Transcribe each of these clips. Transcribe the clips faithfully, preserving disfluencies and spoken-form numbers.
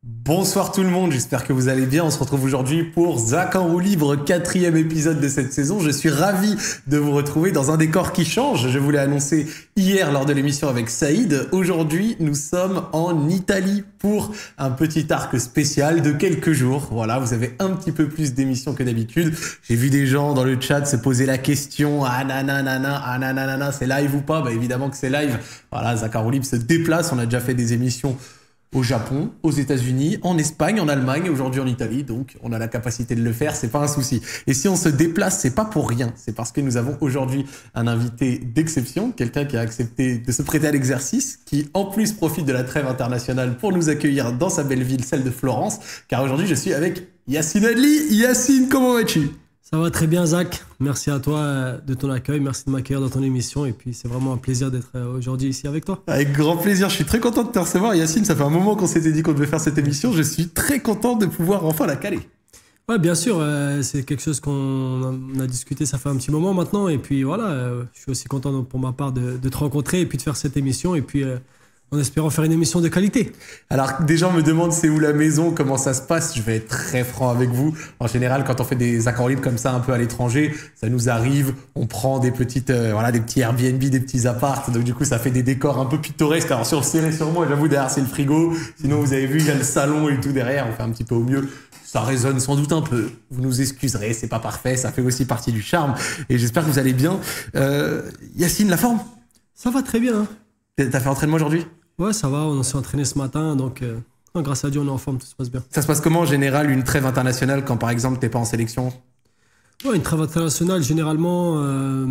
Bonsoir tout le monde, j'espère que vous allez bien. On se retrouve aujourd'hui pour Zach en roue libre, quatrième épisode de cette saison. Je suis ravi de vous retrouver dans un décor qui change. Je vous l'ai annoncé hier lors de l'émission avec Saïd. Aujourd'hui, nous sommes en Italie pour un petit arc spécial de quelques jours. Voilà, vous avez un petit peu plus d'émissions que d'habitude. J'ai vu des gens dans le chat se poser la question « Ah nanana, ah nanana, c'est live ou pas ?» Bah évidemment que c'est live. Voilà, Zach en roue libre se déplace. On a déjà fait des émissions au Japon, aux États-Unis, en Espagne, en Allemagne, aujourd'hui en Italie. Donc, on a la capacité de le faire, c'est pas un souci. Et si on se déplace, c'est pas pour rien. C'est parce que nous avons aujourd'hui un invité d'exception, quelqu'un qui a accepté de se prêter à l'exercice, qui en plus profite de la trêve internationale pour nous accueillir dans sa belle ville, celle de Florence. Car aujourd'hui, je suis avec Yacine Adli. Yacine, comment vas-tu ? Ça va très bien, Zach. Merci à toi de ton accueil. Merci de m'accueillir dans ton émission. Et puis, c'est vraiment un plaisir d'être aujourd'hui ici avec toi. Avec grand plaisir. Je suis très content de te recevoir. Yacine, ça fait un moment qu'on s'était dit qu'on devait faire cette émission. Je suis très content de pouvoir enfin la caler. Ouais, bien sûr. Euh, c'est quelque chose qu'on a, a discuté, ça fait un petit moment maintenant. Et puis, voilà, euh, je suis aussi content pour ma part de, de te rencontrer et puis de faire cette émission. Et puis... Euh, en espérant faire une émission de qualité. Alors, des gens me demandent c'est où la maison, comment ça se passe. Je vais être très franc avec vous. En général, quand on fait des accords libres comme ça, un peu à l'étranger, ça nous arrive, on prend des petites, euh, voilà, des petits Airbnb, des petits apparts. Donc, du coup, ça fait des décors un peu pittoresques. Alors, sur le serré sur moi, j'avoue, derrière, c'est le frigo. Sinon, vous avez vu, il y a le salon et tout derrière. On fait un petit peu au mieux. Ça résonne sans doute un peu. Vous nous excuserez, c'est pas parfait. Ça fait aussi partie du charme. Et j'espère que vous allez bien. Euh, Yacine, la forme? Ça va très bien. Hein. T'as fait entraînement aujourd'hui? Ouais, ça va, on s'est entraîné ce matin, donc euh, grâce à Dieu, on est en forme, tout se passe bien. Ça se passe comment en général, une trêve internationale, quand par exemple, t'es pas en sélection? Ouais, une trêve internationale, généralement, euh,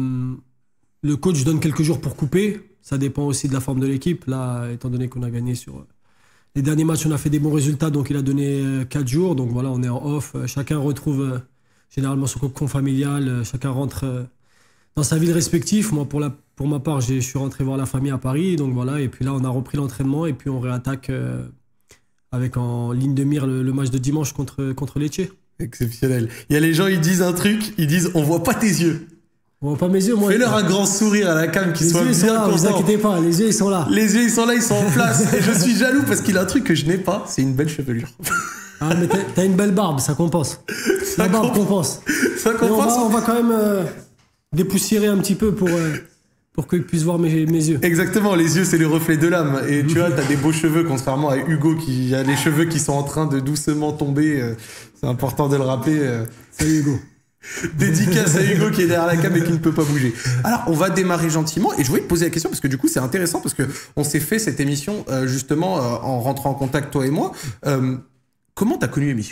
le coach donne quelques jours pour couper. Ça dépend aussi de la forme de l'équipe. Là, étant donné qu'on a gagné sur les derniers matchs, on a fait des bons résultats, donc il a donné quatre jours. Donc voilà, on est en off. Chacun retrouve euh, généralement son cocon familial, chacun rentre euh, dans sa ville respective. Moi, pour la Pour ma part, je suis rentré voir la famille à Paris, donc voilà. Et puis là, on a repris l'entraînement et puis on réattaque euh, avec en ligne de mire le, le match de dimanche contre, contre Lecce. Exceptionnel. Il y a les gens, ils disent un truc, ils disent « on voit pas tes yeux ». On voit pas mes yeux, moi. Fais-leur un grand sourire à la cam qui soit bien content. Les yeux, ils sont là, vous inquiétez pas, les yeux, ils sont là. Les yeux, ils sont là, ils sont en place. Et je suis jaloux parce qu'il a un truc que je n'ai pas, c'est une belle chevelure. Ah, mais t'as une belle barbe, ça compense. Ça la barbe compense. Ça compense. On va, on va quand même euh, dépoussiérer un petit peu pour... Euh, Pour qu'ils puissent voir mes, mes yeux. Exactement, les yeux, c'est le reflet de l'âme. Et tu vois, t'as des beaux cheveux, contrairement à Hugo, qui a les cheveux qui sont en train de doucement tomber. C'est important de le rappeler. Salut Hugo. Dédicace à Hugo qui est derrière la cam et qui ne peut pas bouger. Alors, on va démarrer gentiment. Et je voulais te poser la question, parce que du coup, c'est intéressant, parce que on s'est fait cette émission, euh, justement, euh, en rentrant en contact, toi et moi. Euh, comment t'as connu l'émission ?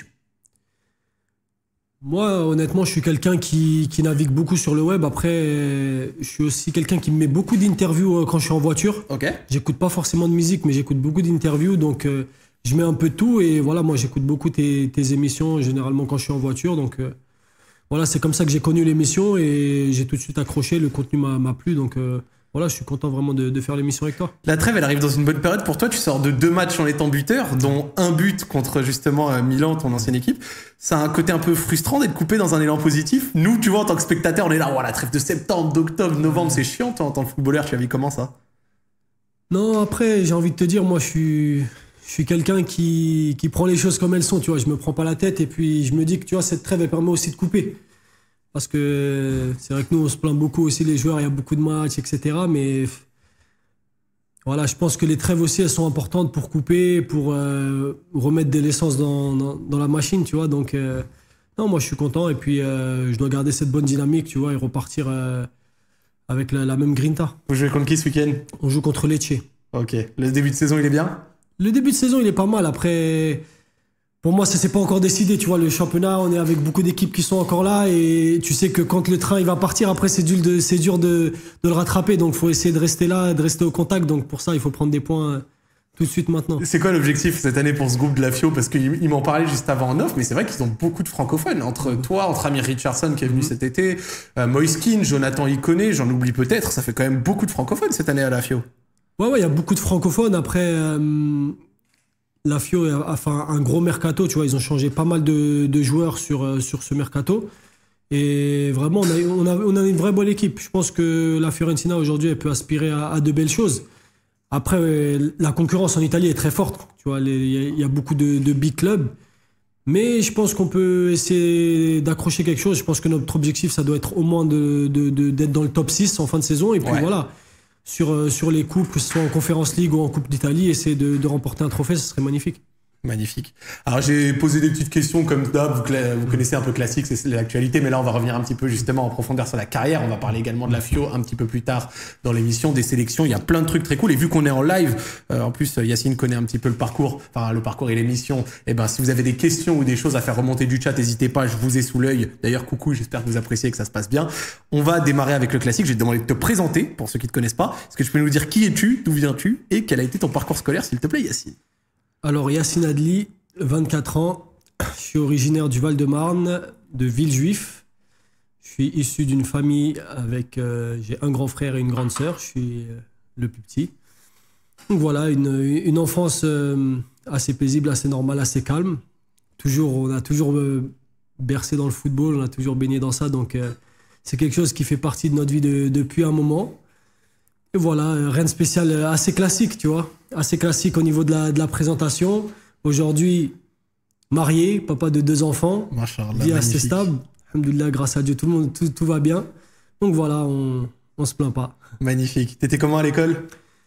Moi, honnêtement, je suis quelqu'un qui, qui navigue beaucoup sur le web. Après, je suis aussi quelqu'un qui me met beaucoup d'interviews quand je suis en voiture. Ok. J'écoute pas forcément de musique, mais j'écoute beaucoup d'interviews. Donc, euh, je mets un peu de tout. Et voilà, moi, j'écoute beaucoup tes, tes émissions, généralement quand je suis en voiture. Donc, euh, voilà, c'est comme ça que j'ai connu l'émission et j'ai tout de suite accroché. Le contenu m'a plu. Donc, euh, voilà, je suis content vraiment de, de faire l'émission avec toi. La trêve, elle arrive dans une bonne période pour toi. Tu sors de deux matchs en étant buteur, dont un but contre justement Milan, ton ancienne équipe. Ça a un côté un peu frustrant d'être coupé dans un élan positif. Nous, tu vois, en tant que spectateur, on est là, oh, la trêve de septembre, d'octobre, novembre, c'est chiant. Toi, en tant que footballeur, tu as vu comment ça? Non, après, j'ai envie de te dire, moi, je suis, je suis quelqu'un qui, qui prend les choses comme elles sont. Tu vois, je me prends pas la tête et puis je me dis que tu vois, cette trêve, elle permet aussi de couper. Parce que c'est vrai que nous, on se plaint beaucoup aussi, les joueurs, il y a beaucoup de matchs, et cetera. Mais voilà, je pense que les trêves aussi, elles sont importantes pour couper, pour euh, remettre de l'essence dans, dans, dans la machine, tu vois. Donc, euh, non, moi, je suis content. Et puis, euh, je dois garder cette bonne dynamique, tu vois, et repartir euh, avec la, la même grinta. Vous jouez contre qui ce week-end? On joue contre Lecce. Ok. Le début de saison, il est bien? Le début de saison, il est pas mal. Après... Pour moi, ça s'est pas encore décidé, tu vois, le championnat, on est avec beaucoup d'équipes qui sont encore là et tu sais que quand le train il va partir, après c'est dur de, c'est dur de, de le rattraper, donc faut essayer de rester là, de rester au contact, donc pour ça il faut prendre des points tout de suite maintenant. C'est quoi l'objectif cette année pour ce groupe de la F I O? Parce qu'il m'en parlait juste avant en off, mais c'est vrai qu'ils ont beaucoup de francophones, entre toi, entre Amir Richardson qui est venu mmh. cet été, euh, Moiskin, Jonathan Iconé, j'en oublie peut-être, ça fait quand même beaucoup de francophones cette année à la F I O. Ouais, ouais, il y a beaucoup de francophones, après... Euh... La F I O a fait un gros mercato, tu vois, ils ont changé pas mal de, de joueurs sur, sur ce mercato. Et vraiment, on a, on, a, on a une vraie bonne équipe. Je pense que la Fiorentina, aujourd'hui, elle peut aspirer à, à de belles choses. Après, euh, la concurrence en Italie est très forte. Tu vois, les- il y, a- il y a beaucoup de, de big clubs. Mais je pense qu'on peut essayer d'accrocher quelque chose. Je pense que notre objectif, ça doit être au moins de, de, de- d'être dans le top six en fin de saison. Et puis Ouais. voilà, sur, euh, sur les coupes, que ce soit en Conference League ou en Coupe d'Italie, essayer de, de remporter un trophée, ce serait magnifique. Magnifique. Alors j'ai posé des petites questions comme d'hab, vous, cla- vous connaissez un peu classique, c'est l'actualité, mais là on va revenir un petit peu justement en profondeur sur la carrière. On va parler également de la F I O un petit peu plus tard dans l'émission, des sélections. Il y a plein de trucs très cool. Et vu qu'on est en live, euh, en plus Yacine connaît un petit peu le parcours, enfin le parcours et l'émission. Et ben si vous avez des questions ou des choses à faire remonter du chat, n'hésitez pas, je vous ai sous l'œil. D'ailleurs coucou, j'espère que vous appréciez et que ça se passe bien. On va démarrer avec le classique. Je vais te demander de te présenter pour ceux qui te connaissent pas. Est-ce que tu peux nous dire qui es-tu, d'où viens-tu et quel a été ton parcours scolaire, s'il te plaît, Yacine? Alors, Yacine Adli, vingt-quatre ans. Je suis originaire du Val-de-Marne, de Villejuif. Je suis issu d'une famille avec... euh, j'ai un grand frère et une grande sœur. Je suis euh, le plus petit. Donc voilà, une, une enfance euh, assez paisible, assez normale, assez calme. Toujours, on a toujours euh, bercé dans le football, on a toujours baigné dans ça. Donc euh, c'est quelque chose qui fait partie de notre vie de- depuis un moment. Et voilà, euh, rien de spécial, euh, assez classique, tu vois. Assez classique au niveau de la, de la présentation. Aujourd'hui, marié, papa de deux enfants, Machallah, vie assez magnifique. stable. Alhamdoulilah, grâce à Dieu, tout le monde, tout, tout va bien. Donc voilà, on, on se plaint pas. Magnifique. T'étais comment à l'école?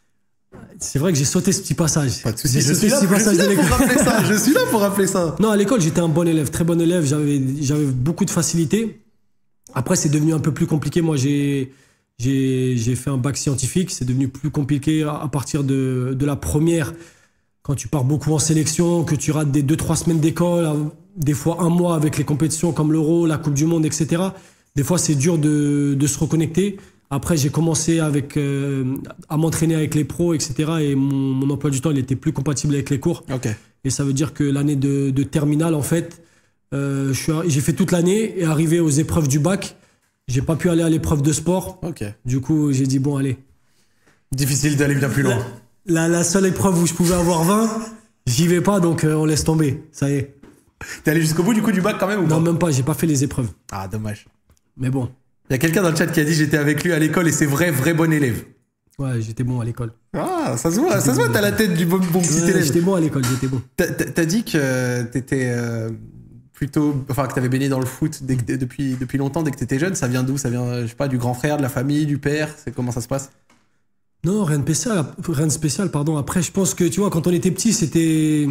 C'est vrai que j'ai sauté ce petit passage. Pas de soucis, J'ai je sauté suis là, ce petit je suis passage de là pour l'école. rappeler ça. Je suis là pour rappeler ça. Non, à l'école, j'étais un bon élève, très bon élève. J'avais, j'avais beaucoup de facilité. Après, c'est devenu un peu plus compliqué. Moi, j'ai, j'ai, j'ai fait un bac scientifique. C'est devenu plus compliqué à à partir de, de la première. Quand tu pars beaucoup en sélection, que tu rates des deux, trois semaines d'école, des fois un mois avec les compétitions comme l'Euro, la Coupe du Monde, et cetera. Des fois, c'est dur de, de se reconnecter. Après, j'ai commencé avec, euh, à m'entraîner avec les pros, et cetera. Et mon, mon emploi du temps, il était plus compatible avec les cours. Ok. Et ça veut dire que l'année de, de terminale, en fait, euh, je suis arri- j'ai fait toute l'année et arrivé aux épreuves du bac, j'ai pas pu aller à l'épreuve de sport. Ok. Du coup, j'ai dit, bon, allez. Difficile d'aller bien plus loin. La, la seule épreuve où je pouvais avoir vingt, j'y vais pas, donc euh, on laisse tomber. Ça y est. T'es allé jusqu'au bout du coup du bac quand même ou Non, pas? même pas, j'ai pas fait les épreuves. Ah, dommage. Mais bon, Il y a quelqu'un dans le chat qui a dit j'étais avec lui à l'école et c'est vrai, vrai bon élève. ouais, j'étais bon à l'école. Ah, ça se voit, ça se voit, t'as la tête du bon, bon petit Ouais, élève. j'étais bon à l'école, j'étais bon. T'as- T'as t'as dit que t'étais euh, plutôt, enfin que t'avais baigné dans le foot dès que- depuis, depuis longtemps, dès que t'étais jeune. Ça vient d'où? Ça vient, je sais pas, du grand frère, de la famille, du père? C'est comment ça se passe? Non, rien de spécial, rien de spécial, pardon. Après, je pense que, tu vois, quand on était petit, c'était...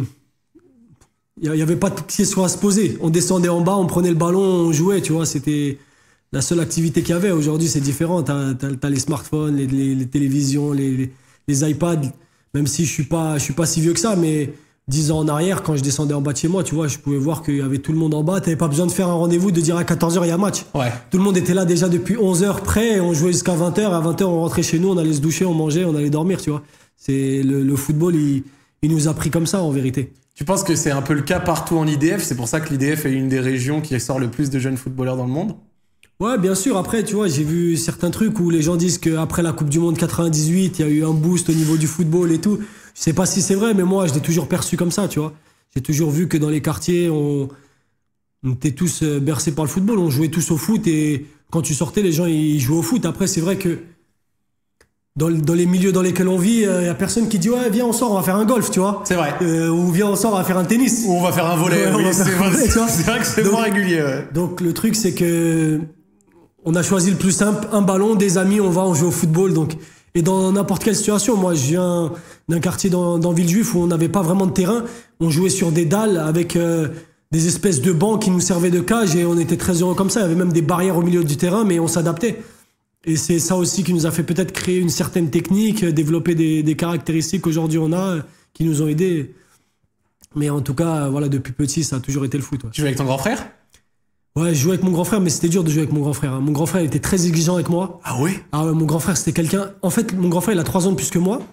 Il n'y avait pas de questions à se poser. On descendait en bas, on prenait le ballon, on jouait, tu vois. C'était la seule activité qu'il y avait. Aujourd'hui, c'est différent. T'as, t'as, t'as les smartphones, les, les, les télévisions, les, les, les iPads. Même si je suis pas, je suis pas si vieux que ça, mais dix ans en arrière, quand je descendais en bas de chez moi, tu vois, je pouvais voir qu'il y avait tout le monde en bas. T'avais pas besoin de faire un rendez-vous, de dire à quatorze heures, il y a match. Ouais. Tout le monde était là déjà depuis onze heures près, et on jouait jusqu'à vingt heures. À vingt heures, on rentrait chez nous, on allait se doucher, on mangeait, on allait dormir, tu vois. C'est le, le football, il, il nous a pris comme ça, en vérité. Tu penses que c'est un peu le cas partout en I D F? C'est pour ça que l'I D F est une des régions qui sort le plus de jeunes footballeurs dans le monde? Ouais, bien sûr. Après, tu vois, j'ai vu certains trucs où les gens disent qu'après la Coupe du Monde quatre-vingt-dix-huit, il y a eu un boost au niveau du football et tout. Je sais pas si c'est vrai, mais moi, je l'ai toujours perçu comme ça, tu vois. J'ai toujours vu que dans les quartiers, on, on était tous euh, bercés par le football. On jouait tous au foot et quand tu sortais, les gens, ils jouaient au foot. Après, c'est vrai que dans, le- dans les milieux dans lesquels on vit, il euh, y a personne qui dit ouais, viens, on sort, on va faire un golf, tu vois. C'est vrai. Euh, ou viens, on sort, on va faire un tennis. Ou on va faire un volet. Ouais, on oui, va c'est faire un vrai, volet, tu vois. c'est vrai que c'est Donc- moins régulier. Ouais. Donc le truc c'est que on a choisi le plus simple, un ballon, des amis, on va, on joue au football. Donc et dans n'importe quelle situation, moi je viens d'un quartier dans, dans Villejuif où on n'avait pas vraiment de terrain, on jouait sur des dalles avec euh, des espèces de bancs qui nous servaient de cage et on était très heureux comme ça. Il y avait même des barrières au milieu du terrain, mais on s'adaptait. Et c'est ça aussi qui nous a fait peut-être créer une certaine technique, développer des, des caractéristiques qu'aujourd'hui on a, qui nous ont aidés. Mais en tout cas, voilà, depuis petit, ça a toujours été le foot. Ouais. Tu joues avec ton grand frère? Ouais, je jouais avec mon grand frère, mais c'était dur de jouer avec mon grand frère. hein. Mon grand frère il était très exigeant avec moi. Ah oui? Ah ouais, mon grand frère, c'était quelqu'un... En fait, mon grand frère, il a trois ans de plus que moi.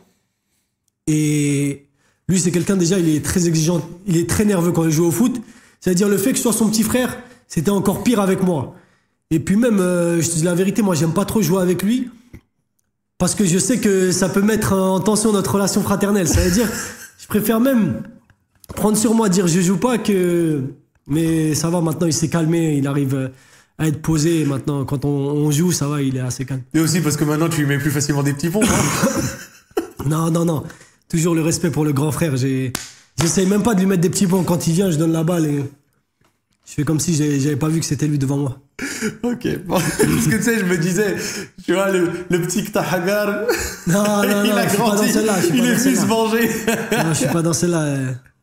Et lui, c'est quelqu'un, déjà, il est très exigeant. Il est très nerveux quand il joue au foot. C'est-à-dire, le fait que ce soit son petit frère, c'était encore pire avec moi. Et puis même, euh, je te dis la vérité, moi, j'aime pas trop jouer avec lui. Parce que je sais que ça peut mettre en tension notre relation fraternelle. Ça veut dire, je préfère même prendre sur moi, dire je joue pas que... Mais ça va, maintenant, il s'est calmé. Il arrive à être posé. Maintenant, quand on, on joue, ça va, il est assez calme. Et aussi parce que maintenant tu lui mets plus facilement des petits ponts. hein. Non, non, non. Toujours le respect pour le grand frère. J'ai, j'essaye même pas de lui mettre des petits bons. Quand il vient, je donne la balle et je fais comme si j'avais pas vu que c'était lui devant moi. Ok. Bon, parce que tu sais, je me disais, tu vois, le, le petit Ktahagar, non, non, il non, a je suis grandi, pas dans celle-là. il est venu se venger. Non, je suis pas dans celle-là.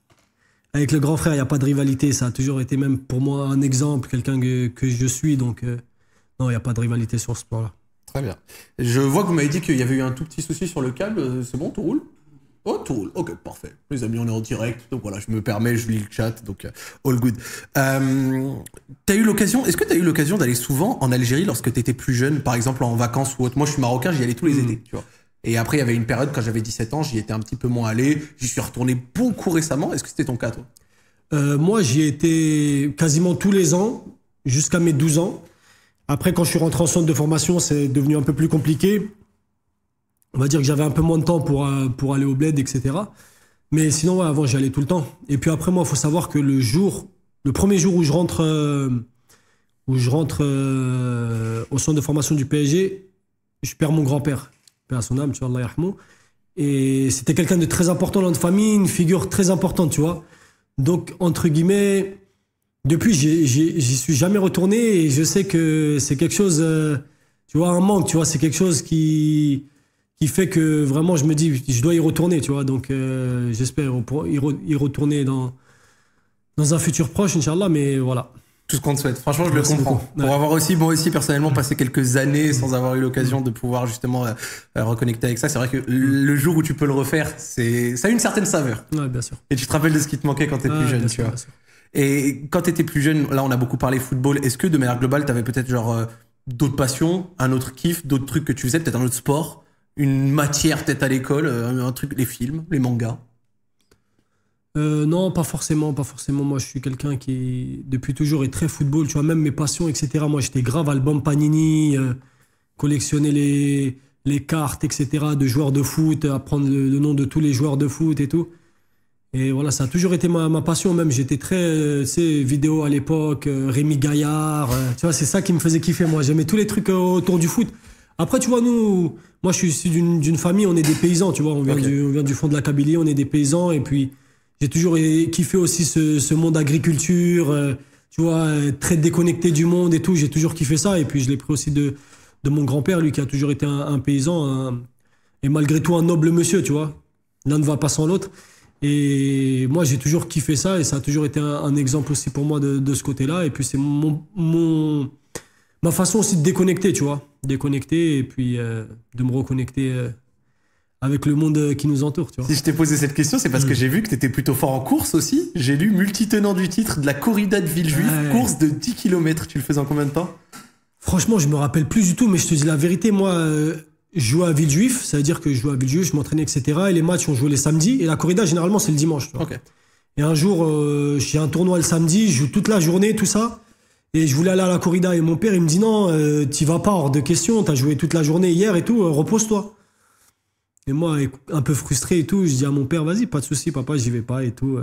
Avec le grand frère, il n'y a pas de rivalité. Ça a toujours été même pour moi un exemple, quelqu'un que, que je suis. Donc, euh, non, il n'y a pas de rivalité sur ce plan-là. Très bien. Je vois que vous m'avez dit qu'il y avait eu un tout petit souci sur le câble. C'est bon, tout roule? Oh, tout roule. Ok, parfait. Les amis, on est en direct. Donc voilà, je me permets, je lis le chat. Donc, uh, all good. Euh, t'as eu l'occasion, est-ce que tu as eu l'occasion d'aller souvent en Algérie lorsque tu étais plus jeune, par exemple en vacances ou autre? Moi, je suis marocain, j'y allais tous les mmh. étés, tu vois. Et après, il y avait une période, quand j'avais dix-sept ans, j'y étais un petit peu moins allé. J'y suis retourné beaucoup récemment. Est-ce que c'était ton cas, toi? euh, Moi, j'y étais quasiment tous les ans, jusqu'à mes douze ans. Après, quand je suis rentré en centre de formation, c'est devenu un peu plus compliqué. On va dire que j'avais un peu moins de temps pour, euh, pour aller au bled, et cetera. Mais sinon, ouais, avant, j'y allais tout le temps. Et puis après, moi, il faut savoir que le jour, le premier jour où je rentre, euh, où je rentre euh, au centre de formation du P S G, je perds mon grand-père. Paix à son âme, tu vois, Allah yarhamou. Et c'était quelqu'un de très important dans notre famille, une figure très importante, tu vois. Donc, entre guillemets, depuis, j'y, j'y, j'y suis jamais retourné et je sais que c'est quelque chose, euh, tu vois, un manque, tu vois, c'est quelque chose qui, qui fait que vraiment, je me dis, je dois y retourner, tu vois. Donc, euh, j'espère y, re, y retourner dans, dans un futur proche, Inch'Allah, mais voilà. Tout ce qu'on te souhaite. Franchement, je Merci le comprends. Ouais. Pour avoir aussi, moi aussi, personnellement, passé quelques années sans avoir eu l'occasion de pouvoir justement euh, reconnecter avec ça. C'est vrai que le jour où tu peux le refaire, c'est, ça a une certaine saveur. Ouais, bien sûr. Et tu te rappelles de ce qui te manquait quand t'étais ouais, plus jeune, tu sûr, vois. Et quand t'étais plus jeune, là, on a beaucoup parlé football. Est-ce que de manière globale, t'avais peut-être genre euh, d'autres passions, un autre kiff, d'autres trucs que tu faisais, peut-être un autre sport, une matière peut-être à l'école, euh, un truc, les films, les mangas? Euh, non, pas forcément, pas forcément. Moi, je suis quelqu'un qui, depuis toujours, est très football. Tu vois, même mes passions, et cetera. Moi, j'étais grave album Panini, euh, collectionner les, les cartes, et cetera, de joueurs de foot, apprendre le, le nom de tous les joueurs de foot et tout. Et voilà, ça a toujours été ma, ma passion. Même, j'étais très, euh, tu sais, vidéo à l'époque, euh, Rémi Gaillard. Euh, tu vois, c'est ça qui me faisait kiffer, moi. J'aimais tous les trucs euh, autour du foot. Après, tu vois, nous, moi, je suis issu d'une, d'une famille, on est des paysans, tu vois. On vient, okay. du, on vient du fond de la Kabylie, on est des paysans. Et puis, j'ai toujours kiffé aussi ce, ce monde agriculture, euh, tu vois, très déconnecté du monde et tout. J'ai toujours kiffé ça. Et puis, je l'ai pris aussi de, de mon grand-père, lui, qui a toujours été un, un paysan. Un, et malgré tout, un noble monsieur, tu vois. L'un ne va pas sans l'autre. Et moi, j'ai toujours kiffé ça. Et ça a toujours été un, un exemple aussi pour moi de, de ce côté-là. Et puis, c'est mon, mon, ma façon aussi de déconnecter, tu vois. Déconnecter et puis euh, de me reconnecter euh, avec le monde qui nous entoure, tu vois. Si je t'ai posé cette question, c'est parce mmh. que j'ai vu que tu étais plutôt fort en course aussi. J'ai lu multitenant du titre de la corrida de Villejuif, ouais. course de dix kilomètres. Tu le faisais en combien de temps? Franchement, je me rappelle plus du tout, mais je te dis la vérité, moi, euh, je jouais à Villejuif, ça veut dire que je jouais à Villejuif, je m'entraînais, et cetera. Et les matchs, on jouait les samedis, et la corrida, généralement, c'est le dimanche, tu vois. Okay. Et un jour, euh, j'ai un tournoi le samedi, je joue toute la journée, tout ça. Et je voulais aller à la corrida, et mon père, il me dit non, euh, t'y vas pas, hors de question, t'as joué toute la journée hier et tout, euh, repose-toi. Et moi, un peu frustré et tout, je dis à mon père, vas-y, pas de souci, papa, j'y vais pas et tout.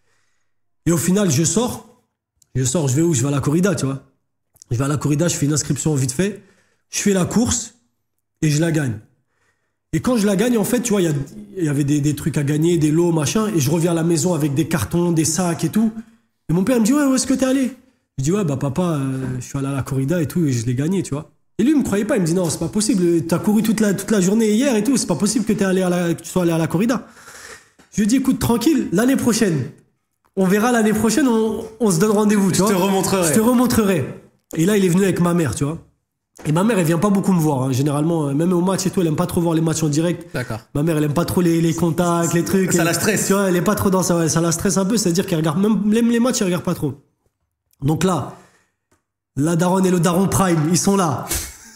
Et au final, je sors. Je sors, je vais où? Je vais à la corrida, tu vois. Je vais à la corrida, je fais une inscription vite fait. Je fais la course et je la gagne. Et quand je la gagne, en fait, tu vois, il y, y avait des, des trucs à gagner, des lots, machin. Et je reviens à la maison avec des cartons, des sacs et tout. Et mon père me dit, ouais, où est-ce que t'es allé? Je dis, ouais, bah papa, euh, je suis allé à la corrida et tout, et je l'ai gagné, tu vois. Et lui, il me croyait pas, il me dit, non, c'est pas possible, t'as couru toute la, toute la journée hier et tout, c'est pas possible que, t'es allé à la, que tu sois allé à la corrida. Je lui dis, écoute, tranquille, l'année prochaine, on verra l'année prochaine, on, on se donne rendez-vous, tu je vois. Je te remontrerai. Je te remontrerai. Et là, il est venu avec ma mère, tu vois. Et ma mère, elle vient pas beaucoup me voir, hein. Généralement, même au match et tout, elle aime pas trop voir les matchs en direct. D'accord. Ma mère, elle aime pas trop les, les contacts, les trucs. Ça elle, la stresse. Tu vois, elle est pas trop dans ça, ouais, ça la stresse un peu, c'est-à-dire qu'elle regarde, même, même les matchs, elle regarde pas trop. Donc là, la daronne et le daron prime, ils sont là.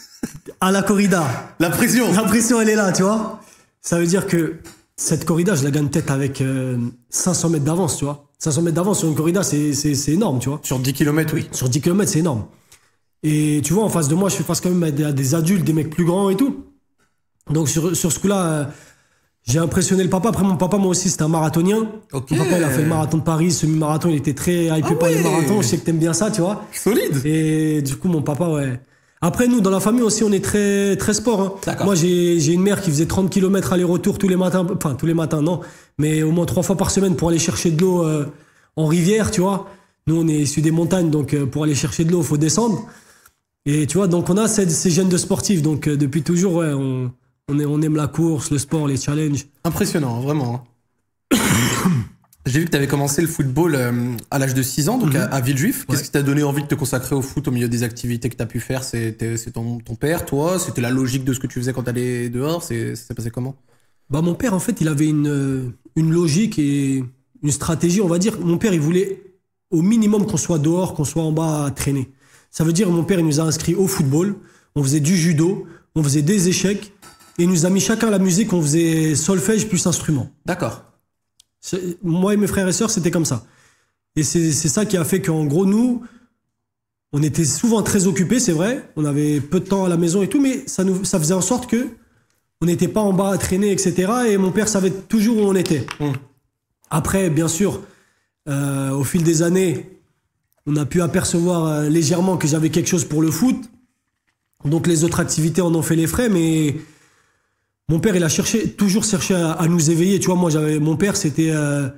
À la corrida. La pression. La pression, elle est là, tu vois. Ça veut dire que cette corrida, je la gagne peut-être avec euh, cinq cents mètres d'avance, tu vois. cinq cents mètres d'avance sur une corrida, c'est, c'est, c'est énorme, tu vois. Sur dix kilomètres, oui. Sur dix kilomètres, c'est énorme. Et tu vois, en face de moi, je fais face quand même à des, à des adultes, des mecs plus grands et tout. Donc sur, sur ce coup-là, euh, j'ai impressionné le papa. Après, mon papa, moi aussi, c'était un marathonien. Okay. Mon papa, il a fait le marathon de Paris, semi-marathon, il était très hypé ah par ouais. les marathons. Je sais que t'aimes bien ça, tu vois. Solide. Et du coup, mon papa, ouais. Après, nous, dans la famille aussi, on est très, très sport. Hein. D'accord. Moi, j'ai, j'ai une mère qui faisait trente kilomètres aller-retour tous les matins. Enfin, tous les matins, non. Mais au moins trois fois par semaine pour aller chercher de l'eau euh, en rivière, tu vois. Nous, on est issus des montagnes, donc euh, pour aller chercher de l'eau, il faut descendre. Et tu vois, donc on a ces, ces gènes de sportifs. Donc euh, depuis toujours, ouais, on, on, est, on aime la course, le sport, les challenges. Impressionnant, vraiment. J'ai vu que tu avais commencé le football euh, à l'âge de six ans, donc mm-hmm. à, à Villejuif. Qu'est-ce Ouais. qui t'a donné envie de te consacrer au foot au milieu des activités que tu as pu faire? C'était, c'est ton, ton père, toi? C'était la logique de ce que tu faisais quand tu allais dehors? C'est, ça s'est passé comment? Bah, mon père, en fait, il avait une, une logique et une stratégie, on va dire. Mon père, il voulait au minimum qu'on soit dehors, qu'on soit en bas à traîner. Ça veut dire, mon père, il nous a inscrits au football, on faisait du judo, on faisait des échecs, et il nous a mis chacun la musique, on faisait solfège plus instrument. D'accord. C'est- Moi et mes frères et sœurs, c'était comme ça. Et c'est c'est ça qui a fait qu'en gros, nous, on était souvent très occupés, c'est vrai. On avait peu de temps à la maison et tout, mais ça, nous, ça faisait en sorte que on n'était pas en bas à traîner, et cetera. Et mon père savait toujours où on était. Mmh. Après, bien sûr, euh, au fil des années, on a pu apercevoir euh, légèrement que j'avais quelque chose pour le foot. Donc les autres activités en ont fait les frais, mais mon père, il a cherché, toujours cherché à, à nous éveiller. Tu vois, moi, j'avais, mon père, c'était euh,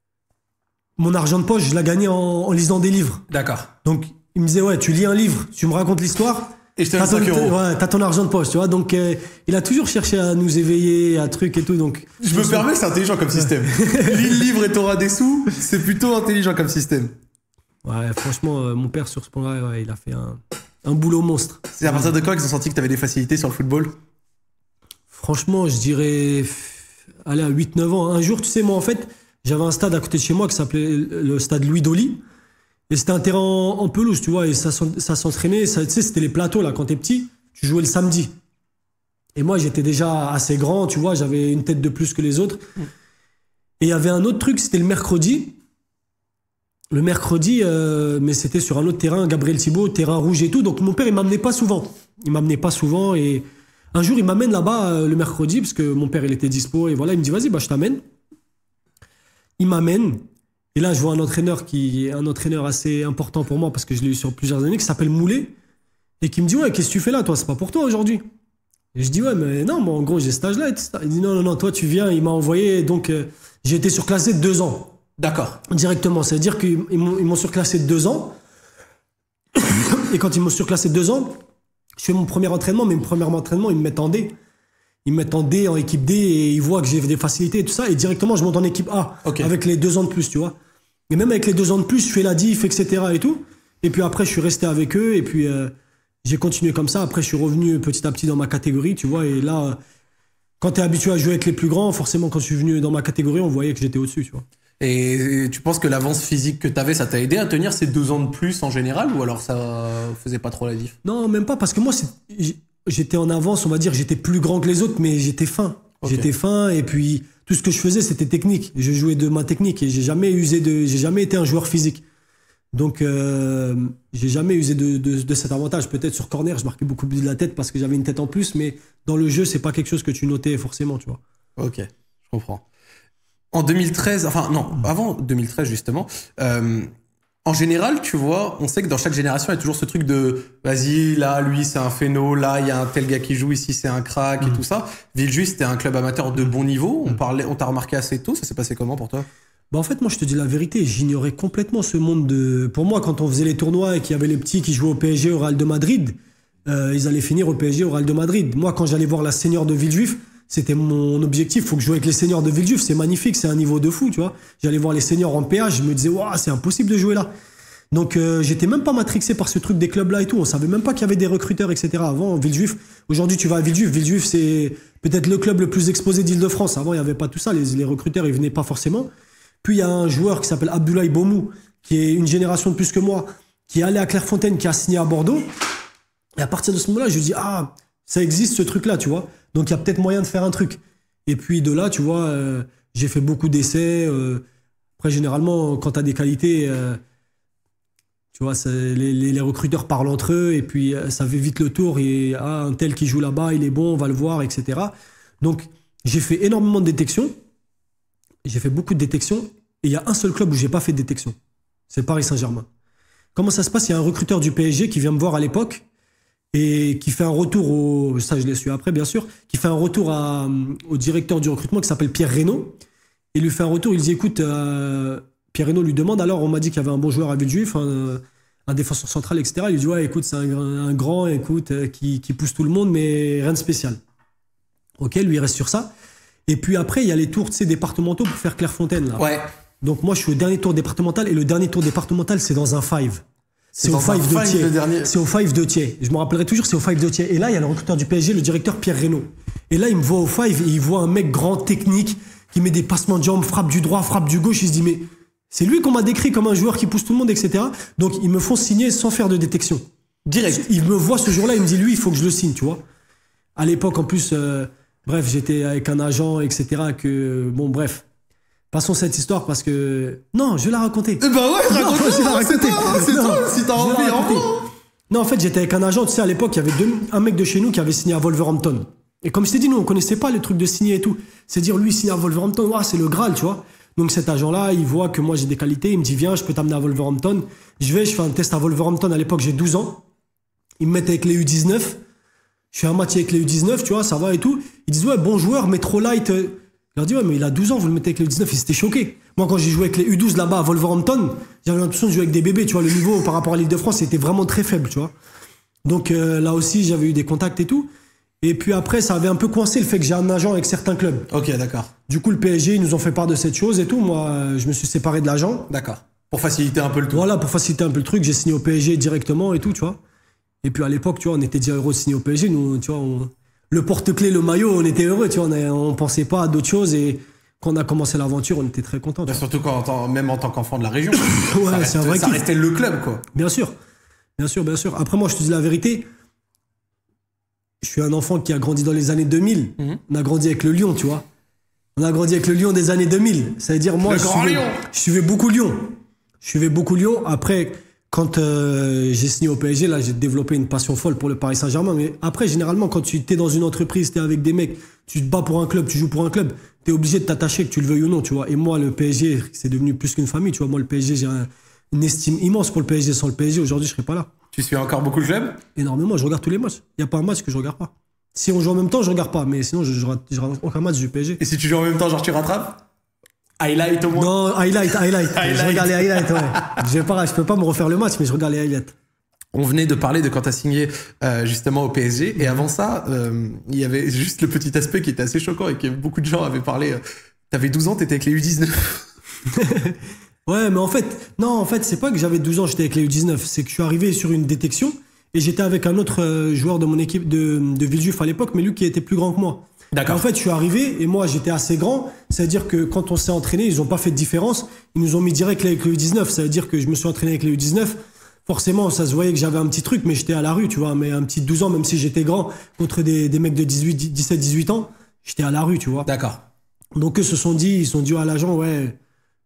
mon argent de poche, je l'ai gagné en, en lisant des livres. D'accord. Donc il me disait, ouais, tu lis un livre, tu me racontes l'histoire. Et je te donne T'as ton, cinq euros. ouais, t'as ton argent de poche, tu vois. Donc, euh, il a toujours cherché à nous éveiller, à trucs et tout. Donc, Je me permets, c'est intelligent comme système. Lis le livre et t'auras des sous, c'est plutôt intelligent comme système. ouais, franchement, euh, mon père, sur ce point-là, ouais, il a fait un, un boulot monstre. C'est à partir de quand qu'ils ont senti que t'avais des facilités sur le football? Franchement, je dirais, pff, allez, à huit neuf ans. Un jour, tu sais, moi, en fait, j'avais un stade à côté de chez moi qui s'appelait le stade Louis Dolly. Et c'était un terrain en, en pelouse, tu vois, et ça, s'en- ça s'entraînait. Ça, tu sais, c'était les plateaux, là, quand t'es petit. Tu jouais le samedi. Et moi, j'étais déjà assez grand, tu vois, j'avais une tête de plus que les autres. Et il y avait un autre truc, c'était le mercredi. Le mercredi, euh, mais c'était sur un autre terrain, Gabriel Thibault, terrain rouge et tout. Donc mon père, il m'amenait pas souvent. Il m'amenait pas souvent. Et un jour, il m'amène là-bas euh, le mercredi, parce que mon père, il était dispo. Et voilà, il me dit, vas-y, bah, je t'amène. Il m'amène. Et là, je vois un entraîneur qui est un entraîneur assez important pour moi, parce que je l'ai eu sur plusieurs années, qui s'appelle Moulet. Et qui me dit, ouais, qu'est-ce que tu fais là, toi? C'est pas pour toi aujourd'hui. Et je dis, ouais, mais non, moi, en gros, j'ai cet âge-là. Et tout ça. Il dit, non, non, non, toi, tu viens. Il m'a envoyé. Donc, euh, j'ai été surclassé de deux ans. D'accord. Directement. C'est-à-dire qu'ils m'ont, ils m'ont surclassé de deux ans. Et quand ils m'ont surclassé de deux ans, je fais mon premier entraînement, mais mon premier entraînement, ils me mettent en D. Ils me mettent en D, en équipe D, et ils voient que j'ai des facilités et tout ça. Et directement, je monte en équipe A. Ok. Avec les deux ans de plus, tu vois. Et même avec les deux ans de plus, je fais la diff, et cetera et tout. Et puis après, je suis resté avec eux, et puis euh, j'ai continué comme ça. Après, je suis revenu petit à petit dans ma catégorie, tu vois. Et là, euh, quand tu es habitué à jouer avec les plus grands, forcément, quand je suis venu dans ma catégorie, on voyait que j'étais au-dessus, tu vois. Et tu penses que l'avance physique que t'avais, ça t'a aidé à tenir ces deux ans de plus en général, ou alors ça faisait pas trop la diff? Non, même pas, parce que moi, c'est- j'- j'étais en avance, on va dire, j'étais plus grand que les autres, mais j'étais fin. Ok. J'étais fin, et puis tout ce que je faisais, c'était technique. Je jouais de ma technique, et j'ai jamais usé de, j'ai jamais été un joueur physique. Donc, euh, j'ai jamais usé de, de, de cet avantage. Peut-être sur corner, je marquais beaucoup plus de la tête parce que j'avais une tête en plus, mais dans le jeu, c'est pas quelque chose que tu notais forcément, tu vois. Ok, je comprends. En deux mille treize, enfin non, avant deux mille treize justement, euh, en général, tu vois, on sait que dans chaque génération, il y a toujours ce truc de vas-y, là, lui, c'est un phéno, là, il y a un tel gars qui joue, ici, c'est un crack et tout ça. Villejuif, c'était un club amateur de bon niveau. On parlait, on t'a remarqué assez tôt. Ça s'est passé comment pour toi? Bah en fait, moi, je te dis la vérité, j'ignorais complètement ce monde de. Pour moi, quand on faisait les tournois et qu'il y avait les petits qui jouaient au P S G, au Real de Madrid, euh, ils allaient finir au P S G, au Real de Madrid. Moi, quand j'allais voir la senior de Villejuif, c'était mon objectif. Faut que je joue avec les seniors de Villejuif. C'est magnifique, c'est un niveau de fou, tu vois. J'allais voir les seniors en P H, je me disais, waouh, c'est impossible de jouer là. Donc, euh, j'étais même pas matrixé par ce truc des clubs là et tout. On savait même pas qu'il y avait des recruteurs, et cetera. Avant, Villejuif, aujourd'hui, tu vas à Villejuif. Villejuif, c'est peut-être le club le plus exposé d'Île-de-France. Avant, il y avait pas tout ça. Les, les recruteurs, ils venaient pas forcément. Puis il y a un joueur qui s'appelle Abdoulaye Bomou, qui est une génération de plus que moi, qui est allé à Clairefontaine, qui a signé à Bordeaux. Et à partir de ce moment-là, je dis, ah, ça existe ce truc-là, tu vois. Donc il y a peut-être moyen de faire un truc. Et puis de là, tu vois, euh, j'ai fait beaucoup d'essais. Euh, après, généralement, quand tu as des qualités, euh, tu vois, c'est- les, les, les recruteurs parlent entre eux, et puis euh, ça fait vite le tour. Et ah, un tel qui joue là-bas, il est bon, on va le voir, et cetera. Donc j'ai fait énormément de détections. J'ai fait beaucoup de détections, et il y a un seul club où j'ai pas fait de détection. C'est Paris Saint-Germain. Comment ça se passe? Il y a un recruteur du P S G qui vient me voir à l'époque, et qui fait un retour au, ça je l'ai su après bien sûr, qui fait un retour à, au directeur du recrutement qui s'appelle Pierre Reynaud. Il lui fait un retour, il dit écoute, euh, Pierre Reynaud lui demande alors, on m'a dit qu'il y avait un bon joueur à Villejuif, un, un défenseur central, et cetera. Il lui dit ouais, écoute, c'est un, un grand, écoute, euh, qui, qui pousse tout le monde, mais rien de spécial. Ok, lui il reste sur ça. Et puis après, il y a les tours, tu sais, départementaux pour faire Clairefontaine là. Ouais. Donc moi, je suis au dernier tour départemental et le dernier tour départemental, c'est dans un five. C'est au five de Thiers. C'est au five de Thiers. Je me rappellerai toujours, c'est au five de Thiers. Et là, il y a le recruteur du P S G, le directeur Pierre Reynaud. Et là, il me voit au five et il voit un mec grand, technique, qui met des passements de jambes, frappe du droit, frappe du gauche. Il se dit, mais c'est lui qu'on m'a décrit comme un joueur qui pousse tout le monde, et cetera. Donc, ils me font signer sans faire de détection. Direct. Il me voit ce jour-là, il me dit, lui, il faut que je le signe, tu vois. À l'époque, en plus, euh, bref, j'étais avec un agent, et cetera. Que, bon, bref. Passons cette histoire parce que... Non, je vais la raconter. Eh ben ouais, raconte-la, c'est toi, c'est toi, c'est toi, si t'as envie, en Non, en fait, j'étais avec un agent, tu sais, à l'époque, il y avait deux, un mec de chez nous qui avait signé à Wolverhampton. Et comme je t'ai dit, nous, on connaissait pas les trucs de signer et tout. C'est dire, lui, signer à Wolverhampton, ah, c'est le Graal, tu vois. Donc cet agent-là, il voit que moi, j'ai des qualités, il me dit, viens, je peux t'amener à Wolverhampton. Je vais, je fais un test à Wolverhampton, à l'époque, j'ai douze ans. Ils me mettent avec les U dix-neuf. Je fais un match avec les U dix-neuf, tu vois, ça va et tout. Ils disent, ouais, bon joueur, mais trop light. Je leur dis, ouais, mais il a douze ans, vous le mettez avec les U dix-neuf, ils étaient choqués. Moi, quand j'ai joué avec les U douze là-bas à Wolverhampton, j'avais l'impression de jouer avec des bébés, tu vois. Le niveau par rapport à l'Île-de-France, c'était vraiment très faible, tu vois. Donc euh, là aussi, j'avais eu des contacts et tout. Et puis après, ça avait un peu coincé le fait que j'ai un agent avec certains clubs. Ok, d'accord. Du coup, le P S G, ils nous ont fait part de cette chose et tout. Moi, je me suis séparé de l'agent. D'accord. Pour faciliter un peu le truc. Voilà, pour faciliter un peu le truc, j'ai signé au P S G directement et tout, tu vois. Et puis à l'époque, tu vois, on était déjà heureux de signer au P S G. Nous, tu vois, on... le porte-clés, le maillot, on était heureux, tu vois. On, on pensait pas à d'autres choses et quand on a commencé l'aventure, on était très contents. Bah, surtout quand, même en tant qu'enfant de la région. Ouais, ça reste, c'est un vrai ça kiff. restait le club, quoi. Bien sûr, bien sûr, bien sûr. Après, moi, je te dis la vérité. Je suis un enfant qui a grandi dans les années deux mille. Mm-hmm. On a grandi avec le Lyon, tu vois. On a grandi avec le Lyon des années deux mille. Ça veut dire, moi, le je, grand suivais, Lyon. je suivais beaucoup Lyon. Je suivais beaucoup Lyon. Après, quand euh, j'ai signé au P S G, là, j'ai développé une passion folle pour le Paris Saint-Germain. Mais après, généralement, quand tu es dans une entreprise, tu es avec des mecs, tu te bats pour un club, tu joues pour un club, tu es obligé de t'attacher, que tu le veuilles ou non, tu vois. Et moi, le P S G, c'est devenu plus qu'une famille, tu vois. Moi, le P S G, j'ai un, une estime immense pour le P S G. Sans le P S G, aujourd'hui, je serais pas là. Tu suis encore beaucoup le club? Énormément, je regarde tous les matchs. Il n'y a pas un match que je regarde pas. Si on joue en même temps, je regarde pas. Mais sinon, je ne regarde aucun match du P S G. Et si tu joues en même temps, genre tu rattrapes? Highlight au moins? Non, highlight, highlight. highlight. Je regarde les highlights, ouais. Je ne peux pas me refaire le match, mais je regarde les highlights. On venait de parler de quand tu as signé euh, justement au P S G. Et avant ça, euh, il y avait juste le petit aspect qui était assez choquant et que beaucoup de gens avaient parlé. Euh, T'avais douze ans, t'étais avec les U dix-neuf. Ouais, mais en fait, non, en fait, c'est pas que j'avais douze ans, j'étais avec les U dix-neuf. C'est que je suis arrivé sur une détection et j'étais avec un autre euh, joueur de mon équipe de, de Villejuif à l'époque, mais lui qui était plus grand que moi. D'accord. En fait, je suis arrivé et moi, j'étais assez grand. C'est-à-dire que quand on s'est entraîné, ils ont pas fait de différence. Ils nous ont mis direct avec les U dix-neuf. Ça veut dire que je me suis entraîné avec les U dix-neuf. Forcément, ça se voyait que j'avais un petit truc, mais j'étais à la rue, tu vois. Mais un petit douze ans, même si j'étais grand, contre des, des mecs de dix-huit, dix-sept, dix-huit ans, j'étais à la rue, tu vois. D'accord. Donc, eux se sont dit, ils se sont dit à l'agent, ouais,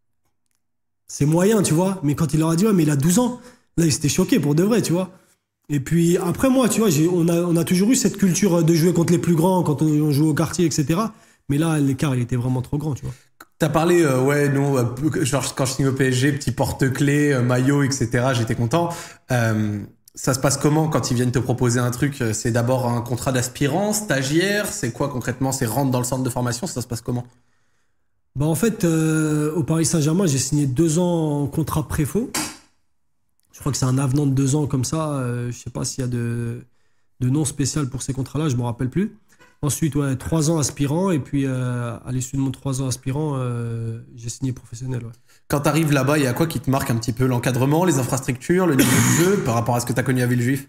c'est moyen, tu vois. Mais quand il leur a dit, ouais, mais il a douze ans, là, ils étaient choqués pour de vrai, tu vois. Et puis après moi, tu vois, j'ai, on, a, on a toujours eu cette culture de jouer contre les plus grands quand on, on joue au quartier, et cetera. Mais là, l'écart, il était vraiment trop grand, tu vois. T'as parlé, euh, ouais, non, euh, genre quand je signe au P S G, petit porte-clés, euh, maillot, et cetera. J'étais content. Euh, ça se passe comment quand ils viennent te proposer un truc? C'est d'abord un contrat d'aspirant, stagiaire? C'est quoi concrètement? C'est rentre dans le centre de formation? Ça se passe comment? Bah en fait, euh, au Paris Saint-Germain, j'ai signé deux ans en contrat préfaux. Je crois que c'est un avenant de deux ans comme ça. Euh, je sais pas s'il y a de, de nom spécial pour ces contrats-là, je me rappelle plus. Ensuite, ouais, trois ans aspirant. Et puis, euh, à l'issue de mon trois ans aspirant, euh, j'ai signé professionnel. Ouais. Quand tu arrives là-bas, il y a quoi qui te marque un petit peu? L'encadrement, les infrastructures, le niveau de jeu par rapport à ce que tu as connu à Villejuif?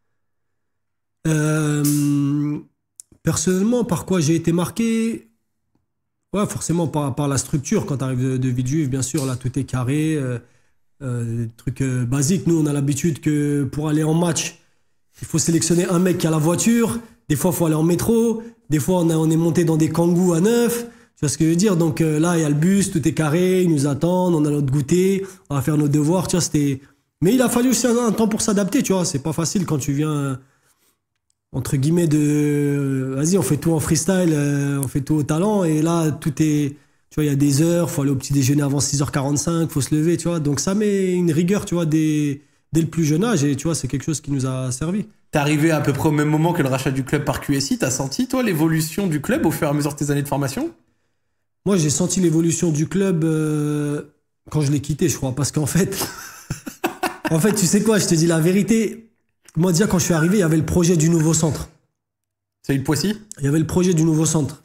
euh, Personnellement, par quoi j'ai été marqué? Ouais, forcément par, par la structure. Quand tu arrives de, de Villejuif, bien sûr, là, tout est carré. Euh, Euh, des trucs euh, basiques. Nous, on a l'habitude que pour aller en match, il faut sélectionner un mec qui a la voiture. Des fois, il faut aller en métro. Des fois, on, a, on est monté dans des kangous à neuf. Tu vois ce que je veux dire? Donc euh, là, il y a le bus, tout est carré, ils nous attendent, on a notre goûter, on va faire nos devoirs. Tu vois, c'était... Mais il a fallu aussi un, un temps pour s'adapter. Tu vois, c'est pas facile quand tu viens, entre guillemets, de... Vas-y, on fait tout en freestyle, euh, on fait tout au talent. Et là, tout est... Tu vois, il y a des heures, il faut aller au petit déjeuner avant six heures quarante-cinq, il faut se lever, tu vois. Donc ça met une rigueur, tu vois, des, dès le plus jeune âge, et tu vois, c'est quelque chose qui nous a servi. T'es arrivé à peu près au même moment que le rachat du club par Q S I. T'as senti, toi, l'évolution du club au fur et à mesure de tes années de formation? Moi, j'ai senti l'évolution du club euh, quand je l'ai quitté, je crois. Parce qu'en fait, en fait, tu sais quoi, je te dis la vérité. Moi, déjà, quand je suis arrivé, il y avait le projet du nouveau centre. C'est le Poissy? Il y avait le projet du nouveau centre.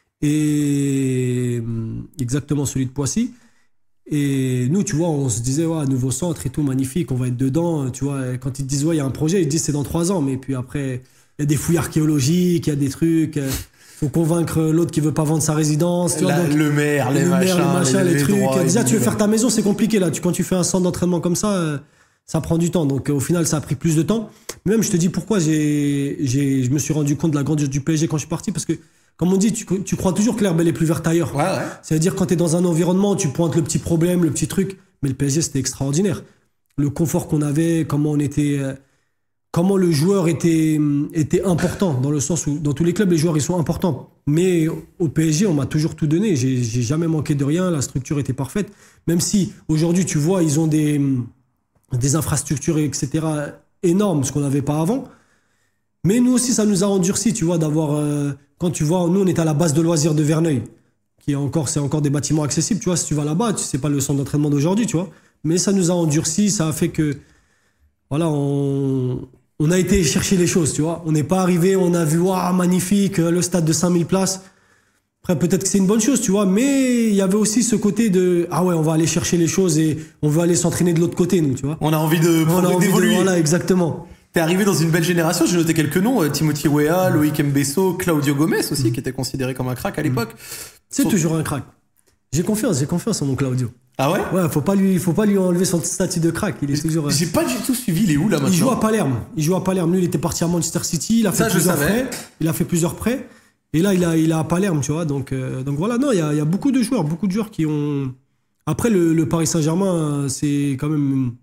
Et exactement celui de Poissy. Et nous, tu vois, on se disait, ouais, nouveau centre et tout, magnifique, on va être dedans. Tu vois, quand ils te disent, ouais, il y a un projet, ils te disent, c'est dans trois ans. Mais puis après, il y a des fouilles archéologiques, il y a des trucs. Il faut convaincre l'autre qui veut pas vendre sa résidence. Tu La, vois, donc, le maire, les le machins, maire, les, machins, les, les, trucs. droits, Déjà, les tu veux faire ta maison, c'est compliqué là. Tu, quand tu fais un centre d'entraînement comme ça, euh, ça prend du temps. Donc euh, au final, ça a pris plus de temps. Même, je te dis pourquoi j'ai, j'ai, je me suis rendu compte de la grandeur du P S G quand je suis parti. Parce que, comme on dit, tu, tu crois toujours que l'herbe elle est plus verte ailleurs. Ouais, ouais. C'est-à-dire, quand tu es dans un environnement, tu pointes le petit problème, le petit truc. Mais le P S G, c'était extraordinaire. Le confort qu'on avait, comment on était. Euh, comment le joueur était, était important, dans le sens où, dans tous les clubs, les joueurs, ils sont importants. Mais au P S G, on m'a toujours tout donné. J'ai, j'ai jamais manqué de rien. La structure était parfaite. Même si, aujourd'hui, tu vois, ils ont des, des infrastructures, et cetera, énormes, ce qu'on n'avait pas avant. Mais nous aussi, ça nous a endurci, tu vois, d'avoir... Euh, quand tu vois, nous, on est à la base de loisirs de Verneuil, qui est encore, c'est encore des bâtiments accessibles. Tu vois, si tu vas là-bas, tu sais pas le centre d'entraînement d'aujourd'hui, tu vois. Mais ça nous a endurci, ça a fait que... Voilà, on... On a été chercher les choses, tu vois. On n'est pas arrivé, on a vu, waouh, magnifique, le stade de cinq mille places. Après, peut-être que c'est une bonne chose, tu vois, mais il y avait aussi ce côté de, ah ouais, on va aller chercher les choses et on veut aller s'entraîner de l'autre côté, nous, tu vois. On a envie de On a envie d'évoluer. de, voilà, exactement. T'es arrivé dans une belle génération, j'ai noté quelques noms, euh, Timothy Weah, Loïc Mbesso, Claudio Gomez aussi, mmh. qui était considéré comme un crack à l'époque. C'est Son... toujours un crack. J'ai confiance, j'ai confiance en mon Claudio. Ah ouais? Ouais, faut pas lui, faut pas lui enlever son statut de crack. Il est toujours. J'ai pas du tout suivi, il est où là maintenant? Il joue à Palerme. Il joue à Palerme. Lui, il était parti à Manchester City. Il a fait Ça, plusieurs je savais. prêts. Il a fait plusieurs prêts. Et là, il a, il a à Palerme, tu vois. Donc, euh, donc voilà. Non, il y a, il y a beaucoup de joueurs, beaucoup de joueurs qui ont. Après, le, le Paris Saint-Germain, c'est quand même une,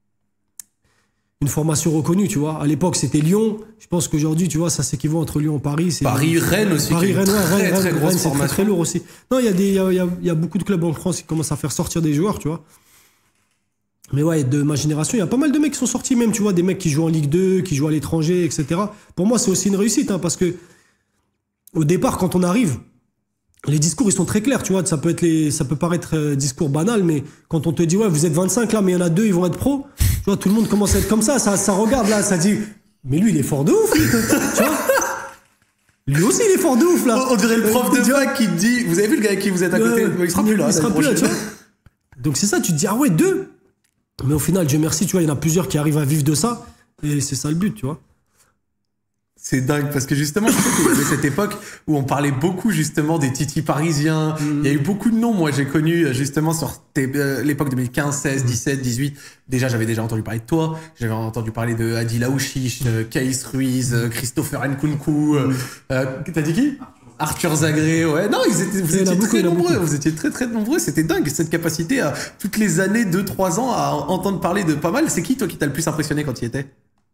une formation reconnue, tu vois. À l'époque, c'était Lyon. Je pense qu'aujourd'hui, tu vois, ça s'équivaut entre Lyon et Paris. C'est Paris, Rennes aussi. Paris, Rennes, ouais, très, Rennes, très, très Rennes, grosse Rennes, c'est très, très lourd aussi. Non, il y a des, il y a, il y a, il y a beaucoup de clubs en France qui commencent à faire sortir des joueurs, tu vois. Mais ouais, de ma génération, il y a pas mal de mecs qui sont sortis, même, tu vois, des mecs qui jouent en Ligue deux, qui jouent à l'étranger, et cetera. Pour moi, c'est aussi une réussite, hein, parce que au départ, quand on arrive, les discours, ils sont très clairs, tu vois. Ça peut être les, ça peut paraître euh, discours banal, mais quand on te dit, ouais, vous êtes vingt-cinq là, mais il y en a deux, ils vont être pros, tu vois, tout le monde commence à être comme ça, ça, ça regarde là, ça dit, mais lui, il est fort de ouf, lui, tu vois. Lui aussi, il est fort de ouf, là. On dirait le prof de fac qui te dit, vous avez vu le gars qui vous êtes à côté? Euh, Il sera plus là. Il sera plus là, tu vois. Donc c'est ça, tu te dis, ah ouais, deux. Mais au final, Dieu merci, tu vois, il y en a plusieurs qui arrivent à vivre de ça. Et c'est ça le but, tu vois. C'est dingue, parce que justement, je trouve que cette époque où on parlait beaucoup justement des titis parisiens, il mm. y a eu beaucoup de noms, moi j'ai connu justement sur tes, euh, l'époque deux mille quinze, seize, dix-sept, dix-huit. Déjà, j'avais déjà entendu parler de toi, j'avais entendu parler de Adil Aouchiche, euh, Kaïs Ruiz, euh, Christopher Nkunku, euh, euh, t'as dit qui? Arthur Zagré, ouais. Non, ils étaient, vous étiez beaucoup, très nombreux. Vous étiez très, très nombreux. C'était dingue, cette capacité à, toutes les années, deux, trois ans, à entendre parler de pas mal. C'est qui, toi, qui t'a le plus impressionné quand il y étais?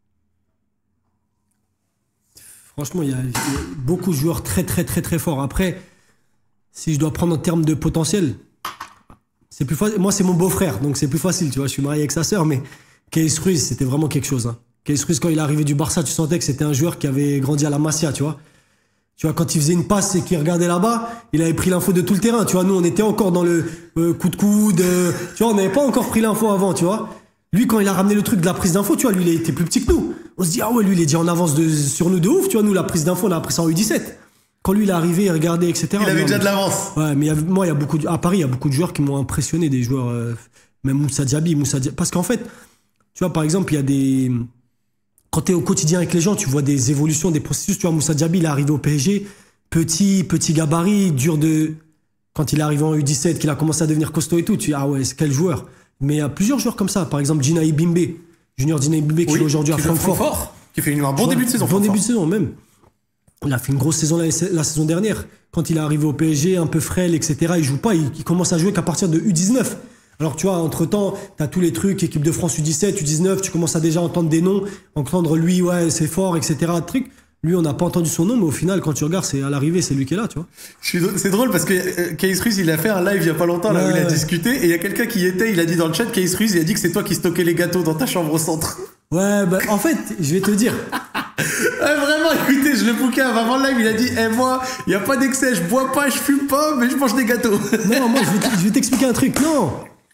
Franchement, il y a beaucoup de joueurs très, très, très, très forts. Après, si je dois prendre en termes de potentiel, c'est plus facile. Moi, c'est mon beau-frère, donc c'est plus facile, tu vois. Je suis marié avec sa sœur, mais Kaïs Ruiz, c'était vraiment quelque chose, hein. Kaïs Ruiz, quand il est arrivé du Barça, tu sentais que c'était un joueur qui avait grandi à la Masia, tu vois. Tu vois, quand il faisait une passe et qu'il regardait là-bas, il avait pris l'info de tout le terrain. Tu vois, nous, on était encore dans le euh, coup de coude. Euh, tu vois, on n'avait pas encore pris l'info avant, tu vois. Lui, quand il a ramené le truc de la prise d'info, tu vois, lui, il était plus petit que nous. On se dit, ah ouais, lui, il est déjà en avance de, sur nous de ouf. Tu vois, nous, la prise d'info, on a appris ça en U dix-sept. Quand lui, il est arrivé, il regardait, et cetera. Il avait non, déjà mais, de l'avance. Ouais, mais il y a, moi, il y a beaucoup de, à Paris, il y a beaucoup de joueurs qui m'ont impressionné, des joueurs, euh, même Moussa Diaby, Moussa Diaby. Parce qu'en fait, tu vois, par exemple, il y a des... Quand tu es au quotidien avec les gens, tu vois des évolutions, des processus. Tu vois, Moussa Diaby, il est arrivé au P S G. Petit, petit gabarit, dur de... Quand il est arrivé en U dix-sept, qu'il a commencé à devenir costaud et tout, tu dis, ah ouais, c'est quel joueur. Mais il y a plusieurs joueurs comme ça. Par exemple, Dinaï Bimbe, Junior Dinaï Bimbe, qui oui, joue aujourd'hui à Francfort. Francfort. Qui fait un bon début de saison. Bon début de saison, même. Il a fait une grosse saison la, la saison dernière. Quand il est arrivé au P S G, un peu frêle, et cetera, il joue pas, il, il commence à jouer qu'à partir de U dix-neuf. Alors, tu vois, entre-temps, t'as tous les trucs, équipe de France U dix-sept, U dix-neuf, tu commences à déjà entendre des noms, entendre lui, ouais, c'est fort, et cetera, truc. Lui, on n'a pas entendu son nom, mais au final, quand tu regardes, c'est à l'arrivée, c'est lui qui est là, tu vois. Je suis, c'est drôle parce que euh, Case Ruiz, il a fait un live il y a pas longtemps, là, Ouais, où il a ouais. discuté, et il y a quelqu'un qui y était, il a dit dans le chat, Case Ruiz, il a dit que c'est toi qui stockais les gâteaux dans ta chambre au centre. Ouais, bah, en fait, je vais te dire. Ouais, vraiment, écoutez, je le bouquin avant le live, il a dit, eh, moi, il y a pas d'excès, je bois pas, je fume pas, mais je mange des gâteaux. Non, moi, je vais t- je vais t'expliquer un truc. Non.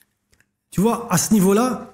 Tu vois, à ce niveau-là,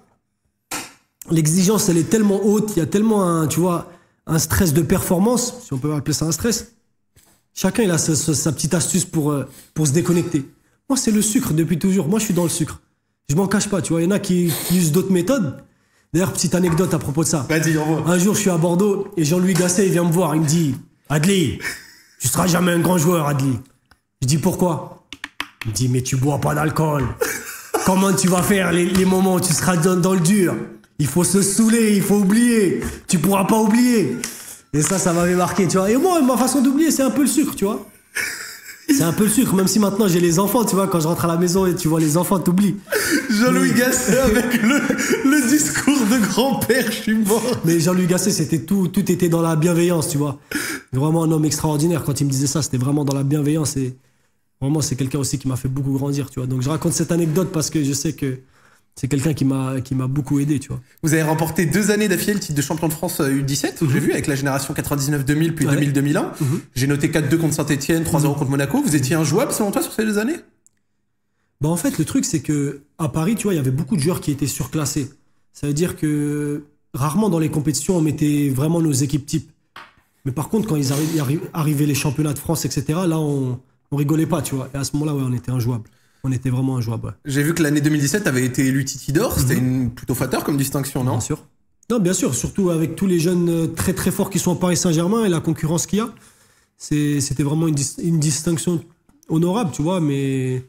l'exigence, elle est tellement haute, il y a tellement un, tu vois, un stress de performance, si on peut appeler ça un stress. Chacun, il a sa, sa- sa petite astuce pour, euh, pour se déconnecter. Moi, c'est le sucre depuis toujours. Moi, je suis dans le sucre. Je m'en cache pas, tu vois. Il y en a qui, qui usent d'autres méthodes. D'ailleurs, petite anecdote à propos de ça. Vas-y, au revoir. Un jour, je suis à Bordeaux et Jean-Louis Gasset, il vient me voir. Il me dit, Adli, tu seras jamais un grand joueur, Adli. Je dis, pourquoi? Il me dit, mais tu bois pas d'alcool. Comment tu vas faire les, les moments où tu seras dans, dans le dur? Il faut se saouler, il faut oublier. Tu pourras pas oublier. Et ça, ça m'avait marqué, tu vois. Et moi, ma façon d'oublier, c'est un peu le sucre, tu vois. C'est un peu le sucre, même si maintenant j'ai les enfants, tu vois. Quand je rentre à la maison et tu vois les enfants, t'oublies. Jean-Louis Mais- Gasset avec le, le discours de grand-père, je suis mort. Mais Jean-Louis Gasset, c'était tout, tout était dans la bienveillance, tu vois. Vraiment un homme extraordinaire. Quand il me disait ça, c'était vraiment dans la bienveillance. Et vraiment, c'est quelqu'un aussi qui m'a fait beaucoup grandir, tu vois. Donc je raconte cette anecdote parce que je sais que c'est quelqu'un qui m'a, qui m'a beaucoup aidé, tu vois. Vous avez remporté deux années d'affilée le titre de champion de France U dix-sept, j'ai vu, avec la génération quatre-vingt-dix-neuf deux mille, puis Ouais. deux mille deux mille un. Mhm. J'ai noté quatre deux contre Saint-Etienne, trois zéro contre Monaco. Vous étiez injouable, selon toi, sur ces deux années? Bah en fait, le truc, c'est que à Paris, tu vois, il y avait beaucoup de joueurs qui étaient surclassés. Ça veut dire que rarement dans les compétitions, on mettait vraiment nos équipes types. Mais par contre, quand ils arri- arri- arrivaient les championnats de France, et cetera, là, on, on rigolait pas, tu vois. Et à ce moment-là, ouais, on était injouable. On était vraiment injouable, ouais. J'ai vu que l'année deux mille dix-sept avait été élu Titi d'or. C'était une plutôt flatteur comme distinction, non? Bien sûr. Non, bien sûr, surtout avec tous les jeunes euh, très très forts qui sont au Paris Saint-Germain et la concurrence qu'il y a. C'est- C'était vraiment une, dis- une distinction honorable, tu vois, mais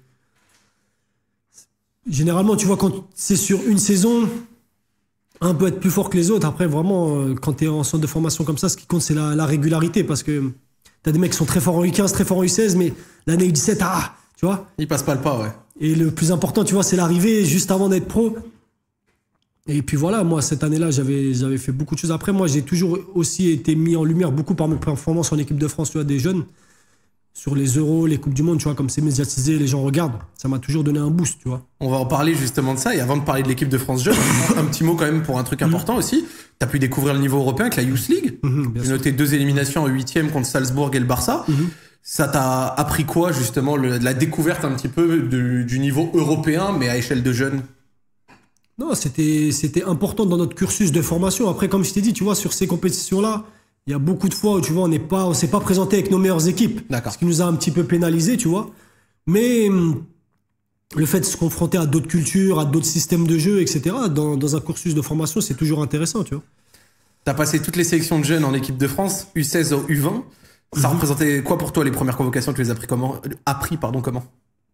généralement, tu vois, quand c'est sur une saison, un peut être plus fort que les autres. Après, vraiment, euh, quand tu es en centre de formation comme ça, ce qui compte, c'est la, la régularité, parce que tu as des mecs qui sont très forts en U quinze, très forts en U seize, mais l'année U dix-sept, ah, tu vois. Il passe pas le pas, ouais. Et le plus important, tu vois, c'est l'arrivée juste avant d'être pro. Et puis voilà, moi, cette année-là, j'avais, j'avais fait beaucoup de choses. Après, moi, j'ai toujours aussi été mis en lumière beaucoup par mes performances en équipe de France, tu vois, des jeunes. Sur les Euros, les Coupes du Monde, tu vois, comme c'est médiatisé, les gens regardent. Ça m'a toujours donné un boost, tu vois. On va en parler justement de ça. Et avant de parler de l'équipe de France jeune, un petit mot quand même pour un truc important aussi. T'as pu découvrir le niveau européen avec la Youth League. Mhm, bien J'ai sûr. noté deux éliminations en huitième contre Salzbourg et le Barça. Mhm. Ça t'a appris quoi, justement, le- la découverte un petit peu du, du niveau européen, mais à échelle de jeunes? Non, c'était, c'était important dans notre cursus de formation. Après, comme je t'ai dit, tu vois, sur ces compétitions-là, il y a beaucoup de fois où, tu vois, on n'est pas, on s'est pas présenté avec nos meilleures équipes. D'accord. Ce qui nous a un petit peu pénalisé, tu vois. Mais hum, le fait de se confronter à d'autres cultures, à d'autres systèmes de jeu, et cetera, dans, dans un cursus de formation, c'est toujours intéressant, tu vois. T'as passé toutes les sélections de jeunes en équipe de France, U seize au U vingt. Ça représentait quoi pour toi les premières convocations? Tu les as pris comment? Appris, pardon, comment?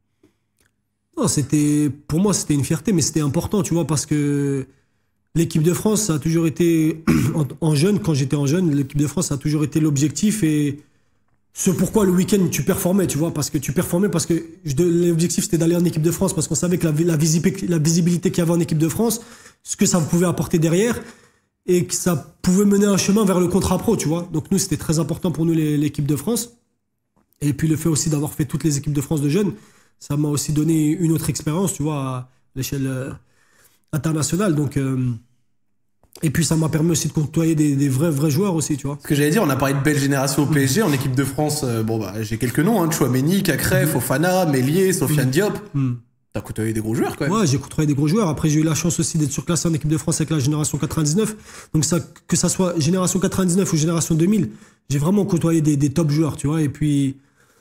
Non, c'était, pour moi, c'était une fierté, mais c'était important, tu vois, parce que l'équipe de France, ça a toujours été, en, en jeune, quand j'étais en jeune, l'équipe de France, ça a toujours été l'objectif et ce pourquoi le week-end tu performais, tu vois, parce que tu performais, parce que je- l'objectif c'était d'aller en équipe de France, parce qu'on savait que la, la, visibilité, la visibilité qu'il y avait en équipe de France, ce que ça pouvait apporter derrière, et que ça pouvait mener un chemin vers le contrat pro, tu vois. Donc nous, c'était très important pour nous, les- l'équipe de France. Et puis le fait aussi d'avoir fait toutes les équipes de France de jeunes, ça m'a aussi donné une autre expérience, tu vois, à l'échelle euh, internationale. Donc, euh, et puis ça m'a permis aussi de côtoyer des, des vrais, vrais joueurs aussi, tu vois. Ce que j'allais dire, on a parlé de belle génération au P S G, en équipe de France, euh, bon bah j'ai quelques noms, hein, Chouameni, Cacré, Fofana, Mélier, Sofiane Diop. Hmm. T'as côtoyé des gros joueurs quand même. Ouais, j'ai côtoyé des gros joueurs. Après, j'ai eu la chance aussi d'être surclassé en équipe de France avec la génération quatre-vingt-dix-neuf. Donc, ça, que ça soit génération quatre-vingt-dix-neuf ou génération deux mille, j'ai vraiment côtoyé des, des top joueurs, tu vois. Et puis,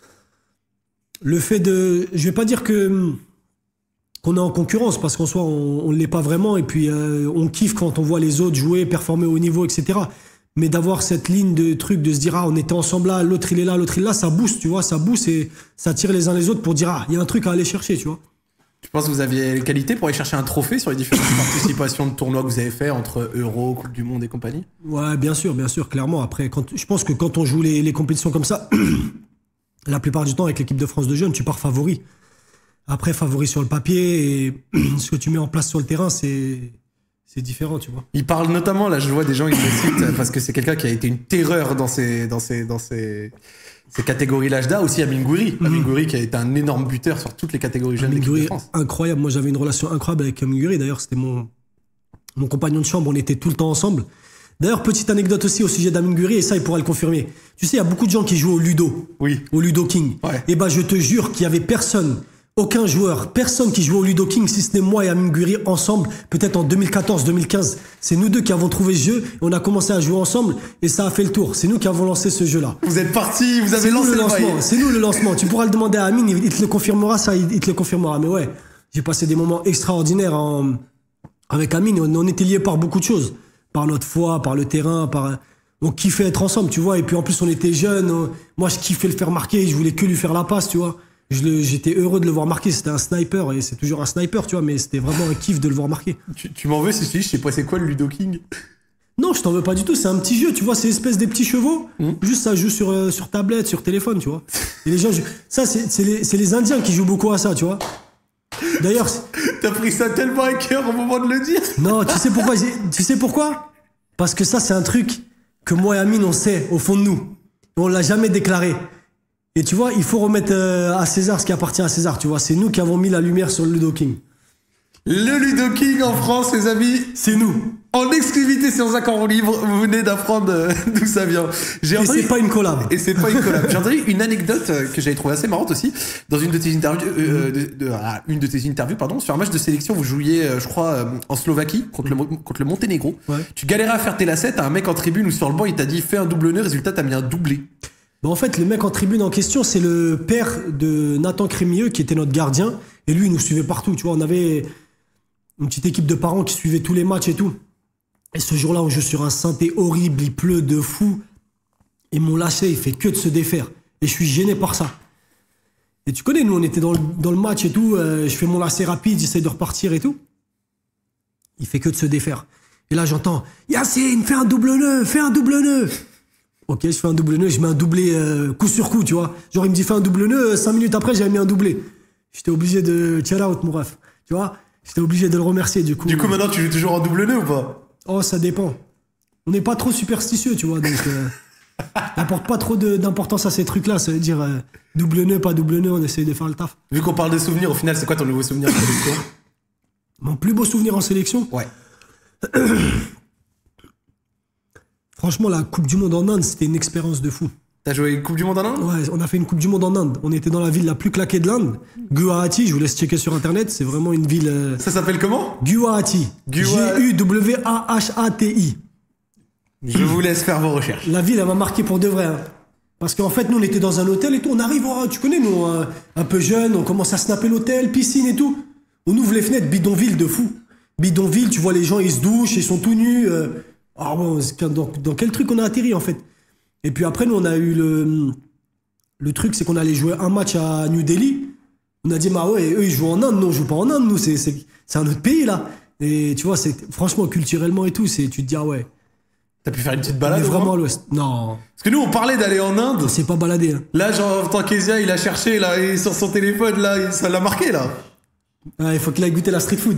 le fait de. Je vais pas dire que qu'on est en concurrence, parce qu'en soi, on ne l'est pas vraiment. Et puis, euh, on kiffe quand on voit les autres jouer, performer au haut niveau, et cetera. Mais d'avoir cette ligne de truc, de se dire, ah, on était ensemble là, l'autre il est là, l'autre il est là, ça booste, tu vois, ça booste et ça tire les uns les autres pour dire, ah, il y a un truc à aller chercher, tu vois. Je pense que vous aviez les qualités pour aller chercher un trophée sur les différentes participations de tournois que vous avez fait entre Euro, Coupe du Monde et compagnie. Ouais, bien sûr, bien sûr, clairement. Après, quand, je pense que quand on joue les, les compétitions comme ça, la plupart du temps, avec l'équipe de France de jeunes, tu pars favori. Après, favori sur le papier, et ce que tu mets en place sur le terrain, c'est c'est différent, tu vois. Il parle notamment, là je vois des gens, ils le citent, parce que c'est quelqu'un qui a été une terreur dans ces, dans ces, dans ces, ces catégories l'âge d'A, aussi Amine Gouiri. Mm-hmm. Amine Gouiri qui a été un énorme buteur sur toutes les catégories jeunes d'équipe de France. Incroyable, moi j'avais une relation incroyable avec Amine Gouiri, d'ailleurs c'était mon, mon compagnon de chambre, on était tout le temps ensemble. D'ailleurs, petite anecdote aussi au sujet d'Amine Gouiri, et ça il pourra le confirmer. Tu sais, il y a beaucoup de gens qui jouent au Ludo, oui. au Ludo King. Ouais. Et ben je te jure qu'il y avait personne, aucun joueur, personne qui jouait au Ludo King, si ce n'est moi et Amine Gouiri ensemble, peut-être en deux mille quatorze deux mille quinze. C'est nous deux qui avons trouvé ce jeu, et on a commencé à jouer ensemble, et ça a fait le tour. C'est nous qui avons lancé ce jeu-là. Vous êtes partis, vous avez lancé le le lancement. C'est nous le lancement. Tu pourras le demander à Amine, il te le confirmera, ça, il te le confirmera. Mais ouais, j'ai passé des moments extraordinaires en... avec Amine, on, on était liés par beaucoup de choses. Par notre foi, par le terrain, par... On kiffait être ensemble, tu vois. Et puis en plus, on était jeunes. On... Moi, je kiffais le faire marquer, je voulais que lui faire la passe, tu vois. Je le... J'étais heureux de le voir marquer, c'était un sniper, et c'est toujours un sniper, tu vois, mais c'était vraiment un kiff de le voir marquer. Tu, tu m'en veux si je te dis, je sais pas c'est quoi le Ludo King? Non, je t'en veux pas du tout, c'est un petit jeu, tu vois, c'est espèce des petits chevaux. Mmh. Juste ça joue sur, euh, sur tablette, sur téléphone, tu vois. Et les gens, ça, c'est les, les Indiens qui jouent beaucoup à ça, tu vois. D'ailleurs... T'as pris ça tellement à cœur au moment de le dire. Non, tu sais pourquoi? Tu sais pourquoi? Parce que ça, c'est un truc que moi et Amine, on sait au fond de nous. On l'a jamais déclaré. Et tu vois, il faut remettre euh, à César ce qui appartient à César, tu vois. C'est nous qui avons mis la lumière sur le Ludo King. Le Ludo King en France, les amis, c'est nous. En exclusivité sur Zach en roue libre, vous venez d'apprendre euh, d'où ça vient. Et entendu... c'est pas une collab. Et c'est pas une collab. J'ai entendu une anecdote euh, que j'avais trouvée assez marrante aussi dans une de tes interviews, euh, de, de, ah, une de tes interviews, pardon, sur un match de sélection. Vous jouiez, euh, je crois, euh, en Slovaquie contre le contre le Monténégro. Ouais. Tu galérais à faire tes lacets, t'as un mec en tribune ou sur le banc, il t'a dit fais un double nœud, résultat t'as mis un doublé. Bah en fait, le mec en tribune en question, c'est le père de Nathan Crémieux qui était notre gardien, et lui il nous suivait partout. Tu vois, on avait une petite équipe de parents qui suivaient tous les matchs et tout. Et ce jour-là, on joue sur un synthé horrible, il pleut de fou. Et mon lacet, il fait que de se défaire. Et je suis gêné par ça. Et tu connais, nous, on était dans le, dans le match et tout. Euh, je fais mon lacet rapide, j'essaie de repartir et tout. Il fait que de se défaire. Et là, j'entends « Yacine, fais un double nœud, fais un double nœud !» Ok, je fais un double nœud, je mets un doublé euh, coup sur coup, tu vois. Genre, il me dit « Fais un double nœud », cinq minutes après, j'avais mis un doublé. J'étais obligé de « Chill out, mon ref », tu vois. J'étais obligé de le remercier, du coup. Du coup, maintenant, tu joues toujours en double nœud ou pas? Oh, ça dépend. On n'est pas trop superstitieux, tu vois, donc euh, n'apporte pas trop d'importance à ces trucs-là. Ça veut dire euh, double nœud, pas double nœud, on essaye de faire le taf. Vu qu'on parle de souvenirs, au final, c'est quoi ton nouveau souvenir en sélection? Mon plus beau souvenir en sélection? Ouais. Franchement, la Coupe du Monde en Inde, c'était une expérience de fou. T'as joué une Coupe du Monde en Inde? Ouais, on a fait une Coupe du Monde en Inde. On était dans la ville la plus claquée de l'Inde, Guwahati. Je vous laisse checker sur internet. C'est vraiment une ville. Euh... Ça s'appelle comment? Guwahati. G U W A H A T I. Je vous laisse faire vos recherches. La ville, elle m'a marqué pour de vrai. Hein. Parce qu'en fait, nous, on était dans un hôtel et tout. On arrive, oh, tu connais, nous, un, un peu jeunes, on commence à snapper l'hôtel, piscine et tout. On ouvre les fenêtres, bidonville de fou. Bidonville, tu vois, les gens, ils se douchent, ils sont tout nus. Euh... Oh, bon, dans, dans quel truc on a atterri, en fait? Et puis après, nous, on a eu le... Le truc, c'est qu'on allait jouer un match à New Delhi. On a dit, bah ouais, eux, ils jouent en Inde. Nous, on joue pas en Inde. Nous, c'est un autre pays, là. Et tu vois, c'est franchement, culturellement et tout, tu te dis, ah ouais. T'as pu faire une petite balade? Vraiment à l'ouest. Non. Parce que nous, on parlait d'aller en Inde. On s'est pas baladé. Hein. Là, j'entends Kezia, il a cherché, là, et sur son téléphone, là, ça l'a marqué, là. Ah, il faut qu'il aille goûter la street food.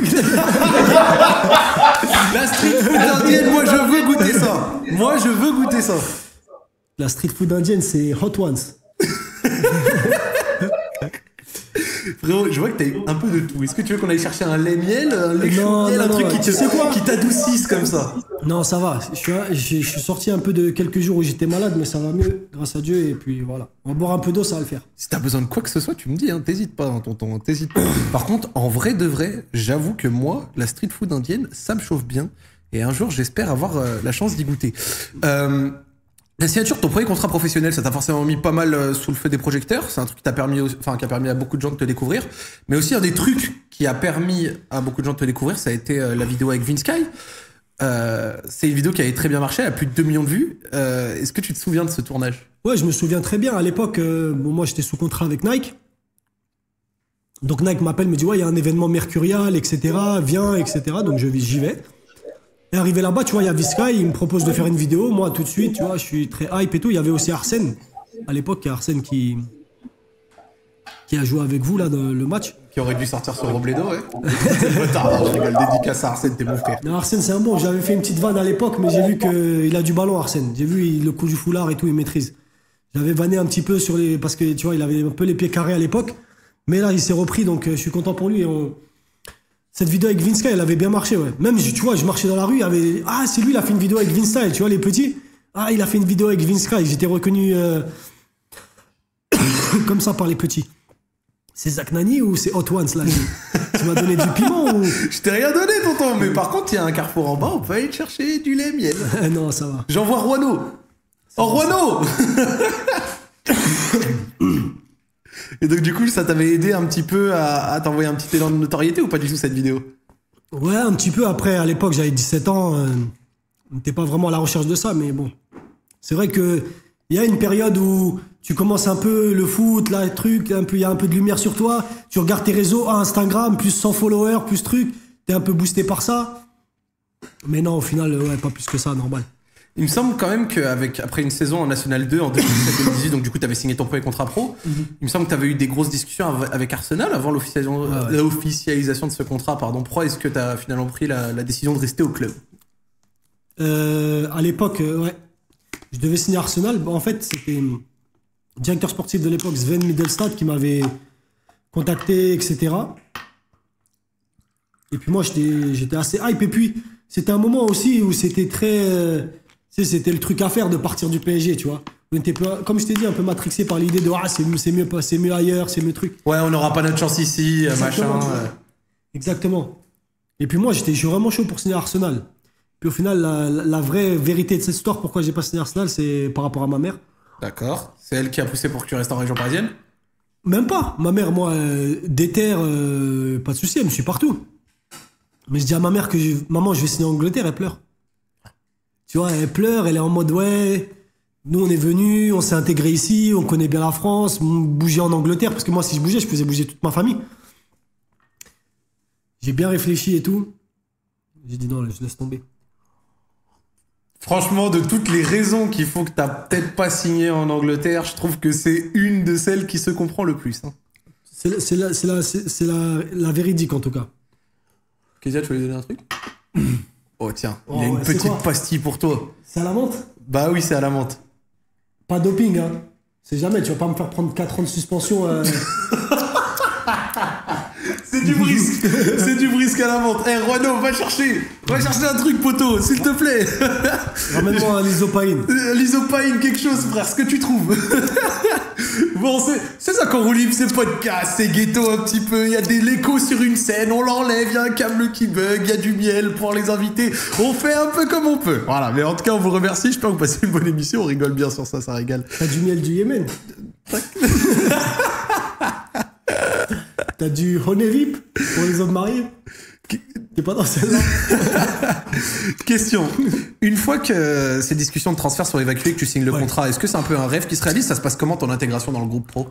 La street food indienne, moi, je veux goûter ça. Moi, je veux goûter ça. La street food indienne, c'est Hot Ones. Frérot, je vois que t'as un peu de tout. Est-ce que tu veux qu'on aille chercher un lait miel, un lait non, miel, non, un non, truc qui, te, sais quoi qui t'adoucisse comme ça? Non, ça va. Je suis, je suis sorti un peu de quelques jours où j'étais malade, mais ça va mieux, grâce à Dieu. Et puis voilà, on va boire un peu d'eau, ça va le faire. Si t'as besoin de quoi que ce soit, tu me dis, hein, t'hésites pas, hein, tonton, t'hésites pas. Par contre, en vrai de vrai, j'avoue que moi, la street food indienne, ça me chauffe bien. Et un jour, j'espère avoir euh, la chance d'y goûter. Euh... La signature de ton premier contrat professionnel, ça t'a forcément mis pas mal sous le feu des projecteurs. C'est un truc qui t'a permis, enfin, qui a permis à beaucoup de gens de te découvrir. Mais aussi un des trucs qui a permis à beaucoup de gens de te découvrir, ça a été la vidéo avec Vince Sky. Euh, c'est une vidéo qui avait très bien marché, elle a plus de deux millions de vues. Euh, Est-ce que tu te souviens de ce tournage? Ouais, je me souviens très bien. À l'époque, euh, bon, moi, j'étais sous contrat avec Nike. Donc Nike m'appelle, me dit ouais, il y a un événement Mercurial, et cetera. Viens, et cetera. Donc je j'y vais. Et arrivé là-bas, tu vois, il y a Visca, il me propose de faire une vidéo. Moi, tout de suite, tu vois, je suis très hype et tout. Il y avait aussi Arsène. À l'époque, il y a Arsène qui, qui a joué avec vous, là, dans le match. Qui aurait dû sortir sur Robledo, ouais. C'est le retard, je rigole, dédicace à Arsène, t'es mon frère. Non, Arsène, c'est un bon. J'avais fait une petite vanne à l'époque, mais j'ai vu qu'il a du ballon, Arsène. J'ai vu il, le coup du foulard et tout, il maîtrise. J'avais vanné un petit peu sur les. Parce que tu vois, il avait un peu les pieds carrés à l'époque. Mais là, il s'est repris, donc euh, je suis content pour lui. Et on... Cette vidéo avec Vince Style, elle avait bien marché, ouais. Même, tu vois, je marchais dans la rue, il y avait. Ah, c'est lui, il a fait une vidéo avec Vince Style, tu vois, les petits. Ah, il a fait une vidéo avec Vince Style. J'étais reconnu euh... comme ça par les petits. C'est Zach Nani ou c'est Hot Ones là? Tu m'as donné du piment ou... Je t'ai rien donné, tonton, mais par contre, il y a un carrefour en bas, on peut aller chercher du lait miel. Non, ça va. J'envoie Ruano. Oh, Ruano. Et donc, du coup, ça t'avait aidé un petit peu à, à t'envoyer un petit élan de notoriété ou pas du tout cette vidéo? Ouais, un petit peu. Après, à l'époque, j'avais dix-sept ans. Euh, on n'était pas vraiment à la recherche de ça, mais bon. C'est vrai que il y a une période où tu commences un peu le foot, là, truc, un peu, il y a un peu de lumière sur toi. Tu regardes tes réseaux, ah, Instagram, plus cent followers, plus truc. T'es un peu boosté par ça. Mais non, au final, ouais, pas plus que ça, normal. Il me semble quand même qu'avec après une saison en National deux en deux mille dix-sept deux mille dix-huit, donc du coup tu avais signé ton premier contrat pro, mm-hmm. Il me semble que tu avais eu des grosses discussions avec Arsenal avant l'officialisation, ah ouais. l'officialisation de ce contrat pardon, pro. Est-ce que tu as finalement pris la, la décision de rester au club? euh, À l'époque, euh, ouais. Je devais signer Arsenal. En fait, c'était le directeur sportif de l'époque, Sven Middelstad, qui m'avait contacté, et cetera. Et puis moi, j'étais, j'étais assez hype. Et puis, c'était un moment aussi où c'était très... Euh, tu sais, c'était le truc à faire de partir du P S G, tu vois. On était, comme je t'ai dit, un peu matrixé par l'idée de « Ah, c'est, c'est, mieux, c'est mieux ailleurs, c'est mieux truc. » Ouais, on n'aura pas notre chance ici, Exactement, machin. Ouais. Exactement. Et puis moi, j'étais, j'étais vraiment chaud pour signer Arsenal. Puis au final, la, la vraie vérité de cette histoire, pourquoi j'ai pas signé Arsenal, c'est par rapport à ma mère. D'accord. C'est elle qui a poussé pour que tu restes en région parisienne? Même pas. Ma mère, moi, euh, déterre, euh, pas de souci, elle me suit partout. Mais je dis à ma mère que je, maman, je vais signer en Angleterre, elle pleure. Tu vois, elle pleure, elle est en mode ouais, nous on est venus, on s'est intégré ici, on connaît bien la France, bouger en Angleterre, parce que moi si je bougeais, je faisais bouger toute ma famille. J'ai bien réfléchi et tout. J'ai dit non, je laisse tomber. Franchement, de toutes les raisons qu'il faut que t'as peut-être pas signé en Angleterre, je trouve que c'est une de celles qui se comprend le plus. Hein. C'est, c'est, la, c'est, la, c'est, c'est la, la véridique en tout cas. Kézia, tu veux lui donner un truc? Oh tiens, oh, il y a une ouais, petite pastille pour toi. C'est à la menthe? Bah oui, c'est à la menthe. Pas doping, hein. C'est jamais, tu vas pas me faire prendre quatre ans de suspension. Euh... C'est du brisque. C'est du brisque à la menthe. Eh, hey, Ruano, va chercher. Va chercher un truc, poteau, s'il te plaît. Ramène-moi un l'isopaïne. L'isopaïne, quelque chose, frère, ce que tu trouves. Bon, c'est, c'est ça qu'on roule libre, c'est podcast, c'est ghetto un petit peu. Il y a des l'écho sur une scène, on l'enlève, il y a un câble qui bug, il y a du miel pour les invités. On fait un peu comme on peut. Voilà, mais en tout cas, on vous remercie. J'espère que vous passez une bonne émission. On rigole bien sur ça, ça régale. T'as du miel du Yémen. T'as du honey pour les hommes mariés. T'es pas dans celle-là. Question. Une fois que ces discussions de transfert sont évacuées, que tu signes le ouais. contrat, est-ce que c'est un peu un rêve qui se réalise? Ça se passe comment ton intégration dans le groupe pro?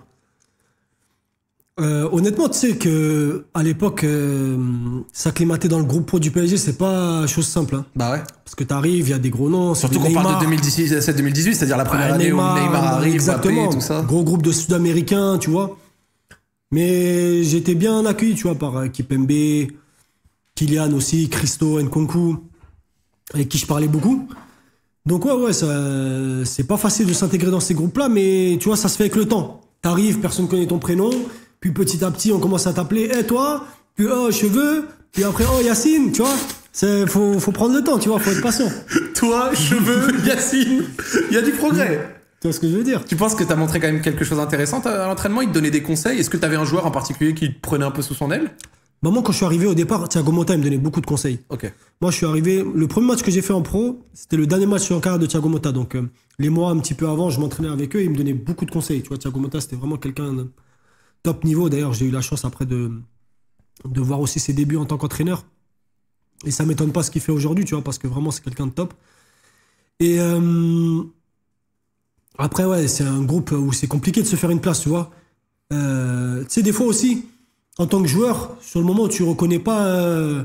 euh, Honnêtement, tu sais que à l'époque, euh, s'acclimater dans le groupe pro du P S G, c'est pas chose simple. Hein. Bah ouais. Parce que t'arrives, il y a des gros noms. Surtout qu'on parle de deux mille dix-sept deux mille dix-huit, c'est-à-dire la première ouais, année Neymar, où Neymar arrive, exactement, Mbappé, tout ça. Gros groupe de Sud-Américains, tu vois. Mais j'étais bien accueilli, tu vois, par Kipembe, Kylian aussi, Christo, Nkunku, avec qui je parlais beaucoup. Donc ouais, ouais, ça, c'est pas facile de s'intégrer dans ces groupes-là, mais tu vois, ça se fait avec le temps. T'arrives, personne connaît ton prénom, puis petit à petit, on commence à t'appeler « Hé, hey, toi ?» Puis « Oh, cheveux ?» Puis après « Oh, Yacine ?» Tu vois, c'est, faut, faut prendre le temps, tu vois, faut être patient. Toi, cheveux, Yacine, il y a du progrès. Tu vois ce que je veux dire? Tu penses que t'as montré quand même quelque chose d'intéressant à l'entraînement? Il te donnait des conseils? Est-ce que t'avais un joueur en particulier qui te prenait un peu sous son aile? Bah moi, quand je suis arrivé au départ, Thiago Motta, il me donnait beaucoup de conseils. Ok. Moi, je suis arrivé... Le premier match que j'ai fait en pro, c'était le dernier match en carrière de Thiago Motta. Donc, euh, les mois un petit peu avant, je m'entraînais avec eux et ils me donnaient beaucoup de conseils. Tu vois, Thiago Motta, c'était vraiment quelqu'un de top niveau. D'ailleurs, j'ai eu la chance après de, de voir aussi ses débuts en tant qu'entraîneur. Et ça m'étonne pas ce qu'il fait aujourd'hui, tu vois, parce que vraiment, c'est quelqu'un de top. Et... Euh, Après, ouais, c'est un groupe où c'est compliqué de se faire une place, tu vois. Euh, tu sais, des fois aussi, en tant que joueur, sur le moment, tu reconnais pas... Euh...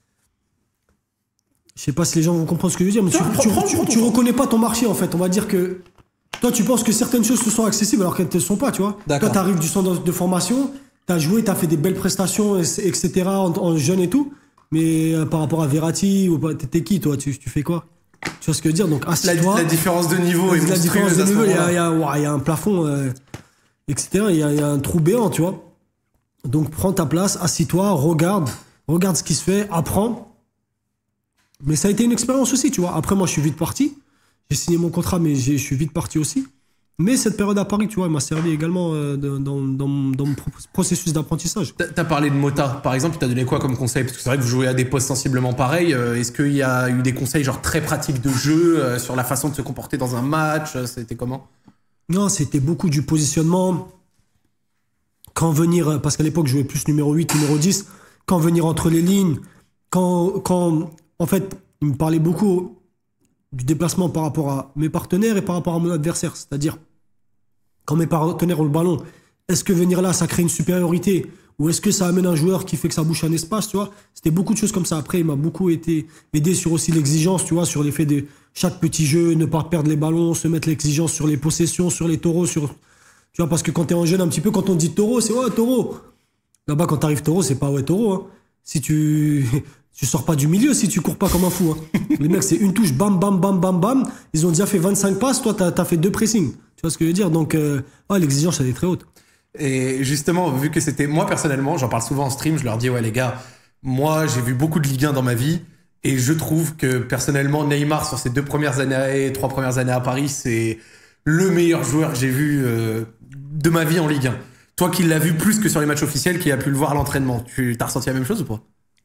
Je sais pas si les gens vont comprendre ce que je veux dire, mais tu, tu, tu, tu, tu reconnais pas ton marché, en fait. On va dire que... Toi, tu penses que certaines choses te sont accessibles alors qu'elles ne te sont pas, tu vois. D'accord. Toi, tu arrives du centre de formation, t'as joué, t'as fait des belles prestations, et cetera en, en jeune et tout. Mais euh, par rapport à Verratti, ou t'es qui toi, tu, tu fais quoi? Tu vois ce que je veux dire? Donc assis-toi. La, la différence de niveau est La différence de à ce niveau, il y, moment-là. a- il y, a- ouais, il y a un plafond, euh, et cetera. Il y, a- il y a un trou béant, tu vois. Donc prends ta place, assis-toi, regarde, regarde ce qui se fait, apprends. Mais ça a été une expérience aussi, tu vois. Après, moi, je suis vite parti. J'ai signé mon contrat, mais j'ai- je suis vite parti aussi. Mais cette période à Paris, tu vois, elle m'a servi également euh, de- dans, dans, dans mon pro- processus d'apprentissage. T'as t'as parlé de Mota, par exemple, il t'a donné quoi comme conseil? Parce que c'est vrai que vous jouez à des postes sensiblement pareils. Euh, Est-ce qu'il y a eu des conseils genre très pratiques de jeu euh, sur la façon de se comporter dans un match? euh, C'était comment? Non, c'était beaucoup du positionnement. Quand venir, parce qu'à l'époque, je jouais plus numéro huit, numéro dix. Quand venir entre les lignes. Quand, quand, en fait, il me parlait beaucoup du déplacement par rapport à mes partenaires et par rapport à mon adversaire. C'est-à-dire, quand mes partenaires ont le ballon, est-ce que venir là, ça crée une supériorité? Ou est-ce que ça amène un joueur qui fait que ça bouche un espace, tu vois? C'était beaucoup de choses comme ça. Après, il m'a beaucoup été aidé sur aussi l'exigence, tu vois, sur l'effet de chaque petit jeu, ne pas perdre les ballons, se mettre l'exigence sur les possessions, sur les taureaux, sur... Tu vois, parce que quand t'es en jeune un petit peu, quand on dit taureau, c'est ouais, taureau. Là-bas, quand t'arrives taureau, c'est pas ouais, taureau, hein. Si tu... Tu sors pas du milieu si tu cours pas comme un fou, hein. Les mecs, c'est une touche, bam, bam, bam, bam, bam. Ils ont déjà fait vingt-cinq passes, toi, t'as as fait deux pressings. Tu vois ce que je veux dire? Donc, euh, ouais, l'exigence, elle est très haute. Et justement, vu que c'était moi personnellement, j'en parle souvent en stream, je leur dis ouais les gars, moi j'ai vu beaucoup de Ligue un dans ma vie et je trouve que personnellement Neymar sur ses deux premières années, trois premières années à Paris, c'est le meilleur joueur que j'ai vu euh, de ma vie en Ligue un. Toi qui l'as vu plus que sur les matchs officiels, qui a pu le voir à l'entraînement, tu t'as ressenti la même chose ou pas?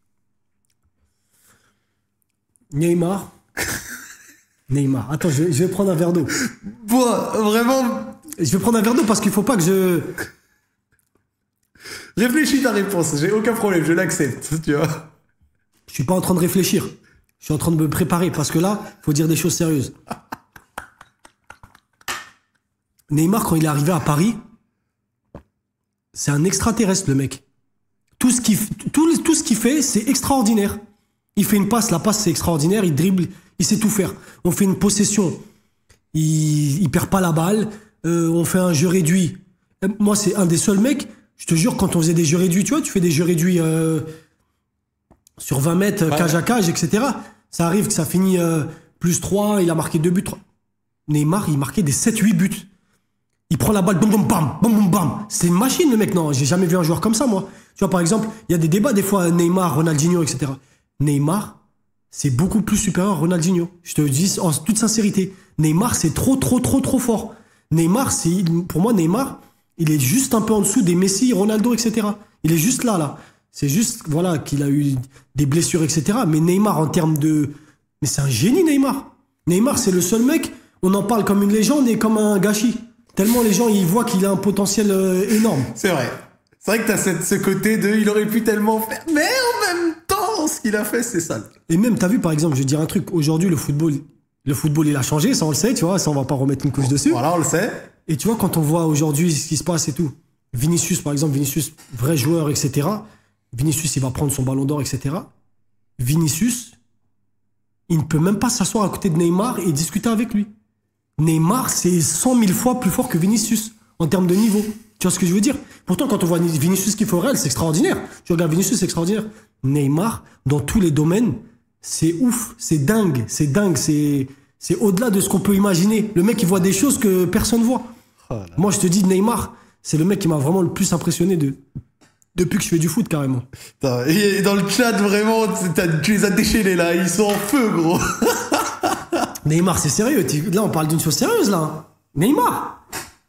Neymar. Neymar. Attends, je vais, je vais prendre un verre d'eau. Bon, vraiment, Je vais prendre un verre d'eau parce qu'il faut pas que je... réfléchis ta réponse, j'ai aucun problème, je l'accepte, tu vois. Je suis pas en train de réfléchir. Je suis en train de me préparer parce que là, faut dire des choses sérieuses. Neymar, quand il est arrivé à Paris, c'est un extraterrestre, le mec. Tout ce qu'il tout, tout ce qu'il fait, c'est extraordinaire. Il fait une passe, la passe, c'est extraordinaire. Il dribble, il sait tout faire. On fait une possession, il, il perd pas la balle. Euh, on fait un jeu réduit. Euh, Moi, c'est un des seuls mecs, je te jure, quand on faisait des jeux réduits, tu vois, tu fais des jeux réduits euh, sur vingt mètres, Ouais. cage à cage, et cetera. Ça arrive que ça finit euh, plus trois, il a marqué deux buts. trois. Neymar, il marquait des sept huit buts. Il prend la balle, bam, bam, bam, bam, bam, bam. C'est une machine, le mec. Non, j'ai jamais vu un joueur comme ça, moi. Tu vois, par exemple, il y a des débats, des fois, Neymar, Ronaldinho, et cetera. Neymar, c'est beaucoup plus supérieur à Ronaldinho. Je te le dis en toute sincérité. Neymar, c'est trop, trop, trop, trop fort. Neymar, c'est, pour moi, Neymar, il est juste un peu en dessous des Messi, Ronaldo, et cetera. Il est juste là, là. C'est juste, voilà, qu'il a eu des blessures, et cetera. Mais Neymar, en termes de... Mais c'est un génie, Neymar. Neymar, c'est le seul mec, on en parle comme une légende et comme un gâchis. Tellement les gens, ils voient qu'il a un potentiel euh, énorme. C'est vrai. C'est vrai que t'as cette, ce côté de il aurait pu tellement faire, mais en même temps, ce qu'il a fait, c'est sale. Et même, t'as vu, par exemple, je vais dire un truc. Aujourd'hui, le football, le football, il a changé, ça on le sait, tu vois, ça on va pas remettre une couche dessus. Voilà, on le sait. Et tu vois, quand on voit aujourd'hui ce qui se passe et tout, Vinicius, par exemple, Vinicius, vrai joueur, et cetera. Vinicius, il va prendre son ballon d'or, et cetera. Vinicius, il ne peut même pas s'asseoir à côté de Neymar et discuter avec lui. Neymar, c'est cent mille fois plus fort que Vinicius en termes de niveau. Tu vois ce que je veux dire? Pourtant, quand on voit Vinicius qui fait au Real, c'est extraordinaire. Tu regardes Vinicius, c'est extraordinaire. Neymar, dans tous les domaines, c'est ouf, c'est dingue, c'est dingue, c'est c'est au-delà de ce qu'on peut imaginer. Le mec, il voit des choses que personne voit. Oh là. Moi, je te dis, Neymar, c'est le mec qui m'a vraiment le plus impressionné de, depuis que je fais du foot, carrément. Putain, et dans le chat, vraiment, t'as- tu les as déchaînés là, ils sont en feu, gros. Neymar, c'est sérieux. Tu- Là, on parle d'une chose sérieuse, là. Neymar.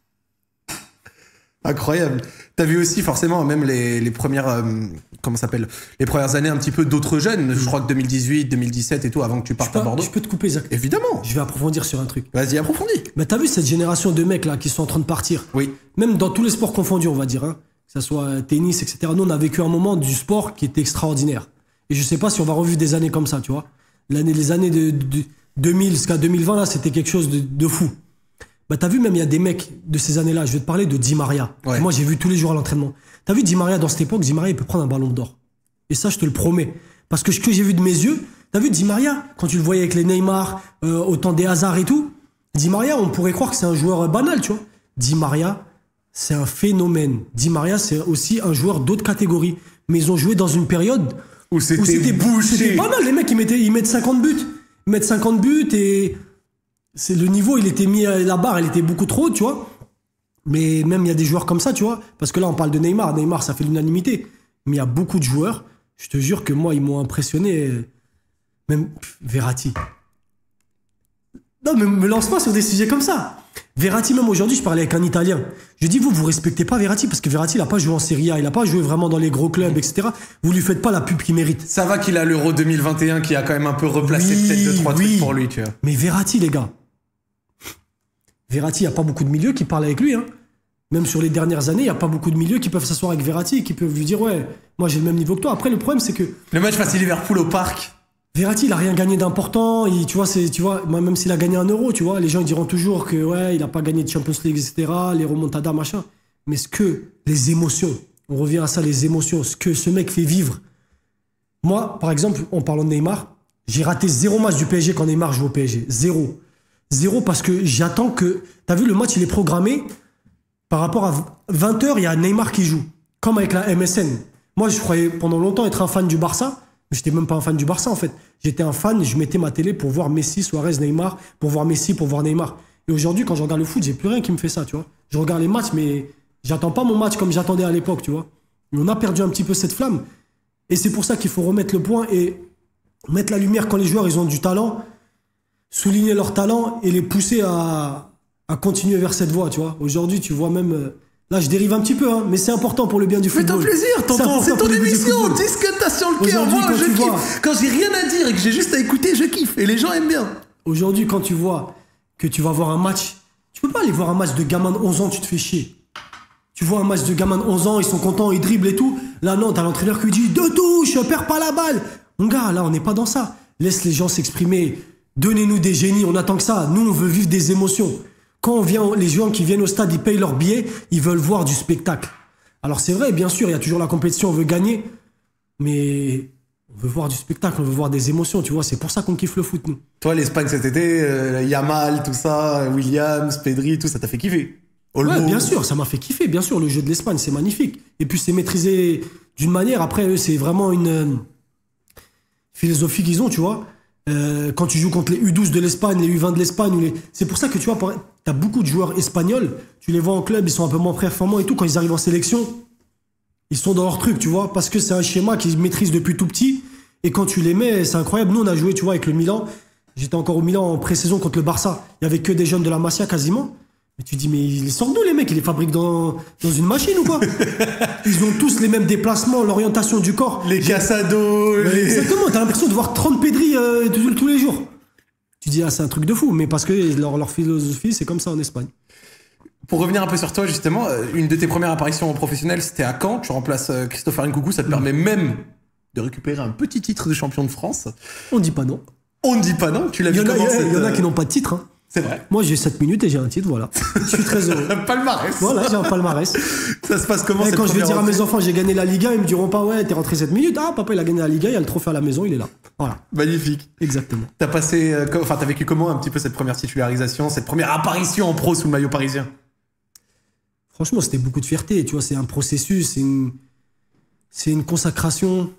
Incroyable. T'as vu aussi forcément même les, les premières euh, comment ça s'appelle les premières années un petit peu d'autres jeunes. Je crois que deux mille dix-huit, deux mille dix-sept et tout avant que tu Je partes peux, à Bordeaux. je peux te couper, Zach. Évidemment. Je vais approfondir sur un truc. Vas-y, approfondis. Mais t'as vu cette génération de mecs là qui sont en train de partir? Oui. Même dans tous les sports confondus, on va dire, hein, que ça soit euh, tennis, et cetera. Nous, on a vécu un moment du sport qui était extraordinaire. Et je sais pas si on va revivre des années comme ça, tu vois. L'année, les années de, de deux mille jusqu'à deux mille vingt, là, c'était quelque chose de, de fou. Bah, t'as vu, même, il y a des mecs de ces années-là. Je vais te parler de Di Maria. Ouais. Moi, j'ai vu tous les jours à l'entraînement. T'as vu Di Maria dans cette époque? Di Maria, il peut prendre un ballon d'or. Et ça, je te le promets. Parce que ce que j'ai vu de mes yeux, t'as vu Di Maria, quand tu le voyais avec les Neymar, euh, au temps des Hazard et tout, Di Maria, on pourrait croire que c'est un joueur euh, banal, tu vois. Di Maria, c'est un phénomène. Di Maria, c'est aussi un joueur d'autre catégorie. Mais ils ont joué dans une période où c'était bouché. C'était pas mal. Les mecs, ils, mettaient, ils mettent cinquante buts. Ils mettent cinquante buts et c'est, le niveau, il était mis à la barre, elle était beaucoup trop haute, tu vois. Mais même, il y a des joueurs comme ça, tu vois. Parce que là, on parle de Neymar. Neymar, ça fait l'unanimité. Mais il y a beaucoup de joueurs, je te jure que moi, ils m'ont impressionné. Même pff, Verratti. Non, mais me lance pas sur des sujets comme ça. Verratti, même aujourd'hui, je parlais avec un Italien. Je dis, vous, vous respectez pas Verratti parce que Verratti, il a pas joué en Serie A, il a pas joué vraiment dans les gros clubs, et cetera. Vous lui faites pas la pub qu'il mérite. Ça va qu'il a l'Euro deux mille vingt et un qui a quand même un peu replacé oui, peut-être deux, trois oui. trucs pour lui, tu vois. Mais Verratti, les gars. Verratti, il n'y a pas beaucoup de milieux qui parlent avec lui, hein. Même sur les dernières années, il n'y a pas beaucoup de milieux qui peuvent s'asseoir avec Verratti et qui peuvent lui dire, ouais, moi j'ai le même niveau que toi. Après, le problème, c'est que. Le match face à Liverpool au parc. Verratti, il a rien gagné d'important. Il, tu vois, c'est, tu vois, même s'il a gagné un euro, tu vois, les gens ils diront toujours que ouais, il a pas gagné de Champions League, et cetera. Les remontadas, machin. Mais ce que les émotions, on revient à ça, les émotions, ce que ce mec fait vivre. Moi, par exemple, en parlant de Neymar, j'ai raté zéro match du P S G quand Neymar joue au P S G. Zéro. Zéro parce que j'attends que. T'as vu, le match, il est programmé. Par rapport à vingt heures, il y a Neymar qui joue. Comme avec la M S N. Moi, je croyais pendant longtemps être un fan du Barça. Mais j'étais même pas un fan du Barça, en fait. J'étais un fan, je mettais ma télé pour voir Messi, Suarez, Neymar, pour voir Messi, pour voir Neymar. Et aujourd'hui, quand je regarde le foot, j'ai plus rien qui me fait ça, tu vois. Je regarde les matchs, mais j'attends pas mon match comme j'attendais à l'époque, tu vois. Et on a perdu un petit peu cette flamme. Et c'est pour ça qu'il faut remettre le point et mettre la lumière quand les joueurs, ils ont du talent, souligner leur talent et les pousser à, à continuer vers cette voie, tu vois. Aujourd'hui, tu vois même... Là, je dérive un petit peu, hein, mais c'est important pour le bien du football. Fais-toi plaisir, tonton, c'est, c'est ton émission, dis ce que t'as sur le cœur. Moi, je kiffe. Vois... Quand j'ai rien à dire et que j'ai juste à écouter, je kiffe. Et les gens aiment bien. Aujourd'hui, quand tu vois que tu vas voir un match, tu peux pas aller voir un match de gamin de onze ans, tu te fais chier. Tu vois un match de gamin de onze ans, ils sont contents, ils dribblent et tout. Là, non, t'as l'entraîneur qui dit « Deux touches, perds pas la balle !» Mon gars, là, on n'est pas dans ça. Laisse les gens s'exprimer. Donnez-nous des génies, on attend que ça. Nous, on veut vivre des émotions. Quand on vient, les joueurs qui viennent au stade, ils payent leur billet, ils veulent voir du spectacle. Alors c'est vrai, bien sûr, il y a toujours la compétition, on veut gagner, mais on veut voir du spectacle, on veut voir des émotions, tu vois, c'est pour ça qu'on kiffe le foot, nous. Toi, l'Espagne cet été, euh, Yamal, tout ça, Williams, Pedri, tout ça t'a fait kiffer? Olmo. Ouais, bien sûr, ça m'a fait kiffer, bien sûr, le jeu de l'Espagne, c'est magnifique. Et puis c'est maîtrisé d'une manière, après, eux, c'est vraiment une euh, philosophie qu'ils ont, tu vois. Euh, quand tu joues contre les U douze de l'Espagne, les U vingt de l'Espagne, les... c'est pour ça que tu vois, t'as beaucoup de joueurs espagnols, tu les vois en club, ils sont un peu moins performants et tout, quand ils arrivent en sélection, ils sont dans leur truc, tu vois, parce que c'est un schéma qu'ils maîtrisent depuis tout petit, et quand tu les mets, c'est incroyable. Nous, on a joué, tu vois, avec le Milan, j'étais encore au Milan en pré-saison contre le Barça, il y avait que des jeunes de la Masia quasiment, mais tu dis, mais ils sortent d'où les mecs? Ils les fabriquent dans, dans une machine ou quoi? Ils ont tous les mêmes déplacements, l'orientation du corps. Les Casado, les... Exactement, t'as l'impression de voir trente Pedri euh, tous, tous les jours. Tu dis, ah, c'est un truc de fou, mais parce que leur, leur philosophie, c'est comme ça en Espagne. Pour revenir un peu sur toi, justement, une de tes premières apparitions professionnelles, c'était à Caen. Tu remplaces Christopher Nkoukou, ça te mmh. permet même de récupérer un petit titre de champion de France. On dit pas non. On ne dit pas non, tu l'as vu comment cette... Il y en a qui n'ont pas de titre, hein. C'est vrai. Moi, j'ai sept minutes et j'ai un titre, voilà. Je suis très heureux. Un palmarès. Voilà, j'ai un palmarès. Ça se passe comment? Et quand je vais dire à mes enfants, j'ai gagné la Liga, ils me diront pas, ouais, t'es rentré sept minutes. Ah, papa, il a gagné la Liga, il y a le trophée à la maison, il est là. Voilà. Magnifique. Exactement. T'as passé, euh, enfin, t'as vécu comment un petit peu cette première titularisation, cette première apparition en pro sous le maillot parisien? Franchement, c'était beaucoup de fierté. Tu vois, c'est un processus, c'est une, c'est une consacration.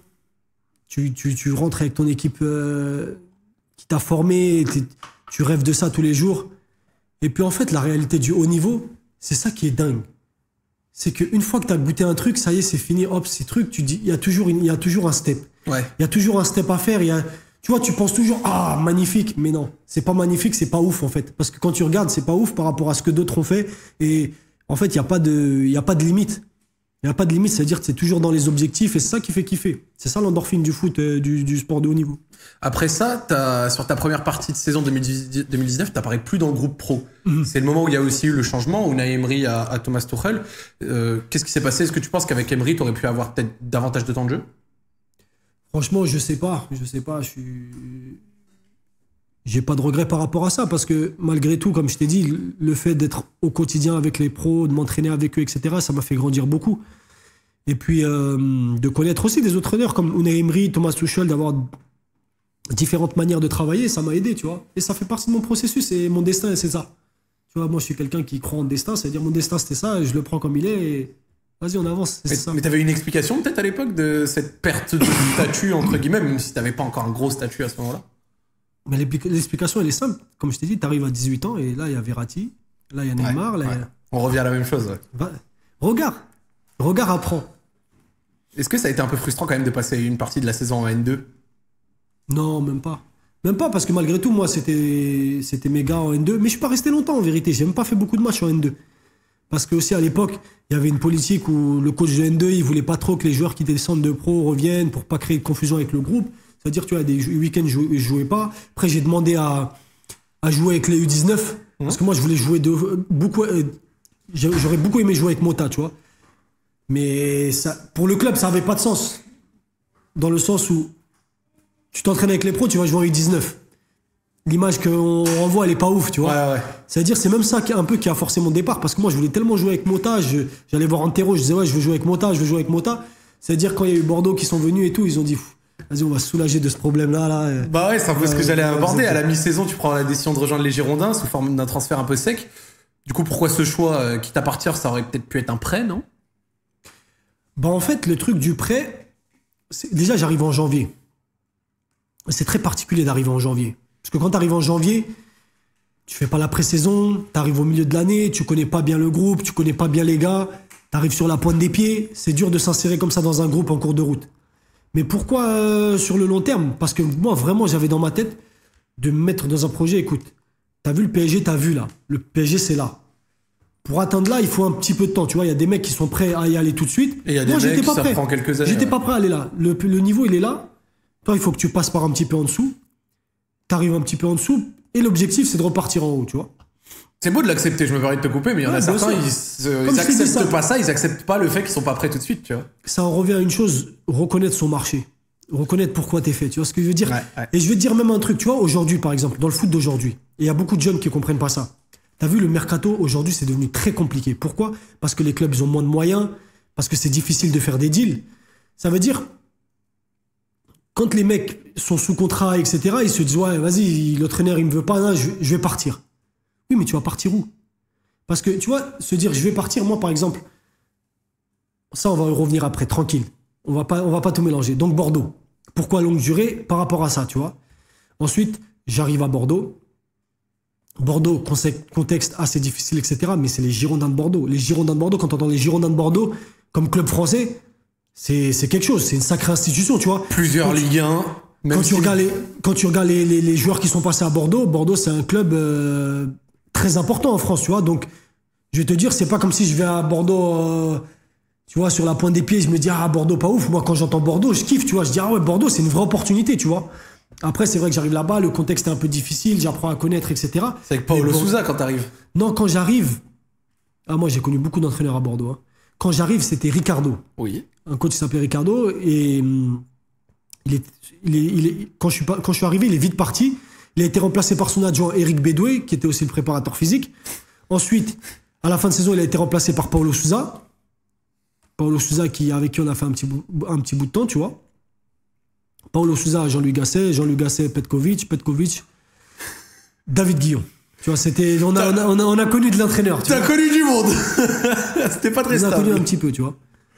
Tu, tu, tu rentres avec ton équipe euh, qui t'a formé. Tu rêves de ça tous les jours. Et puis en fait, la réalité du haut niveau, c'est ça qui est dingue. C'est qu'une fois que tu as goûté un truc, ça y est, c'est fini. Hop, ces trucs, tu dis, il y a toujours, il y a toujours un step. Ouais. Il y a toujours un step à faire. Il y a, tu vois, tu penses toujours, ah, magnifique. Mais non, c'est pas magnifique, c'est pas ouf en fait. Parce que quand tu regardes, c'est pas ouf par rapport à ce que d'autres ont fait. Et en fait, il n'y a pas de, il y a pas de limite. Il n'y a pas de limite, c'est-à-dire que c'est toujours dans les objectifs et c'est ça qui fait kiffer. C'est ça l'endorphine du foot, euh, du, du sport de haut niveau. Après ça, t'as, sur ta première partie de saison deux mille dix-neuf, t'apparais plus dans le groupe pro. Mm-hmm. C'est le moment où il y a aussi eu le changement, où Unai Emery a, a Thomas Tuchel. Euh, qu'est-ce qui s'est passé? Est-ce que tu penses qu'avec Emery, t'aurais pu avoir peut-être davantage de temps de jeu? Franchement, je sais pas. Je sais pas. Je suis... J'ai pas de regrets par rapport à ça parce que malgré tout, comme je t'ai dit, le fait d'être au quotidien avec les pros, de m'entraîner avec eux, et cetera, ça m'a fait grandir beaucoup. Et puis euh, de connaître aussi des autres entraîneurs comme Unai Emery, Thomas Tuchel, d'avoir différentes manières de travailler, ça m'a aidé, tu vois. Et ça fait partie de mon processus et mon destin, c'est ça. Tu vois, moi, je suis quelqu'un qui croit en destin. C'est-à-dire, mon destin, c'était ça, je le prends comme il est et vas-y, on avance. Mais, mais t'avais une explication peut-être à l'époque de cette perte de statut, entre guillemets, même si t'avais pas encore un gros statut à ce moment-là? Mais l'explication, elle est simple. Comme je t'ai dit, t'arrives à dix-huit ans et là, il y a Verratti, là, il y a Neymar. Ouais, là, ouais. y a... On revient à la même chose. Ouais. Va... Regarde. Regarde, apprends. Est-ce que ça a été un peu frustrant quand même de passer une partie de la saison en N deux? Non, même pas. Même pas, parce que malgré tout, moi, c'était c'était mes gars en N deux. Mais je suis pas resté longtemps, en vérité. J'ai même pas fait beaucoup de matchs en N deux. Parce que aussi, à l'époque, il y avait une politique où le coach de N deux, il voulait pas trop que les joueurs qui descendent de pro reviennent pour pas créer de confusion avec le groupe. C'est-à-dire, tu vois, des week-ends, je, je jouais pas. Après, j'ai demandé à, à jouer avec les U dix-neuf. Mmh. Parce que moi, je voulais jouer de beaucoup... Euh, j'aurais beaucoup aimé jouer avec Mota, tu vois. Mais ça, pour le club, ça avait pas de sens. Dans le sens où tu t'entraînes avec les pros, tu vas jouer en U dix-neuf. L'image qu'on renvoie, elle est pas ouf, tu vois. Ouais, ouais. C'est-à-dire, c'est même ça qui, un peu qui a forcé mon départ. Parce que moi, je voulais tellement jouer avec Mota. Je, j'allais voir Antero, je disais, ouais, je veux jouer avec Mota, je veux jouer avec Mota. C'est-à-dire, quand il y a eu Bordeaux qui sont venus et tout, ils ont dit, vas-y, on va se soulager de ce problème-là. Là. Bah ouais, c'est un peu euh, ce que j'allais aborder. euh, À la mi-saison, tu prends la décision de rejoindre les Girondins sous forme d'un transfert un peu sec. Du coup, pourquoi ce choix, euh, quitte à partir, ça aurait peut-être pu être un prêt, non? Bah en fait, le truc du prêt, c'est... déjà, j'arrive en janvier. C'est très particulier d'arriver en janvier. Parce que quand tu arrives en janvier, tu fais pas la pré-saison, tu arrives au milieu de l'année, tu connais pas bien le groupe, tu connais pas bien les gars, tu arrives sur la pointe des pieds, c'est dur de s'insérer comme ça dans un groupe en cours de route. Mais pourquoi euh, sur le long terme? Parce que moi, vraiment, j'avais dans ma tête de me mettre dans un projet, écoute, t'as vu le P S G, t'as vu là. Le P S G, c'est là. Pour atteindre là, il faut un petit peu de temps. Tu vois, il y a des mecs qui sont prêts à y aller tout de suite. Et il y a des moi, mecs j'étais pas qui ça prêt. prend quelques années. J'étais ouais. pas prêt à aller là. Le, le niveau, il est là. Toi, il faut que tu passes par un petit peu en dessous. T'arrives un petit peu en dessous. Et l'objectif, c'est de repartir en haut, tu vois. C'est beau de l'accepter, je me permets de te couper, mais il y en ouais, a certains, sûr. ils, se, ils acceptent ça. pas ça, ils acceptent pas le fait qu'ils sont pas prêts tout de suite, tu vois. Ça en revient à une chose, reconnaître son marché. Reconnaître pourquoi t'es fait, tu vois ce que je veux dire. Ouais, ouais. Et je vais te dire même un truc, tu vois, aujourd'hui, par exemple, dans le foot d'aujourd'hui, il y a beaucoup de jeunes qui comprennent pas ça. T'as vu, le mercato, aujourd'hui, c'est devenu très compliqué. Pourquoi? Parce que les clubs, ils ont moins de moyens, parce que c'est difficile de faire des deals. Ça veut dire, quand les mecs sont sous contrat, et cetera, ils se disent, ouais, vas-y, l'entraîneur, il me veut pas, là, je, je vais partir. Oui, mais tu vas partir où? Parce que, tu vois, se dire, je vais partir, moi, par exemple, ça, on va y revenir après, tranquille. On va pas, on va pas tout mélanger. Donc, Bordeaux. Pourquoi longue durée? Par rapport à ça, tu vois. Ensuite, j'arrive à Bordeaux. Bordeaux, contexte assez difficile, et cetera. Mais c'est les Girondins de Bordeaux. Les Girondins de Bordeaux, quand on entend les Girondins de Bordeaux comme club français, c'est, c'est quelque chose. C'est une sacrée institution, tu vois. Plusieurs Ligue un. Même Quand, si tu regardes les, quand tu regardes les, les, les joueurs qui sont passés à Bordeaux, Bordeaux, c'est un club euh, très important en France, tu vois. Donc, je vais te dire, c'est pas comme si je vais à Bordeaux, euh, tu vois, sur la pointe des pieds, je me dis, ah, Bordeaux, pas ouf. Moi, quand j'entends Bordeaux, je kiffe, tu vois. Je dis, ah ouais, Bordeaux, c'est une vraie opportunité, tu vois. Après, c'est vrai que j'arrive là-bas, le contexte est un peu difficile, j'apprends à connaître, et cetera. C'est avec Paolo bon, Sousa quand t'arrives. Non, quand j'arrive, ah, moi, j'ai connu beaucoup d'entraîneurs à Bordeaux. Hein. Quand j'arrive, c'était Ricardo. Oui. Un coach qui s'appelait Ricardo, et hum, il est, il est, il est, quand, je suis pas, quand je suis arrivé, il est vite parti. Il a été remplacé par son adjoint Eric Bédoué, qui était aussi le préparateur physique. Ensuite, à la fin de saison, il a été remplacé par Paolo Sousa. Paolo Sousa, qui, avec qui on a fait un petit bout, un petit bout de temps, tu vois. Paolo Sousa, Jean-Louis Gasset, Jean-Louis Gasset, Petkovic, Petkovic, David Guillon. Tu vois, c'était, on a, on a, on a, on a connu de l'entraîneur. T'as connu du monde. C'était pas très stable. On a stable. connu un petit peu, tu vois.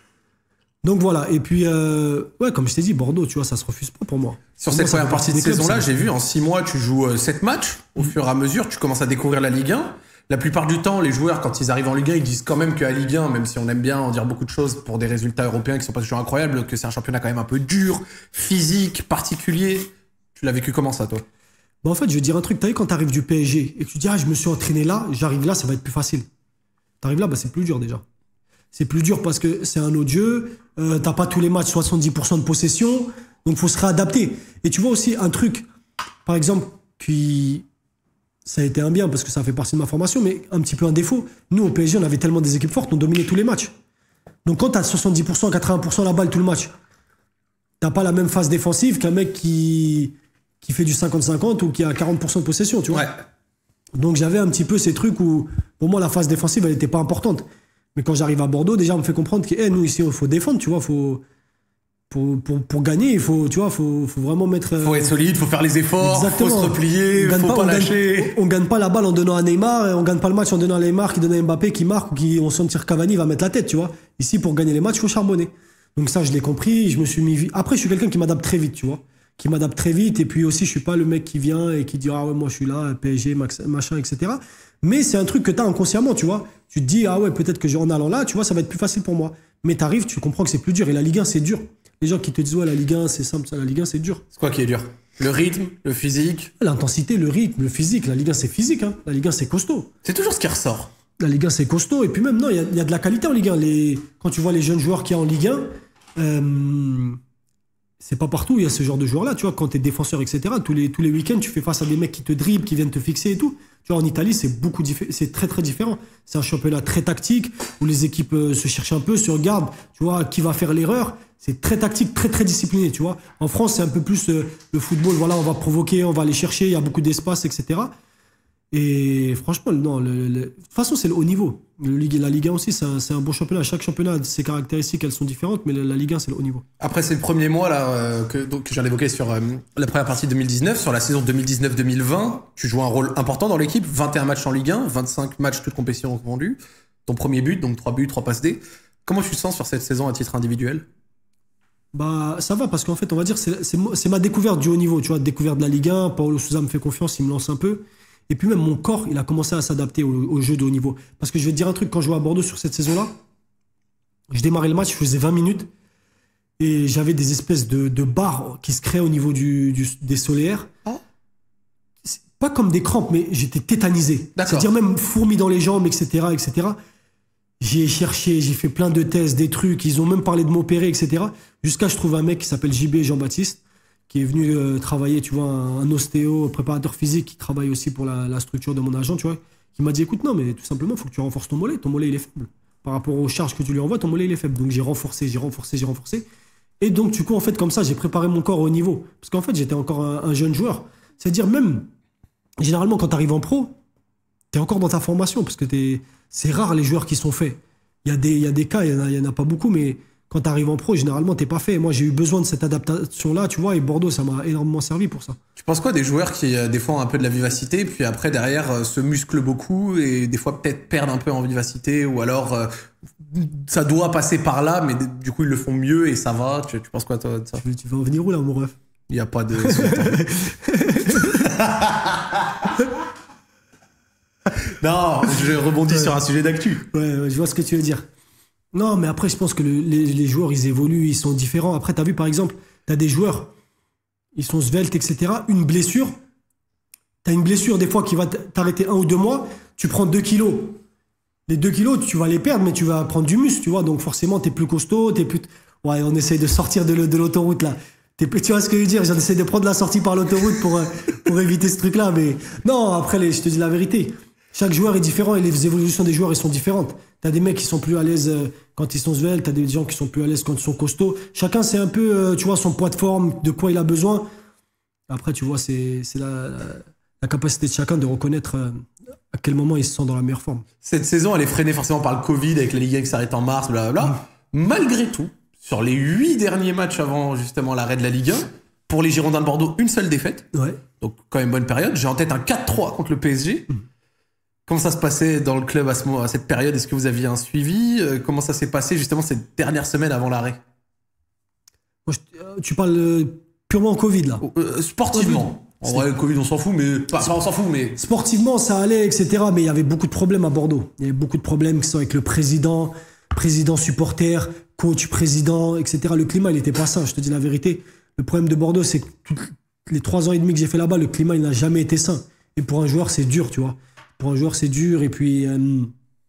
Donc voilà, et puis, euh, ouais, comme je t'ai dit, Bordeaux, tu vois, ça se refuse pas pour moi. Sur pour cette moi, première partie de saison-là, j'ai vu, en six mois, tu joues euh, sept matchs. Au mmh. fur et à mesure, tu commences à découvrir la Ligue un. La plupart du temps, les joueurs, quand ils arrivent en Ligue un, ils disent quand même que la Ligue un, même si on aime bien en dire beaucoup de choses pour des résultats européens qui sont pas toujours incroyables, que c'est un championnat quand même un peu dur, physique, particulier. Tu l'as vécu comment ça, toi? Bah en fait, je vais te dire un truc. T'as vu, quand t'arrives du P S G et que tu dis, ah, je me suis entraîné là, j'arrive là, ça va être plus facile. T'arrives là, bah c'est plus dur déjà. C'est plus dur parce que c'est un autre jeu. Euh, t'as pas tous les matchs soixante-dix pour cent de possession. Donc, faut se réadapter. Et tu vois aussi un truc, par exemple, qui, ça a été un bien parce que ça fait partie de ma formation, mais un petit peu un défaut. Nous, au P S G, on avait tellement des équipes fortes, on dominait tous les matchs. Donc, quand t'as soixante-dix pour cent, quatre-vingts pour cent la balle tout le match, t'as pas la même phase défensive qu'un mec qui, qui fait du cinquante cinquante ou qui a quarante pour cent de possession, tu vois. Ouais. Donc, j'avais un petit peu ces trucs où, pour moi, la phase défensive, elle était pas importante. Mais quand j'arrive à Bordeaux, déjà, on me fait comprendre que hey, nous, ici, il faut défendre, tu vois. Faut... pour, pour, pour gagner, il faut, tu vois, faut, faut vraiment mettre. Faut être solide, faut faire les efforts, Exactement. faut se replier, On faut gagne pas, on lâcher. Gagne, on gagne pas la balle en donnant à Neymar, on gagne pas le match en donnant à Neymar qui donne à Mbappé qui marque ou qui on sentir Cavani va mettre la tête, tu vois. Ici, pour gagner les matchs, il faut charbonner. Donc ça, je l'ai compris. Je me suis mis. Après, je suis quelqu'un qui m'adapte très vite, tu vois, qui m'adapte très vite. Et puis aussi, je suis pas le mec qui vient et qui dit ah ouais moi je suis là, P S G, machin, et cetera. Mais c'est un truc que t'as inconsciemment, tu vois. Tu te dis ah ouais peut-être que en allant là, tu vois, ça va être plus facile pour moi. Mais t'arrives, tu comprends que c'est plus dur. Et la Ligue un, c'est dur. Les gens qui te disent ouais la Ligue un c'est simple, ça la Ligue un c'est dur. C'est quoi qui est dur? Le rythme, le physique? L'intensité, le rythme, le physique. La Ligue un c'est physique, hein. La Ligue un c'est costaud. C'est toujours ce qui ressort. La Ligue un c'est costaud. Et puis même non, il y, y a de la qualité en Ligue un. Les... Quand tu vois les jeunes joueurs qu'il y a en Ligue un, euh... c'est pas partout où il y a ce genre de joueurs-là. Tu vois, quand t'es défenseur, et cetera. Tous les tous les week-ends, tu fais face à des mecs qui te dribblent, qui viennent te fixer et tout. Tu vois, en Italie, c'est beaucoup diffé- c'est très très différent. C'est un championnat très tactique où les équipes euh, se cherchent un peu, se regardent. Tu vois, qui va faire l'erreur. C'est très tactique, très très discipliné, tu vois. En France, c'est un peu plus euh, le football. Voilà, on va provoquer, on va aller chercher. Il y a beaucoup d'espace, et cetera. Et franchement, non. Le, le, de toute façon, c'est le haut niveau. Le Ligue, la Ligue un aussi, c'est un, c'est un bon championnat. Chaque championnat a ses caractéristiques, elles sont différentes, mais la, la Ligue un, c'est le haut niveau. Après ces premiers mois là euh, que, donc, que je viens d'évoquer sur euh, la première partie de deux mille dix-neuf, sur la saison deux mille dix-neuf deux mille vingt, tu joues un rôle important dans l'équipe. vingt et un matchs en Ligue un, vingt-cinq matchs toutes compétitions confondues. Ton premier but, donc trois buts, trois passes D. Comment tu te sens sur cette saison à titre individuel? Bah, ça va, parce qu'en fait, on va dire, c'est, c'est, c'est ma découverte du haut niveau, tu vois, découverte de la Ligue un. Paulo Sousa me fait confiance, il me lance un peu. Et puis même mon corps, il a commencé à s'adapter au, au jeu de haut niveau. Parce que je vais te dire un truc, quand je jouais à Bordeaux sur cette saison-là, je démarrais le match, je faisais vingt minutes, et j'avais des espèces de, de barres qui se créaient au niveau du, du, des solaires. Oh. C'est pas comme des crampes, mais j'étais tétanisé. D'accord. C'est-à-dire même fourmis dans les jambes, et cetera, et cetera. J'ai cherché, j'ai fait plein de tests, des trucs, ils ont même parlé de m'opérer, et cetera. Jusqu'à ce que je trouve un mec qui s'appelle J B Jean-Baptiste, qui est venu euh, travailler, tu vois, un, un ostéo, préparateur physique, qui travaille aussi pour la, la structure de mon agent, tu vois, qui m'a dit, écoute, non, mais tout simplement, il faut que tu renforces ton mollet. Ton mollet, il est faible. Par rapport aux charges que tu lui envoies, ton mollet, il est faible. Donc j'ai renforcé, j'ai renforcé, j'ai renforcé. Et donc, du coup, en fait, comme ça, j'ai préparé mon corps au niveau. Parce qu'en fait, j'étais encore un, un jeune joueur. C'est-à-dire, même, généralement, quand tu arrives en pro, tu es encore dans ta formation, parce que t'es, c'est rare les joueurs qui sont faits. Il y a des, il y a des cas, il n'y en, en a pas beaucoup, mais quand tu arrives en pro, généralement, tu n'es pas fait. Moi, j'ai eu besoin de cette adaptation-là, tu vois, et Bordeaux, ça m'a énormément servi pour ça. Tu penses quoi des joueurs qui, euh, des fois, ont un peu de la vivacité, puis après, derrière, euh, se musclent beaucoup, et des fois, peut-être perdent un peu en vivacité, ou alors, euh, ça doit passer par là, mais du coup, ils le font mieux, et ça va. Tu, tu penses quoi, toi, de ça? Tu veux, tu veux en venir où, là, mon ref? Il n'y a pas de... Non, je rebondis ouais. sur un sujet d'actu. Ouais, ouais, je vois ce que tu veux dire. Non, mais après, je pense que le, les, les joueurs, ils évoluent, ils sont différents. Après, tu as vu, par exemple, tu as des joueurs, ils sont sveltes, et cetera. Une blessure, tu as une blessure, des fois, qui va t'arrêter un ou deux mois, tu prends deux kilos. Les deux kilos, tu vas les perdre, mais tu vas prendre du muscle, tu vois. Donc, forcément, tu es plus costaud, tu es plus... Ouais, on essaye de sortir de, de l'autoroute, là. T'es, tu vois ce que je veux dire? J'essaie de prendre la sortie par l'autoroute pour, pour éviter ce truc-là. Mais non, après, les, je te dis la vérité. Chaque joueur est différent et les évolutions des joueurs, elles sont différentes. T'as des mecs qui sont plus à l'aise quand ils sont sveltes, t'as des gens qui sont plus à l'aise quand ils sont costauds. Chacun, c'est un peu, tu vois, son poids de forme, de quoi il a besoin. Après, tu vois, c'est, c'est la, la, la capacité de chacun de reconnaître à quel moment il se sent dans la meilleure forme. Cette saison, elle est freinée forcément par le Covid, avec la Ligue un qui s'arrête en mars, blablabla. Mmh. Malgré tout, sur les huit derniers matchs avant justement l'arrêt de la Ligue un, pour les Girondins de Bordeaux, une seule défaite. Ouais. Donc, quand même bonne période. J'ai en tête un quatre trois contre le P S G. Mmh. Comment ça se passait dans le club à, ce moment, à cette période? Est-ce que vous aviez un suivi? Comment ça s'est passé justement cette dernière semaine avant l'arrêt? Moi, je, tu parles purement Covid là? euh, Sportivement. COVID. En vrai, le Covid, on s'en fout, mais pas, pas on s'en fout, mais sportivement, ça allait, et cetera. Mais il y avait beaucoup de problèmes à Bordeaux. Il y avait beaucoup de problèmes qui sont avec le président, président supporter, coach, président, et cetera. Le climat, il était pas sain. Je te dis la vérité. Le problème de Bordeaux, c'est que toutes les trois ans et demi que j'ai fait là-bas, le climat, il n'a jamais été sain. Et pour un joueur, c'est dur, tu vois. Pour un joueur, c'est dur. Et puis, euh,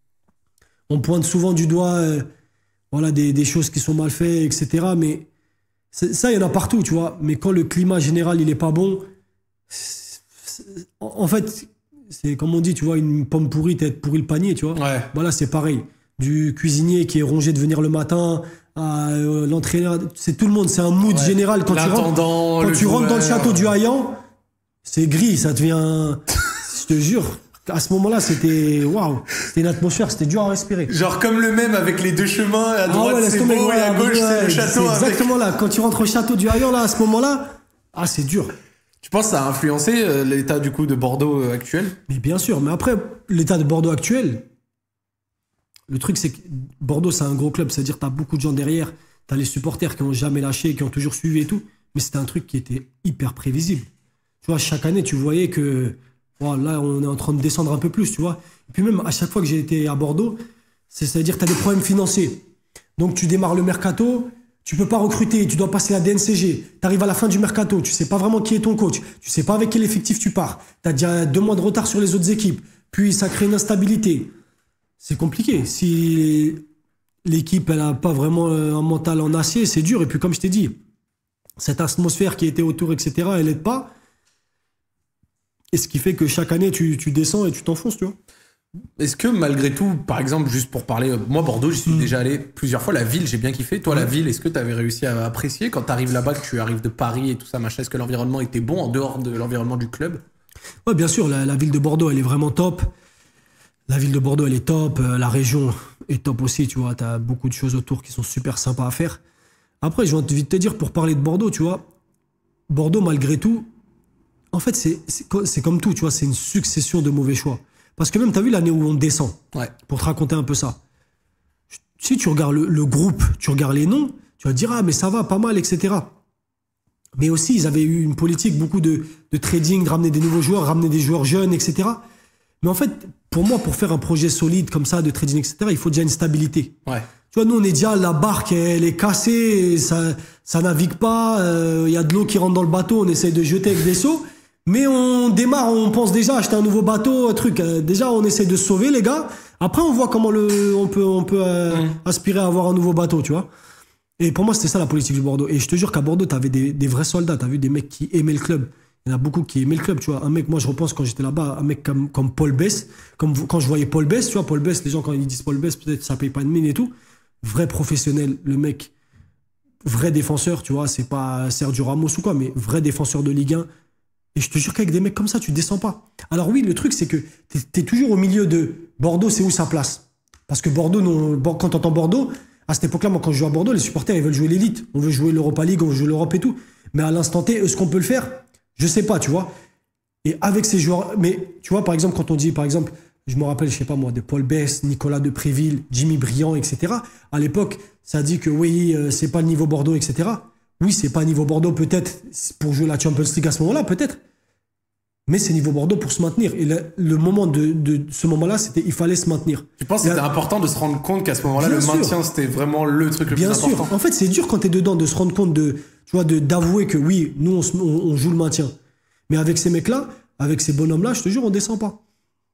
on pointe souvent du doigt euh, voilà, des, des choses qui sont mal faites, et cetera. Mais ça, il y en a partout, tu vois. Mais quand le climat général, il n'est pas bon, c'est, c'est, en fait, c'est comme on dit, tu vois, une pomme pourrie, t'as pourri le panier, tu vois. Ouais. Voilà, c'est pareil. Du cuisinier qui est rongé de venir le matin, à euh, l'entraîneur, c'est tout le monde. C'est un mood ouais. général. Quand tu rentres, quand tu rentres dans le château du Haillan, c'est gris, ça devient... Je te jure, À ce moment-là, c'était waouh, c'était une atmosphère, c'était dur à respirer. Genre comme le même avec les deux chemins, à droite ah ouais, c'est beau beau ouais, et à gauche ouais, c'est le château. C'est exactement avec... là, quand tu rentres au château du Hayan, là, à ce moment-là, ah c'est dur. Tu penses que ça a influencé euh, l'état du coup de Bordeaux euh, actuel? Mais bien sûr, mais après, l'état de Bordeaux actuel, le truc c'est que Bordeaux c'est un gros club, c'est-à-dire t'as beaucoup de gens derrière, t'as les supporters qui ont jamais lâché, qui ont toujours suivi et tout, mais c'était un truc qui était hyper prévisible. Tu vois, chaque année, tu voyais que oh, là, on est en train de descendre un peu plus, tu vois. Et puis même, à chaque fois que j'ai été à Bordeaux, c'est, c'est-à-dire que tu as des problèmes financiers. Donc, tu démarres le mercato, tu peux pas recruter, tu dois passer la D N C G. Tu arrives à la fin du mercato, tu sais pas vraiment qui est ton coach, tu sais pas avec quel effectif tu pars. Tu as déjà deux mois de retard sur les autres équipes. Puis, ça crée une instabilité. C'est compliqué. Si l'équipe, elle a pas vraiment un mental en acier, c'est dur. Et puis, comme je t'ai dit, cette atmosphère qui était autour, et cetera, elle aide pas. Et ce qui fait que chaque année, tu, tu descends et tu t'enfonces, tu vois. Est-ce que malgré tout, par exemple, juste pour parler, moi Bordeaux, j'y suis mmh. déjà allé plusieurs fois, la ville, j'ai bien kiffé. Toi, ouais. La ville, est-ce que tu avais réussi à apprécier quand tu arrives là-bas, que tu arrives de Paris et tout ça, machin, est-ce que l'environnement était bon en dehors de l'environnement du club? Ouais, bien sûr, la, la ville de Bordeaux, elle est vraiment top. La ville de Bordeaux, elle est top. La région est top aussi, tu vois. Tu as beaucoup de choses autour qui sont super sympas à faire. Après, je vais vite te dire, pour parler de Bordeaux, tu vois, Bordeaux, malgré tout, en fait, c'est, c'est, c'est comme tout, tu vois, c'est une succession de mauvais choix. Parce que même, tu as vu l'année où on descend, ouais. Pour te raconter un peu ça. Si tu regardes le, le groupe, tu regardes les noms, tu vas te dire, ah, mais ça va, pas mal, et cetera. Mais aussi, ils avaient eu une politique, beaucoup de, de trading, de ramener des nouveaux joueurs, ramener des joueurs jeunes, et cetera. Mais en fait, pour moi, pour faire un projet solide comme ça, de trading, et cetera, il faut déjà une stabilité. Ouais. Tu vois, nous, on est déjà, la barque, elle est cassée, ça, ça navigue pas, il euh, y a de l'eau qui rentre dans le bateau, on essaye de jeter avec des seaux. Mais on démarre, on pense déjà acheter un nouveau bateau, un truc. Euh, déjà, on essaie de se sauver, les gars. Après, on voit comment le, on peut, on peut euh, mmh. aspirer à avoir un nouveau bateau, tu vois. Et pour moi, c'était ça la politique du Bordeaux. Et je te jure qu'à Bordeaux, t'avais des, des vrais soldats. T'as vu des mecs qui aimaient le club. Il y en a beaucoup qui aimaient le club, tu vois. Un mec, moi, je repense quand j'étais là-bas, un mec comme, comme Paul Bess. Comme quand je voyais Paul Bess, tu vois, Paul Bess, les gens, quand ils disent Paul Bess, peut-être ça paye pas de mine et tout. Vrai professionnel, le mec. Vrai défenseur, tu vois. C'est pas Sergio Ramos ou quoi, mais vrai défenseur de Ligue un. Et je te jure qu'avec des mecs comme ça, tu descends pas. Alors oui, le truc, c'est que t'es, t'es toujours au milieu de Bordeaux, c'est où sa place? Parce que Bordeaux, non, quand t'entends Bordeaux, à cette époque-là, moi, quand je joue à Bordeaux, les supporters, ils veulent jouer l'élite. On veut jouer l'Europa League, on veut jouer l'Europe et tout. Mais à l'instant T, est-ce qu'on peut le faire? Je sais pas, tu vois. Et avec ces joueurs, mais tu vois, par exemple, quand on dit, par exemple, je me rappelle, je sais pas moi, de Paul Bess, Nicolas Depréville, Jimmy Briand, et cetera. À l'époque, ça dit que oui, euh, c'est pas le niveau Bordeaux, et cetera. Oui, c'est pas niveau Bordeaux peut-être pour jouer la Champions League à ce moment-là, peut-être. Mais c'est niveau Bordeaux pour se maintenir. Et le, le moment de, de ce moment-là, c'était il fallait se maintenir. Tu penses que c'était important de se rendre compte qu'à ce moment-là, bien le sûr. Maintien, c'était vraiment le truc le bien plus important? Bien sûr. En fait, c'est dur quand t'es dedans de se rendre compte de, tu vois, de, d'avouer que oui, nous, on, on, on joue le maintien. Mais avec ces mecs-là, avec ces bonhommes-là, je te jure, on descend pas.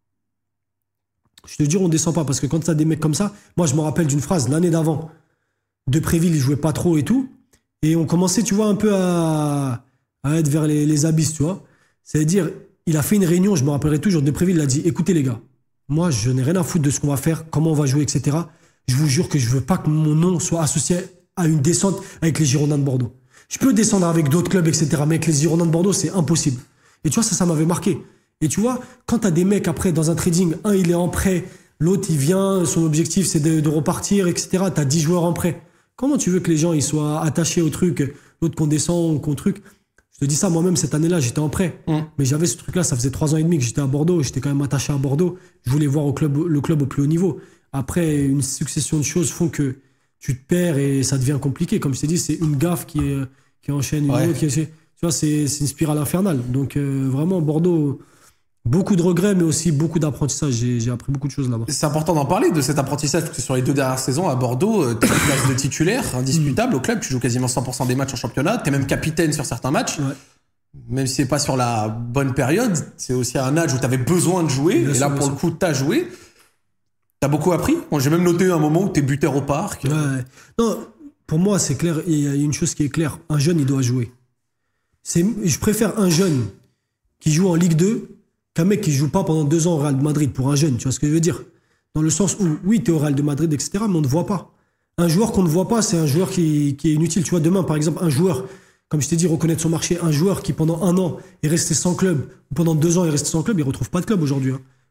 Je te jure, on descend pas. Parce que quand t'as des mecs comme ça, moi, je me rappelle d'une phrase l'année d'avant. Depréville, il jouait pas trop et tout. Et on commençait, tu vois, un peu à, à être vers les, les abysses, tu vois. C'est-à-dire, il a fait une réunion, je me rappellerai toujours, Depréville, il a dit, écoutez les gars, moi, je n'ai rien à foutre de ce qu'on va faire, comment on va jouer, et cetera. Je vous jure que je veux pas que mon nom soit associé à une descente avec les Girondins de Bordeaux. Je peux descendre avec d'autres clubs, et cetera. Mais avec les Girondins de Bordeaux, c'est impossible. Et tu vois, ça, ça m'avait marqué. Et tu vois, quand t'as des mecs après, dans un trading, un, il est en prêt, l'autre, il vient, son objectif, c'est de, de repartir, et cetera. T'as dix joueurs en prêt. Comment tu veux que les gens ils soient attachés au truc, l'autre qu'on descend, qu'on truc? Je te dis ça, moi-même, cette année-là, j'étais en prêt. Mmh. Mais j'avais ce truc-là, ça faisait trois ans et demi que j'étais à Bordeaux, j'étais quand même attaché à Bordeaux. Je voulais voir au club, le club au plus haut niveau. Après, une succession de choses font que tu te perds et ça devient compliqué. Comme je t'ai dit, c'est une gaffe qui, est, qui enchaîne une ouais. autre. Qui est, tu vois, c'est, c'est une spirale infernale. Donc, euh, vraiment, Bordeaux... Beaucoup de regrets, mais aussi beaucoup d'apprentissage. J'ai, j'ai appris beaucoup de choses là-bas. C'est important d'en parler de cet apprentissage, parce que sur les deux dernières saisons à Bordeaux, tu as une place de titulaire indiscutable au club. Tu joues quasiment cent pour cent des matchs en championnat. Tu es même capitaine sur certains matchs. Ouais. Même si c'est pas sur la bonne période, c'est aussi à un âge où tu avais besoin de jouer. Bien et sûr, là, pour sûr. le coup, tu as joué. Tu as beaucoup appris. Bon, j'ai même noté un moment où tu es buteur au parc. Ouais. Non, pour moi, c'est clair. Il y a une chose qui est claire. Un jeune, il doit jouer. C'est, je préfère un jeune qui joue en Ligue deux qu'un mec qui joue pas pendant deux ans au Real de Madrid pour un jeune, tu vois ce que je veux dire? Dans le sens où, oui, t'es au Real de Madrid, et cetera, mais on ne voit pas. Un joueur qu'on ne voit pas, c'est un joueur qui, qui est inutile. Tu vois, demain, par exemple, un joueur, comme je t'ai dit, reconnaître son marché, un joueur qui pendant un an est resté sans club, ou pendant deux ans est resté sans club, il retrouve pas de club aujourd'hui. Hein.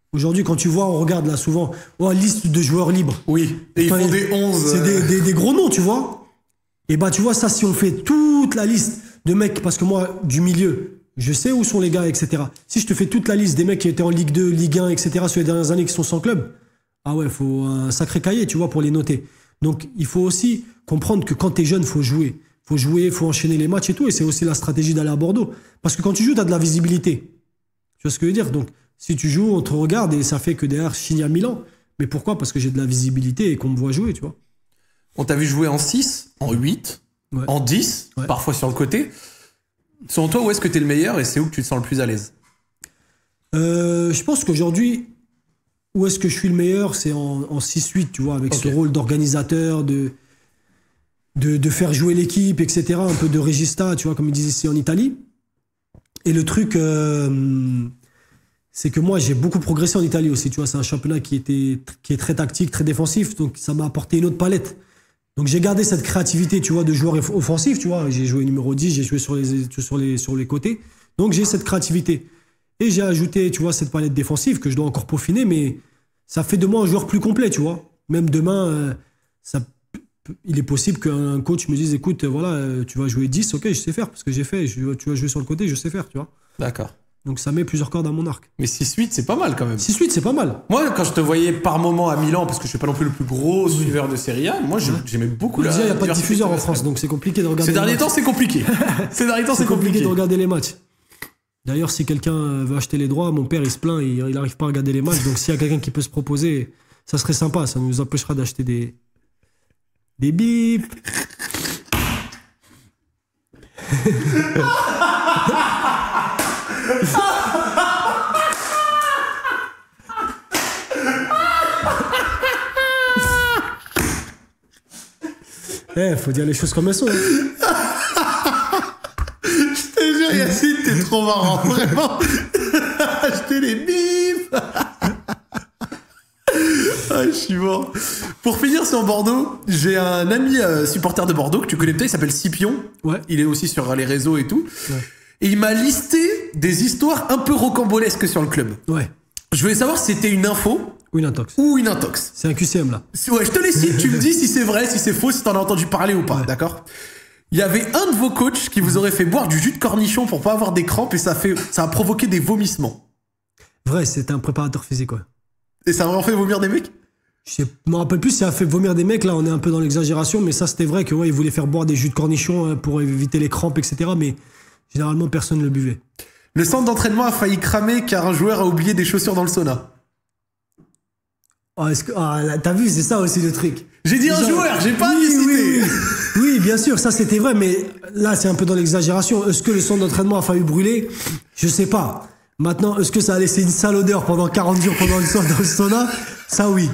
Aujourd'hui, quand tu vois, on regarde là souvent, oh, liste de joueurs libres. Oui, et ils Enfin, font des onze. C'est des, des, des gros noms, tu vois. Et bah, tu vois, ça, si on fait toute la liste de mecs, parce que moi, du milieu, je sais où sont les gars, et cetera. Si je te fais toute la liste des mecs qui étaient en Ligue deux, Ligue un, et cetera, sur les dernières années qui sont sans club, ah ouais, faut un sacré cahier, tu vois, pour les noter. Donc, il faut aussi comprendre que quand t'es jeune, faut jouer. Faut jouer, faut enchaîner les matchs et tout. Et c'est aussi la stratégie d'aller à Bordeaux. Parce que quand tu joues, t'as de la visibilité. Tu vois ce que je veux dire? Donc, si tu joues, on te regarde et ça fait que derrière, je signe à Milan. Mais pourquoi? Parce que j'ai de la visibilité et qu'on me voit jouer, tu vois. On t'a vu jouer en six, en huit, ouais. en dix, ouais. parfois sur le côté. Selon toi, où est-ce que t'es le meilleur et c'est où que tu te sens le plus à l'aise? euh, Je pense qu'aujourd'hui, où est-ce que je suis le meilleur, c'est en, en six huit, tu vois, avec okay. ce rôle d'organisateur, de, de, de faire jouer l'équipe, et cetera. Un peu de regista, tu vois, comme ils disent ici en Italie. Et le truc, euh, c'est que moi, j'ai beaucoup progressé en Italie aussi, tu vois. C'est un championnat qui, était, qui est très tactique, très défensif, donc ça m'a apporté une autre palette. Donc j'ai gardé cette créativité, tu vois, de joueur offensif, tu vois. J'ai joué numéro dix, j'ai joué sur les, sur les, sur les côtés. Donc j'ai cette créativité. Et j'ai ajouté, tu vois, cette palette défensive que je dois encore peaufiner, mais ça fait de moi un joueur plus complet, tu vois. Même demain, euh, ça, il est possible qu'un coach me dise, écoute, voilà, euh, tu vas jouer dix, ok, je sais faire, parce que j'ai fait, je, tu vas jouer sur le côté, je sais faire, tu vois. D'accord. Donc ça met plusieurs cordes à mon arc. Mais six huit, c'est pas mal quand même. six huit, c'est pas mal. Moi, quand je te voyais par moment à Milan, parce que je suis pas non plus le plus gros suiveur de Serie A, moi, j'aimais beaucoup la. Déjà, il n'y a pas de diffuseur en France, donc c'est compliqué de regarder. Ces derniers temps, c'est compliqué. Ces derniers temps, c'est compliqué de regarder les matchs. D'ailleurs, si quelqu'un veut acheter les droits, mon père, il se plaint, il n'arrive pas à regarder les matchs. Donc, s'il y a quelqu'un qui peut se proposer, ça serait sympa. Ça nous empêchera d'acheter des... des bips. Eh, faut dire les choses comme elles sont. Hein. Je te jure, Yacine, t'es trop marrant, vraiment. Acheter les bips. Ah, je suis mort. Pour finir sur Bordeaux, j'ai un ami euh, supporter de Bordeaux que tu connais peut-être, il s'appelle Scipion. Ouais. Il est aussi sur les réseaux et tout. Ouais. Et il m'a listé des histoires un peu rocambolesques sur le club. Ouais. Je voulais savoir si c'était une info ou une intox. Ou une intox. C'est un Q C M là. Ouais, je te les cite, tu me dis si c'est vrai, si c'est faux, si t'en as entendu parler ou pas, ouais. D'accord? Il y avait un de vos coachs qui vous aurait fait boire du jus de cornichon pour pas avoir des crampes et ça, fait, ça a provoqué des vomissements. Vrai, c'était un préparateur physique, ouais. Et ça a vraiment fait vomir des mecs? Je me rappelle plus si ça a fait vomir des mecs, là on est un peu dans l'exagération, mais ça c'était vrai que ouais, il voulait faire boire des jus de cornichon pour éviter les crampes, et cetera. Mais généralement personne ne le buvait. Le centre d'entraînement a failli cramer car un joueur a oublié des chaussures dans le sauna. Oh, est-ce que, ah, là, t'as vu, c'est ça aussi le truc. J'ai dit un Genre, joueur, j'ai pas oui, décidé. Oui, oui. Oui, bien sûr, ça c'était vrai, mais là c'est un peu dans l'exagération. Est-ce que le centre d'entraînement a failli brûler? Je sais pas. Maintenant, est-ce que ça a laissé une sale odeur pendant quarante jours pendant le sauna, dans le sauna? Ça oui.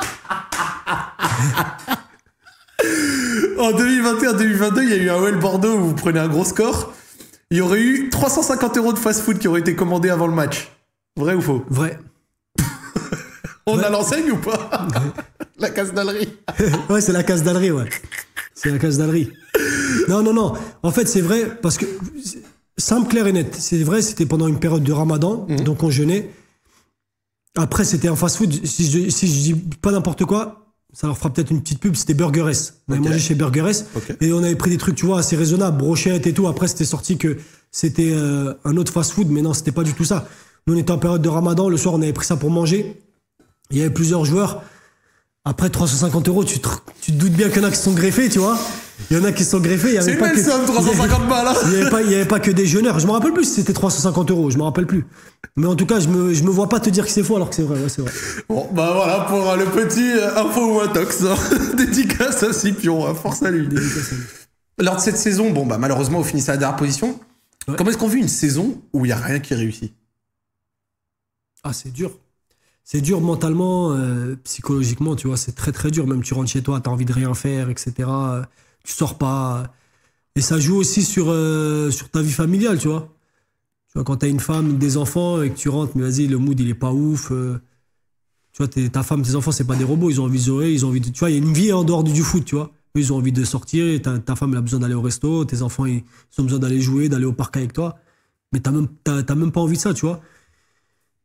En deux mille vingt et un deux mille vingt-deux, il y a eu un O L Bordeaux où vous prenez un gros score. Il y aurait eu trois cent cinquante euros de fast-food qui auraient été commandés avant le match. Vrai ou faux? Vrai. On ouais. a l'enseigne ou pas? La casse d'Allery. Ouais, c'est la casse d'Allery, ouais. C'est la casse d'Allery. Non, non, non. En fait, c'est vrai parce que... Simple, clair et net. C'est vrai, c'était pendant une période de ramadan, mmh. donc on jeûnait. Après, c'était un fast-food. Si je, si je dis pas n'importe quoi, ça leur fera peut-être une petite pub. C'était Burger S. On avait okay. mangé chez Burger S. Okay. Et on avait pris des trucs, tu vois, assez raisonnables, brochettes et tout. Après, c'était sorti que c'était euh, un autre fast-food, mais non, c'était pas du tout ça. Nous, on était en période de ramadan. Le soir, on avait pris ça pour manger. Il y avait plusieurs joueurs. Après trois cent cinquante euros, tu te, tu te doutes bien qu'il y en a qui sont greffés, tu vois. Il y en a qui sont greffés. Il y avait c'est pas une belle que, somme, trois cent cinquante balles. Hein. Il n'y avait pas, il y avait pas que des jeûneurs. Je me rappelle plus si c'était trois cent cinquante euros. Je me rappelle plus. Mais en tout cas, je me, je me vois pas te dire que c'est faux alors que c'est vrai. Ouais, c'est vrai. Bon, bah voilà pour euh, le petit euh, info ou intox. Hein. Dédicace à Scipion. Hein. Force à lui. Dédicace à lui. Lors de cette saison, bon, bah malheureusement, on finissait à la dernière position. Ouais. Comment est-ce qu'on vit une saison où il n'y a rien qui réussit? Ah, c'est dur. C'est dur mentalement, euh, psychologiquement, tu vois, c'est très très dur. Même tu rentres chez toi, t'as envie de rien faire, et cetera. Tu sors pas. Et ça joue aussi sur, euh, sur ta vie familiale, tu vois. Tu vois, quand t'as une femme, des enfants, et que tu rentres, mais vas-y, le mood, il est pas ouf. Euh, tu vois, ta femme, tes enfants, c'est pas des robots, ils ont envie de jouer, ils ont envie de... Tu vois, il y a une vie en dehors du, du foot, tu vois. Eux, ils ont envie de sortir, et ta, ta femme, elle a besoin d'aller au resto, tes enfants, ils, ils ont besoin d'aller jouer, d'aller au parc avec toi. Mais t'as même, t'as, t'as même pas envie de ça, tu vois.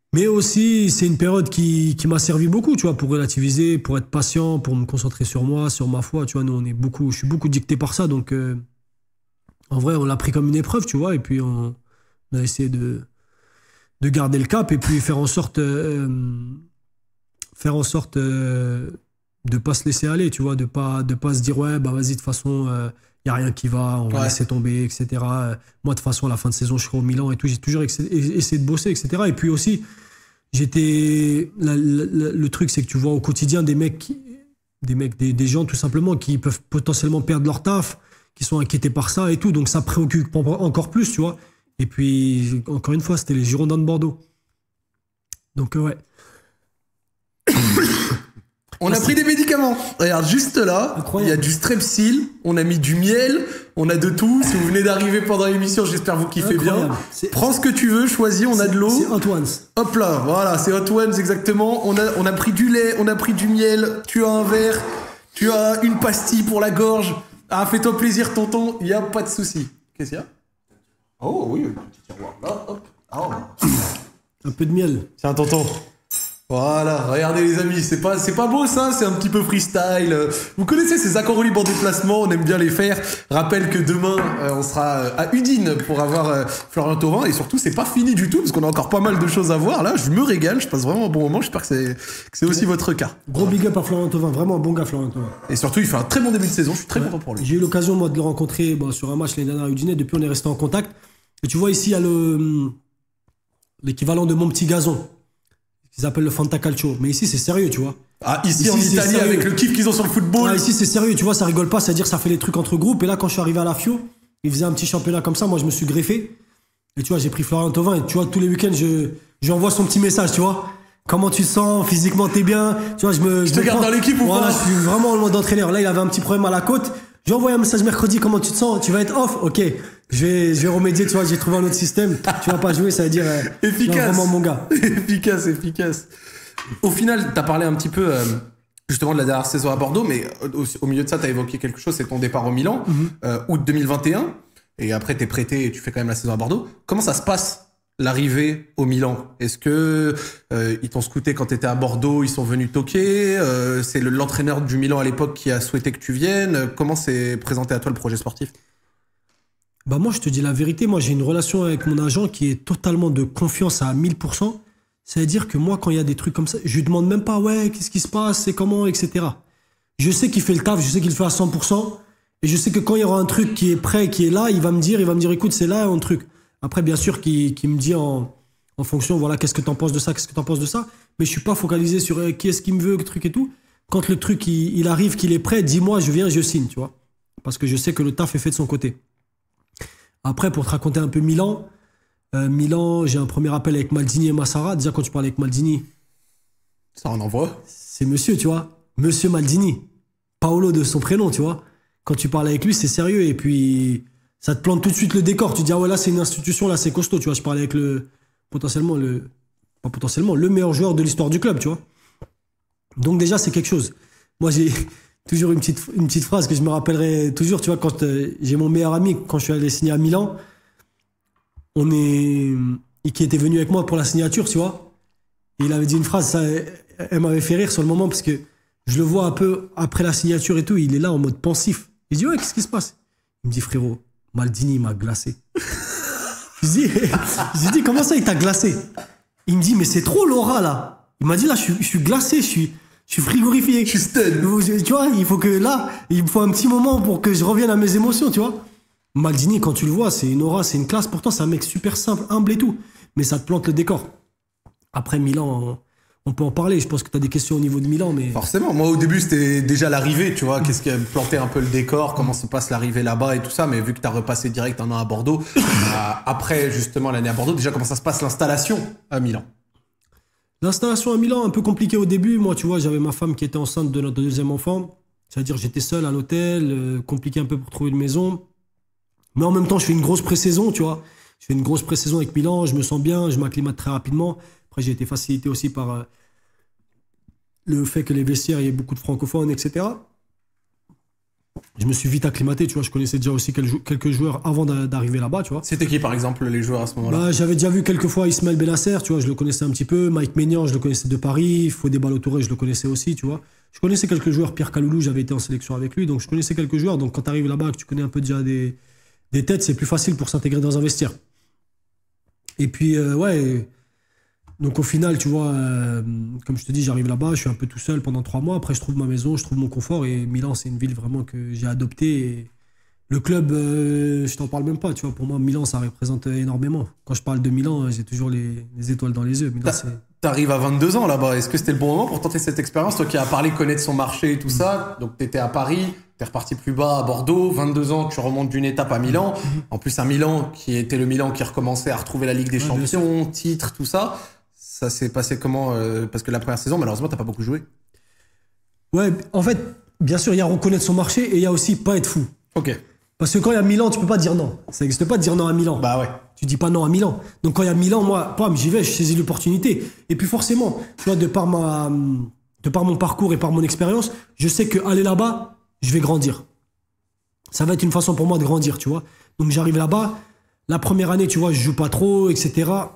Mais aussi, c'est une période qui, qui m'a servi beaucoup, tu vois, pour relativiser, pour être patient, pour me concentrer sur moi, sur ma foi. Tu vois, nous, on est beaucoup, je suis beaucoup dicté par ça. Donc, euh, en vrai, on l'a pris comme une épreuve, tu vois. Et puis, on, on a essayé de, de garder le cap et puis faire en sorte, euh, faire en sorte euh, de pas se laisser aller, tu vois, de pas, de pas se dire, ouais, bah vas-y, de toute façon, il euh, n'y a rien qui va, on va Ouais. laisser tomber, et cetera. Moi, de toute façon, à la fin de saison, je serai au Milan et tout. J'ai toujours essayé de bosser, et cetera. Et puis aussi, j'étais. La, la, la, le truc, c'est que tu vois au quotidien des mecs, qui, des, mecs des, des gens tout simplement qui peuvent potentiellement perdre leur taf, qui sont inquiétés par ça et tout. Donc ça préoccupe encore plus, tu vois. Et puis, encore une fois, c'était les Girondins de Bordeaux. Donc, euh, ouais. On a pris des médicaments. Regarde, juste là, incroyable. Il y a du Strepsil, on a mis du miel, on a de tout. Si vous venez d'arriver pendant l'émission, j'espère vous kiffez incroyable. Bien. Prends ce que tu veux, choisis, on a de l'eau. C'est Hot Ones. Hop là, voilà, c'est Hot Ones exactement. On a, on a pris du lait, on a pris du miel, tu as un verre, tu as une pastille pour la gorge. Ah, fais-toi plaisir, tonton, il n'y a pas de souci. Qu'est-ce qu'il y a? Oh oui, un petit tiroir là, hop. Oh. Un peu de miel. Tiens, tonton. Voilà, regardez les amis, c'est pas, c'est pas beau ça, c'est un petit peu freestyle. Vous connaissez ces accords libres en déplacement, on aime bien les faire. Rappelle que demain, euh, on sera à Udine pour avoir euh, Florian Thauvin. Et surtout, c'est pas fini du tout, parce qu'on a encore pas mal de choses à voir. Là, je me régale, je passe vraiment un bon moment, j'espère que c'est, que c'est aussi votre cas. Gros big up à Florian Thauvin, vraiment un bon gars Florian Thauvin. Et surtout, il fait un très bon début de saison, je suis très ouais. content pour lui. J'ai eu l'occasion, moi, de le rencontrer bah, sur un match l'année dernière à Udine, depuis on est resté en contact. Et tu vois, ici, il y a le, l'équivalent de Mon Petit Gazon. Ils appellent le Fanta Calcio. Mais ici, c'est sérieux, tu vois. Ah, ici, ici en Italie, avec le kiff qu'ils ont sur le football. Ah, ici, c'est sérieux, tu vois, ça rigole pas. C'est-à-dire que ça fait les trucs entre groupes. Et là, quand je suis arrivé à la Fio, ils faisaient un petit championnat comme ça. Moi, je me suis greffé. Et tu vois, j'ai pris Florian Thauvin. Et tu vois, tous les week-ends, je, je lui envoie son petit message, tu vois. Comment tu te sens? Physiquement, t'es bien? Tu vois, je me. Je te garde dans l'équipe ou voilà, pas? Je suis vraiment en mode entraîneur. Là, il avait un petit problème à la côte. J'ai envoyé un message mercredi. Comment tu te sens? Tu vas être off? Ok. Je vais, je vais remédier, tu vois. J'ai trouvé un autre système. Tu vas pas jouer, ça veut dire. Euh, efficace. Vraiment, mon gars. efficace, efficace. Au final, tu as parlé un petit peu euh, justement de la dernière saison à Bordeaux, mais au, au milieu de ça, tu as évoqué quelque chose, c'est ton départ au Milan, mm-hmm. euh, août deux mille vingt et un, et après tu es prêté et tu fais quand même la saison à Bordeaux. Comment ça se passe, l'arrivée au Milan? Est-ce que euh, ils t'ont scouté quand tu étais à Bordeaux, ils sont venus toquer, euh, c'est le, l'entraîneur du Milan à l'époque qui a souhaité que tu viennes? Comment s'est présenté à toi le projet sportif? Bah moi, je te dis la vérité, moi j'ai une relation avec mon agent qui est totalement de confiance à mille pour cent. Ça veut dire que moi, quand il y a des trucs comme ça, je lui demande même pas, ouais, qu'est-ce qui se passe, c'est comment, et cetera. Je sais qu'il fait le taf, je sais qu'il le fait à cent pour cent. Et je sais que quand il y aura un truc qui est prêt, qui est là, il va me dire, il va me dire, écoute, c'est là un truc. Après, bien sûr, qu'il, qu'il me dit en, en fonction, voilà, qu'est-ce que t'en penses de ça, qu'est-ce que t'en penses de ça. Mais je suis pas focalisé sur eh, qui est-ce qui me veut, le truc et tout. Quand le truc, il, il arrive, qu'il est prêt, dis-moi, je viens, je signe, tu vois. Parce que je sais que le taf est fait de son côté. Après, pour te raconter un peu Milan, Euh, Milan, j'ai un premier appel avec Maldini et Massara. Déjà, quand tu parles avec Maldini, ça en envoie. C'est monsieur, tu vois. Monsieur Maldini. Paolo de son prénom, tu vois. Quand tu parles avec lui, c'est sérieux. Et puis, ça te plante tout de suite le décor. Tu te dis, ah ouais, là, c'est une institution, là, c'est costaud. Tu vois, je parlais avec le, potentiellement, le, pas potentiellement, le meilleur joueur de l'histoire du club, tu vois. Donc, déjà, c'est quelque chose. Moi, j'ai toujours une petite, une petite phrase que je me rappellerai toujours, tu vois, quand euh, j'ai mon meilleur ami, quand je suis allé signer à Milan. On est, qui était venu avec moi pour la signature, tu vois. Et il avait dit une phrase, ça, elle m'avait fait rire sur le moment parce que je le vois un peu après la signature et tout, il est là en mode pensif. Il dit, ouais, qu'est-ce qui se passe? Il me dit, frérot, Maldini m'a glacé. Je dis, j'ai dit, comment ça, il t'a glacé? Il me dit, mais c'est trop l'aura, là. Il m'a dit, là, je suis, je suis glacé, je suis, je suis frigorifié. Je suis stun. Tu vois, il faut que là, il me faut un petit moment pour que je revienne à mes émotions, tu vois. Maldini, quand tu le vois, c'est une aura, c'est une classe. Pourtant, c'est un mec super simple, humble et tout. Mais ça te plante le décor. Après, Milan, on peut en parler. Je pense que tu as des questions au niveau de Milan. Mais... Forcément. Moi, au début, c'était déjà l'arrivée, tu vois. Qu'est-ce qui a planté un peu le décor? Comment se passe l'arrivée là-bas et tout ça. Mais vu que tu as repassé direct un an à Bordeaux, euh, après, justement, l'année à Bordeaux, déjà, comment ça se passe l'installation à Milan? L'installation à Milan, un peu compliquée au début. Moi, tu vois, j'avais ma femme qui était enceinte de notre deuxième enfant. C'est-à-dire, j'étais seul à l'hôtel, euh, compliqué un peu pour trouver une maison. Mais en même temps, je fais une grosse pré-saison, tu vois. Je fais une grosse pré-saison avec Milan, je me sens bien, je m'acclimate très rapidement. Après, j'ai été facilité aussi par euh, le fait que les vestiaires, il y ait beaucoup de francophones, et cetera. je me suis vite acclimaté, tu vois. Je connaissais déjà aussi quelques joueurs avant d'arriver là-bas, tu vois. C'était qui, par exemple, les joueurs à ce moment-là? Bah, j'avais déjà vu quelques fois Ismaël Benasser, tu vois, je le connaissais un petit peu. Mike Maignan, je le connaissais de Paris. Fodé Ballo-Touré, je le connaissais aussi, tu vois. Je connaissais quelques joueurs. Pierre Kaloulou, j'avais été en sélection avec lui, donc je connaissais quelques joueurs. Donc quand tu arrives là-bas, que tu connais un peu déjà des, des têtes, c'est plus facile pour s'intégrer dans un vestiaire. Et puis, euh, ouais... Donc au final, tu vois, euh, comme je te dis, j'arrive là-bas, je suis un peu tout seul pendant trois mois. Après, je trouve ma maison, je trouve mon confort. Et Milan, c'est une ville vraiment que j'ai adoptée. Et le club, euh, je t'en parle même pas. Tu vois, pour moi, Milan, ça représente énormément. Quand je parle de Milan, j'ai toujours les, les étoiles dans les yeux. Milan, c'est... T'arrives à vingt-deux ans là-bas. Est-ce que c'était le bon moment pour tenter cette expérience? Toi qui as parlé connaître son marché et tout ça. Donc t'étais à Paris, t'es reparti plus bas à Bordeaux. vingt-deux ans, tu remontes d'une étape à Milan. En plus, un Milan qui était le Milan qui recommençait à retrouver la Ligue des ouais, Champions, titre, tout ça. Ça s'est passé comment euh, Parce que la première saison, malheureusement, t'as pas beaucoup joué. Ouais, en fait, bien sûr, il y a reconnaître son marché et il y a aussi pas être fou. Ok. Parce que quand il y a Milan, tu peux pas dire non. Ça n'existe pas de dire non à Milan. Bah ouais. Tu dis pas non à Milan. Donc quand il y a Milan, moi, pam, j'y vais, je saisis l'opportunité. Et puis forcément, tu vois, de par ma, de par mon parcours et par mon expérience, je sais que aller là-bas, je vais grandir. Ça va être une façon pour moi de grandir, tu vois. Donc j'arrive là-bas, la première année, tu vois, je joue pas trop, et cetera.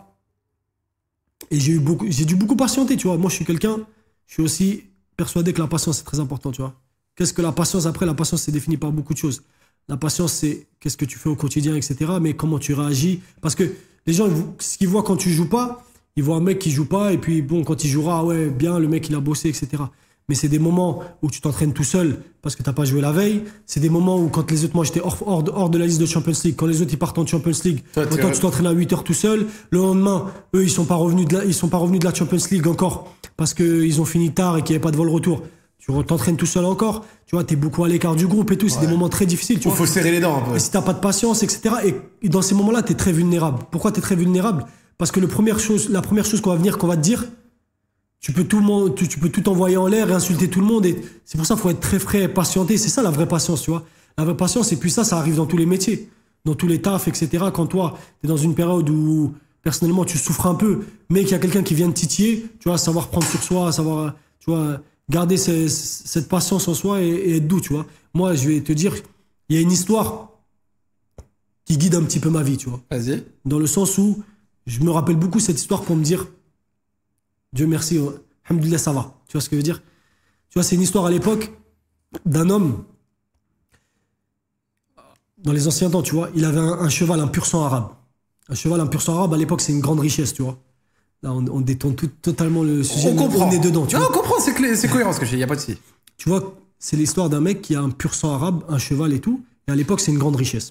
Et j'ai eu beaucoup, j'ai dû beaucoup patienter, tu vois. Moi, je suis quelqu'un, je suis aussi persuadé que la patience est très important, tu vois. Qu'est-ce que la patience? Après, la patience, c'est défini par beaucoup de choses. La patience, c'est qu'est-ce que tu fais au quotidien, et cetera. Mais comment tu réagis. Parce que les gens, ce qu'ils voient quand tu joues pas, ils voient un mec qui joue pas, et puis bon, quand il jouera, ouais, bien, le mec, il a bossé, et cetera. Mais c'est des moments où tu t'entraînes tout seul parce que t'as pas joué la veille. C'est des moments où quand les autres, moi j'étais hors, hors, de, hors de la liste de Champions League, quand les autres ils partent en Champions League, toi, toi tu t'entraînes à huit heures tout seul. Le lendemain, eux ils sont pas revenus de la, ils sont pas revenus de la Champions League encore parce que ils ont fini tard et qu'il y avait pas de vol retour. Tu t'entraînes tout seul encore. Tu vois, t'es beaucoup à l'écart du groupe et tout. C'est ouais. des moments très difficiles. Tu Il vois. faut serrer les dents un peu. Et si t'as pas de patience, et cetera. Et, et dans ces moments-là, t'es très vulnérable. Pourquoi t'es très vulnérable? Parce que le première chose, la première chose qu'on va venir, qu'on va te dire, Tu peux, tout, tu, tu peux tout envoyer en l'air et insulter tout le monde. Et c'est pour ça qu'il faut être très frais et patienter. C'est ça la vraie patience, tu vois. La vraie patience, et puis ça, ça arrive dans tous les métiers, dans tous les tafs, et cetera. Quand toi, tu es dans une période où, personnellement, tu souffres un peu, mais qu'il y a quelqu'un qui vient te titiller, tu vois, savoir prendre sur soi, savoir, tu vois, garder ces, cette patience en soi et, et être doux, tu vois. Moi, je vais te dire, il y a une histoire qui guide un petit peu ma vie, tu vois. Vas-y. Dans le sens où je me rappelle beaucoup cette histoire pour me dire, Dieu merci, alhamdoulilah, ça va. Tu vois ce que je veux dire? Tu vois, c'est une histoire à l'époque d'un homme, dans les anciens temps, tu vois, il avait un, un cheval, un pur sang arabe. Un cheval, un pur sang arabe, à l'époque, c'est une grande richesse, tu vois. Là, on, on détourne tout, totalement le sujet. On comprend. On est dedans, tu non, vois. on comprend, c'est, clé, c'est cohérent ce que je dis, il n'y a pas de souci. Tu vois, c'est l'histoire d'un mec qui a un pur sang arabe, un cheval et tout. Et à l'époque, c'est une grande richesse.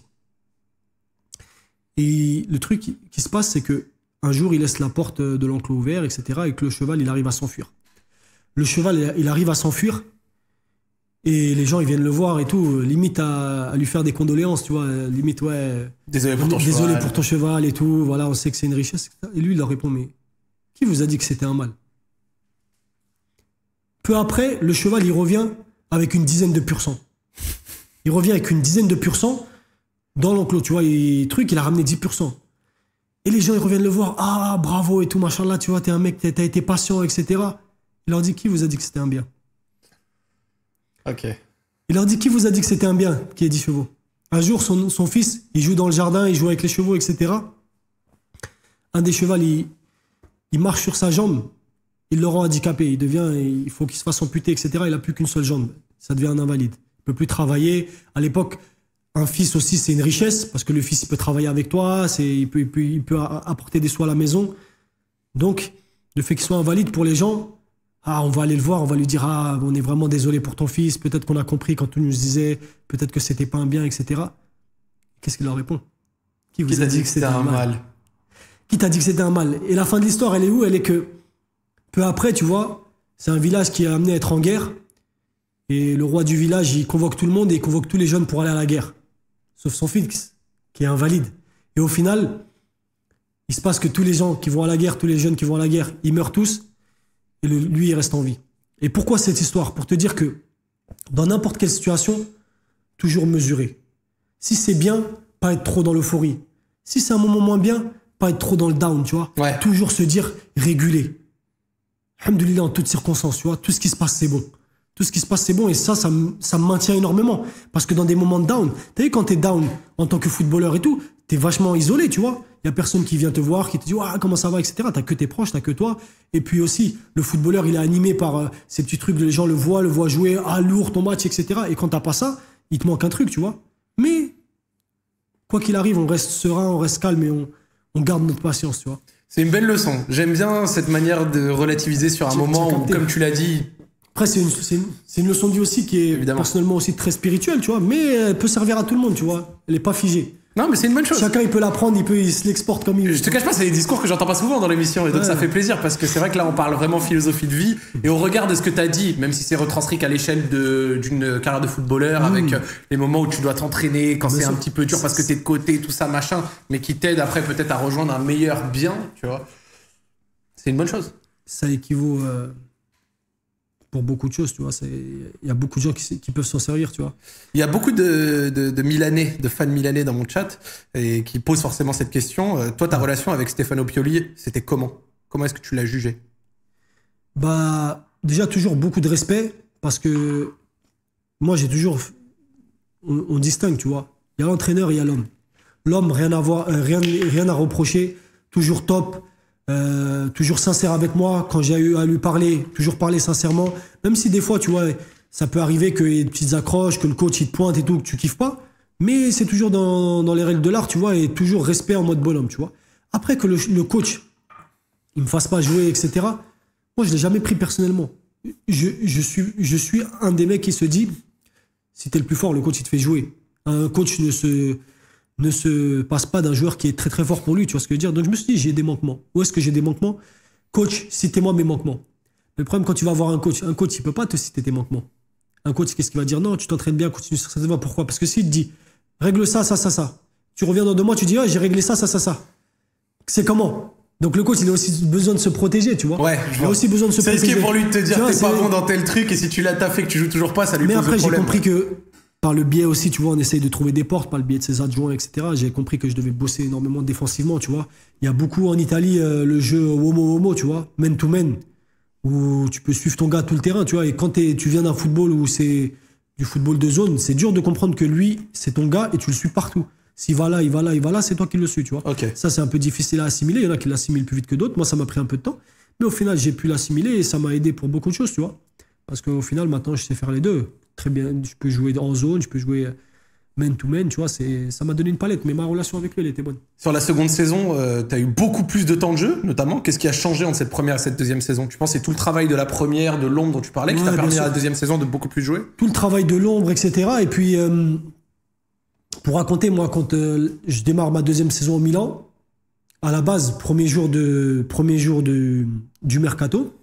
Et le truc qui, qui se passe, c'est que un jour, il laisse la porte de l'enclos ouverte, et cetera. Et que le cheval, il arrive à s'enfuir. Le cheval, il arrive à s'enfuir. Et les gens, ils viennent le voir et tout. Limite à, à lui faire des condoléances, tu vois. Limite, ouais. Désolé pour ton désolé cheval. Désolé pour ton cheval et tout. Voilà, on sait que c'est une richesse. Et lui, il leur répond, mais qui vous a dit que c'était un mal? Peu après, le cheval, il revient avec une dizaine de pur sang. Il revient avec une dizaine de pur sang dans l'enclos, tu vois. Et truc, il a ramené dix pour cent. Et les gens, ils reviennent le voir. Ah, bravo et tout, machallah, tu vois, t'es un mec, t'as, t'as été patient, et cetera. Il leur dit, qui vous a dit que c'était un bien? Ok. Il leur dit, qui vous a dit que c'était un bien, qui est dix chevaux? Un jour, son, son fils, il joue dans le jardin, il joue avec les chevaux, et cetera. Un des chevaux, il, il marche sur sa jambe, il le rend handicapé. Il devient, il faut qu'il se fasse amputer, et cetera. Il n'a plus qu'une seule jambe. Ça devient un invalide. Il ne peut plus travailler. À l'époque, un fils aussi, c'est une richesse, parce que le fils, il peut travailler avec toi, c'est, il, peut, il, peut, il peut apporter des soins à la maison. Donc, le fait qu'il soit invalide, pour les gens, ah, on va aller le voir, on va lui dire, ah, on est vraiment désolé pour ton fils, peut-être qu'on a compris quand tu nous disais, peut-être que c'était pas un bien, et cetera. Qu'est-ce qu'il leur répond? Qui vous Qui a dit que c'était un mal, mal Qui t'a dit que c'était un mal? Et la fin de l'histoire, elle est où? Elle est que, peu après, tu vois, c'est un village qui est amené à être en guerre, et le roi du village, il convoque tout le monde et il convoque tous les jeunes pour aller à la guerre. Sauf son fils, qui est invalide. Et au final, il se passe que tous les gens qui vont à la guerre, tous les jeunes qui vont à la guerre, ils meurent tous, et le, lui, il reste en vie. Et pourquoi cette histoire? Pour te dire que, dans n'importe quelle situation, toujours mesurer. Si c'est bien, pas être trop dans l'euphorie. Si c'est un moment moins bien, pas être trop dans le down, tu vois. Ouais. Toujours se dire, réguler. Alhamdoulilah, en toutes circonstances, tu vois. Tout ce qui se passe, c'est bon. Tout ce qui se passe, c'est bon. Et ça, ça, me- ça me maintient énormément. Parce que dans des moments de down, t'as vu, quand t'es down en tant que footballeur et tout, t'es vachement isolé, tu vois. Il y a personne qui vient te voir, qui te dit, ah, comment ça va, et cetera. T'as que tes proches, t'as que toi. Et puis aussi, le footballeur, il est animé par euh, ces petits trucs, les gens le voient, le voient jouer, ah, lourd ton match, et cetera. Et quand t'as pas ça, il te manque un truc, tu vois. Mais, quoi qu'il arrive, on reste serein, on reste calme et on, on garde notre patience, tu vois. C'est une belle leçon. J'aime bien cette manière de relativiser sur un Tu- moment tu as où, capté. comme tu l'as dit, Après, c'est une, c'est une, c'est une leçon de vie aussi qui est Évidemment. personnellement aussi très spirituelle, tu vois. Mais elle peut servir à tout le monde, tu vois. Elle est pas figée. non, mais c'est une bonne chose. Chacun, il peut l'apprendre, il peut, il se l'exporte comme il veut. Je te cache pas, c'est des discours que j'entends pas souvent dans l'émission et donc Ouais. ça fait plaisir parce que c'est vrai que là on parle vraiment philosophie de vie et au regard de ce que tu as dit, même si c'est retranscrit qu'à l'échelle de- d'une carrière de footballeur Mmh. avec euh, les moments où tu dois t'entraîner quand Bien c'est un sûr. petit peu dur parce que t'es de côté, tout ça machin, mais qui t'aide après peut-être à rejoindre un meilleur bien, tu vois. C'est une bonne chose. Ça équivaut euh, pour beaucoup de choses, tu vois. C'est- Il y a beaucoup de gens qui, qui peuvent s'en servir, tu vois. Il y a beaucoup de, de, de Milanais, de fans milanais dans mon chat et qui posent forcément cette question. Euh, toi, ta relation avec Stefano Pioli, c'était comment? Comment est-ce que tu l'as jugé? Bah, déjà, toujours beaucoup de respect parce que moi, j'ai toujours. On, on distingue, tu vois. Il y a l'entraîneur et il y a l'homme. L'homme, rien à voir, euh, rien, rien à reprocher, toujours top, euh, toujours sincère avec moi. Quand j'ai eu à lui parler, toujours parler sincèrement. Même si des fois, tu vois, ça peut arriver qu'il y ait des petites accroches, que le coach il te pointe et tout, que tu kiffes pas. Mais c'est toujours dans, dans les règles de l'art, tu vois, et toujours respect en mode bonhomme, tu vois. Après que le, le coach, il me fasse pas jouer, et cetera. Moi, je l'ai jamais pris personnellement. Je, je, suis, je suis un des mecs qui se dit, si t'es le plus fort, le coach, il te fait jouer. Un coach ne se, ne se passe pas d'un joueur qui est très très fort pour lui, tu vois ce que je veux dire. Donc je me suis dit, j'ai des manquements. Où est-ce que j'ai des manquements? Coach, citez-moi mes manquements. Mais le problème, quand tu vas voir un coach, un coach, il peut pas te citer tes manquements. Un coach, qu'est-ce qu'il va dire? Non, tu t'entraînes bien, continue sur cette voie. Pourquoi? Parce que s'il te dit, règle ça, ça, ça, ça. Tu reviens dans deux mois, tu dis, ah, j'ai réglé ça, ça, ça, ça. C'est comment? Donc le coach, il a aussi besoin de se protéger, tu vois. Ouais, je il vois. a aussi besoin de se C'est protéger. risqué pour lui de te Tu dire vois, t'es pas c'est- bon dans tel truc et si tu l'as taffé que tu joues toujours pas, ça lui Mais pose après, le j'ai problème. compris que par le biais aussi, tu vois, on essaye de trouver des portes, par le biais de ses adjoints, et cetera. J'ai compris que je devais bosser énormément défensivement, tu vois. Il y a beaucoup en Italie euh, le jeu homo-homo, tu vois, man-to-man, où tu peux suivre ton gars tout le terrain, tu vois. Et quand t'es- tu viens d'un football où c'est du football de zone, c'est dur de comprendre que lui, c'est ton gars et tu le suis partout. S'il va là, il va là, il va là, c'est toi qui le suis, tu vois. Ok. Ça, c'est un peu difficile à assimiler. Il y en a qui l'assimilent plus vite que d'autres. Moi, ça m'a pris un peu de temps. Mais au final, j'ai pu l'assimiler et ça m'a aidé pour beaucoup de choses, tu vois. Parce qu'au final, maintenant, je sais faire les deux. Très bien. Je peux jouer en zone, je peux jouer man-to-man, tu vois. C'est, ça m'a donné une palette. Mais ma relation avec lui, elle était bonne. Sur la seconde saison, euh, tu as eu beaucoup plus de temps de jeu, notamment. Qu'est-ce qui a changé entre cette première et cette deuxième saison? Tu penses que c'est tout le travail de la première, de l'ombre dont tu parlais, qui Ouais, t'a bien permis sûr. à la deuxième saison de beaucoup plus jouer? Tout le travail de l'ombre, et cetera. Et puis, euh, pour raconter, moi, quand euh, je démarre ma deuxième saison au Milan, à la base, premier jour, de, premier jour de, du mercato.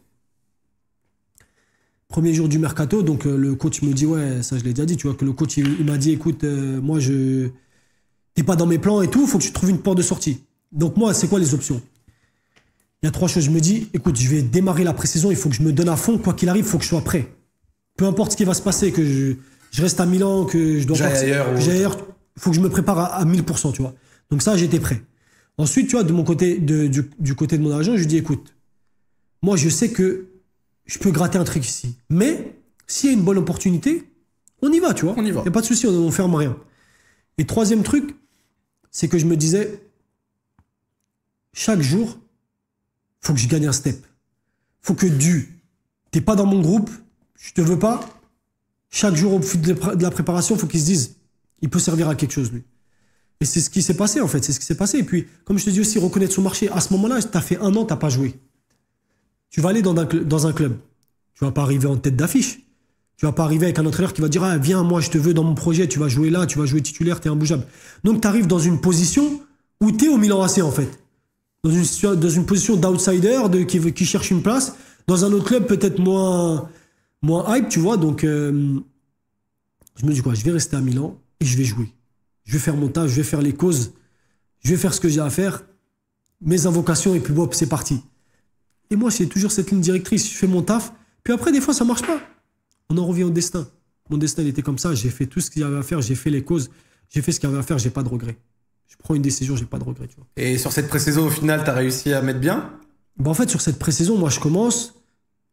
Premier jour du mercato, donc euh, le coach me dit, ouais, ça je l'ai déjà dit, tu vois, que le coach, il, il m'a dit, écoute, euh, moi, je t'es pas dans mes plans et tout, faut que tu trouves une porte de sortie. Donc moi, c'est quoi les options? Il y a trois choses. Je me dis, écoute, je vais démarrer la pré-saison, il faut que je me donne à fond, quoi qu'il arrive, il faut que je sois prêt. Peu importe ce qui va se passer, que je, je reste à Milan, que je dois J'aille partir- ailleurs ou que j'aille autre. ailleurs, il faut que je me prépare à, à mille pour cent, tu vois. Donc ça, j'étais prêt. Ensuite, tu vois, de mon côté, de- du, du côté de mon agent, je lui dis, écoute, moi, je sais que je peux gratter un truc ici. Mais s'il y a une bonne opportunité, on y va, tu vois. On y va. Il n'y a pas de souci, on ne ferme rien. Et troisième truc, c'est que je me disais, chaque jour, faut que je gagne un step. Faut que du, t'es pas dans mon groupe, je te veux pas. Chaque jour au fil de la- de la préparation, faut qu'ils se disent, il peut servir à quelque chose, lui. Et c'est ce qui s'est passé, en fait. C'est ce qui s'est passé. Et puis, comme je te dis aussi, reconnaître son marché. À ce moment-là, t'as fait un an, t'as pas joué. Tu vas aller dans un, cl- dans un club. Tu vas pas arriver en tête d'affiche. Tu vas pas arriver avec un entraîneur qui va dire, ah, viens, moi, je te veux dans mon projet, tu vas jouer là, tu vas jouer titulaire, t'es imbougeable. Donc, tu arrives dans une position où t'es au Milan A C, en fait. Dans une, situa- dans une position d'outsider, de, qui, veut- qui cherche une place. Dans un autre club, peut-être moins, moins hype, tu vois. Donc, euh, je me dis quoi, je vais rester à Milan et je vais jouer. Je vais faire mon taf, je vais faire les causes, je vais faire ce que j'ai à faire, mes invocations, et puis hop, c'est parti. Et moi, c'est toujours cette ligne directrice. Je fais mon taf, puis après, des fois, ça marche pas. On en revient au destin. Mon destin, il était comme ça. J'ai fait tout ce qu'il y avait à faire, j'ai fait les causes, j'ai fait ce qu'il y avait à faire, j'ai pas de regrets. Je prends une décision, j'ai pas de regrets, tu vois. Et sur cette pré-saison, au final, t'as réussi à mettre bien? Bah, en fait, sur cette pré-saison, moi, je commence.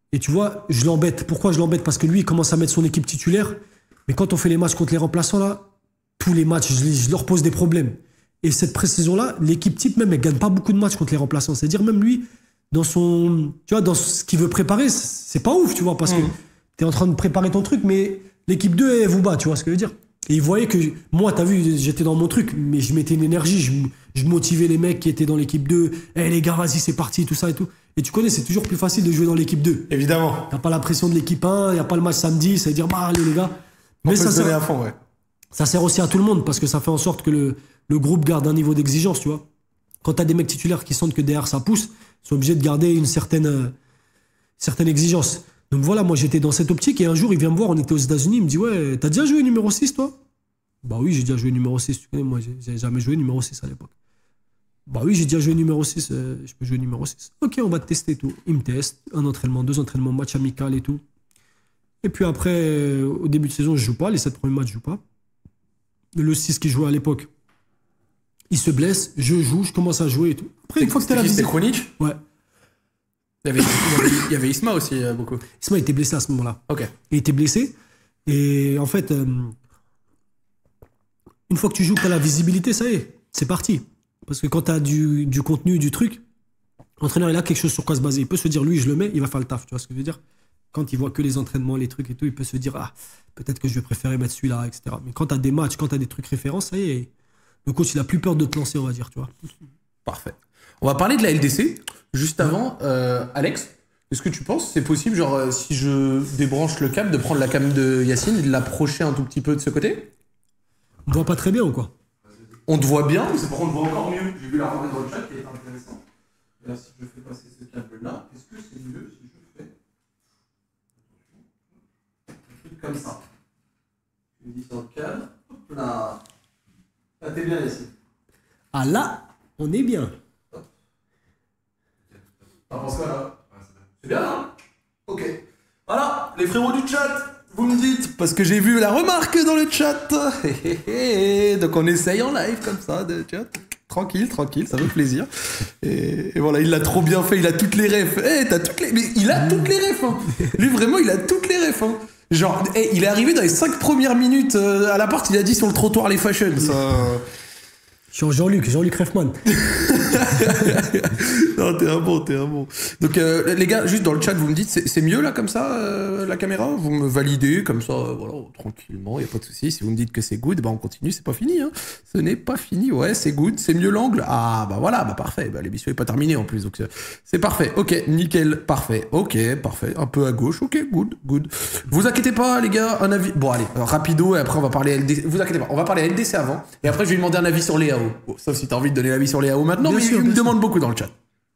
Et tu vois, je l'embête. Pourquoi je l'embête? Parce que lui, il commence à mettre son équipe titulaire. Mais quand on fait les matchs contre les remplaçants, là, tous les matchs, je, je leur pose des problèmes. Et cette pré-saison-là, l'équipe type, même, elle gagne pas beaucoup de matchs contre les remplaçants. C'est-à-dire, même lui, dans son, tu vois, dans ce qu'il veut préparer, c'est pas ouf, tu vois, parce mmh. que t'es en train de préparer ton truc, mais l'équipe deux, elle vous bat, tu vois ce que je veux dire? Et il voyait que, moi, t'as vu, j'étais dans mon truc, mais je mettais une énergie, je, je motivais les mecs qui étaient dans l'équipe deux. Eh hey, les gars, vas-y, c'est parti, tout ça et tout. Et tu connais, c'est toujours plus facile de jouer dans l'équipe deux. Évidemment. T'as pas la pression de l'équipe un, y a pas le match samedi, ça veut dire, bah, allez, les gars. On mais peut ça se donner sert, à fond, ouais. Ça sert aussi à tout le monde, parce que ça fait en sorte que le, le groupe garde un niveau d'exigence, tu vois. Quand t'as des mecs titulaires qui sentent que derrière ça pousse, ils sont obligés de garder une certaine, euh, certaine exigence. Donc voilà, moi j'étais dans cette optique et un jour il vient me voir, on était aux États-Unis, il me dit ouais, t'as déjà joué numéro six toi? Bah oui, j'ai déjà joué numéro six, tu connais, moi j'ai jamais joué numéro six à l'époque. Bah oui, j'ai déjà joué numéro six, euh, je peux jouer numéro six. Ok, on va te tester tout. Il me teste, un entraînement, deux entraînements, match amical et tout. Et puis après, euh, au début de saison, je joue pas, les sept premiers matchs, je joue pas. Le six qui jouait à l'époque, il se blesse, je joue, je commence à jouer et tout. Après, une fois que t'as la visite... C'était chronique? Ouais. Il y, avait, il, y avait, il y avait Isma aussi, euh, beaucoup. Isma était blessé à ce moment-là. Ok. Il était blessé. Et en fait, euh, une fois que tu joues, que t'as la visibilité, ça y est, c'est parti. Parce que quand t'as du, du contenu, du truc, l'entraîneur, il a quelque chose sur quoi se baser. Il peut se dire, lui, je le mets, il va faire le taf. Tu vois ce que je veux dire? Quand il voit que les entraînements, les trucs et tout, il peut se dire, ah, peut-être que je vais préférer mettre celui-là, et cetera. Mais quand t'as des matchs, quand t'as des trucs références, ça y est, le coach, il a plus peur de te lancer, on va dire, tu vois. Parfait. On va parler de la L D C. Juste avant, euh, Alex, est-ce que tu penses c'est possible, genre, euh, si je débranche le câble, de prendre la cam de Yacine et de l'approcher un tout petit peu de ce côté? On te voit pas très bien ou quoi? On te voit bien, mais c'est par contre, on te voit encore mieux. J'ai vu la remarque dans le chat qui est intéressant. Et là, si je fais passer ce câble-là, est-ce que c'est mieux si je fais un truc comme ça? Je me dis sur le cadre. Hop là. Là, t'es bien ici. Ah là, on est bien. T'en penses quoi là? C'est bien, hein? Ok. Voilà, les frérots du chat, vous me dites, parce que j'ai vu la remarque dans le chat. Donc on essaye en live comme ça, de chat. Tranquille, tranquille, ça fait plaisir. Et, et voilà, il l'a trop bien fait, il a toutes les refs. Eh, hey, t'as toutes les... Mais il a toutes les refs, hein. Lui, vraiment, il a toutes les refs, hein. Genre, hey, il est arrivé dans les cinq premières minutes euh, à la porte, il a dit sur le trottoir les fashion. Ça... Je suis en Jean-Luc, Jean-Luc Refman. Non, t'es un bon, t'es un bon. Donc, euh, les gars, juste dans le chat, vous me dites, c'est, c'est mieux là, comme ça, euh, la caméra? Vous me validez, comme ça, euh, voilà, tranquillement, y a pas de souci. Si vous me dites que c'est good, bah on continue, c'est pas fini, hein. Ce n'est pas fini, ouais, c'est good, c'est mieux l'angle. Ah, bah voilà, bah parfait, bah l'émission est pas terminée en plus, donc c'est, c'est parfait. Ok, nickel, parfait, ok, parfait. Un peu à gauche, ok, good, good. Vous inquiétez pas, les gars, un avis. Bon, allez, rapido, et après on va parler L D C. Vous inquiétez pas, on va parler L D C avant, et après je vais lui demander un avis sur les A O. Bon, sauf si t'as envie de donner l'avis sur les A O maintenant, bien mais sûr, il me demande sûr. Beaucoup dans le chat.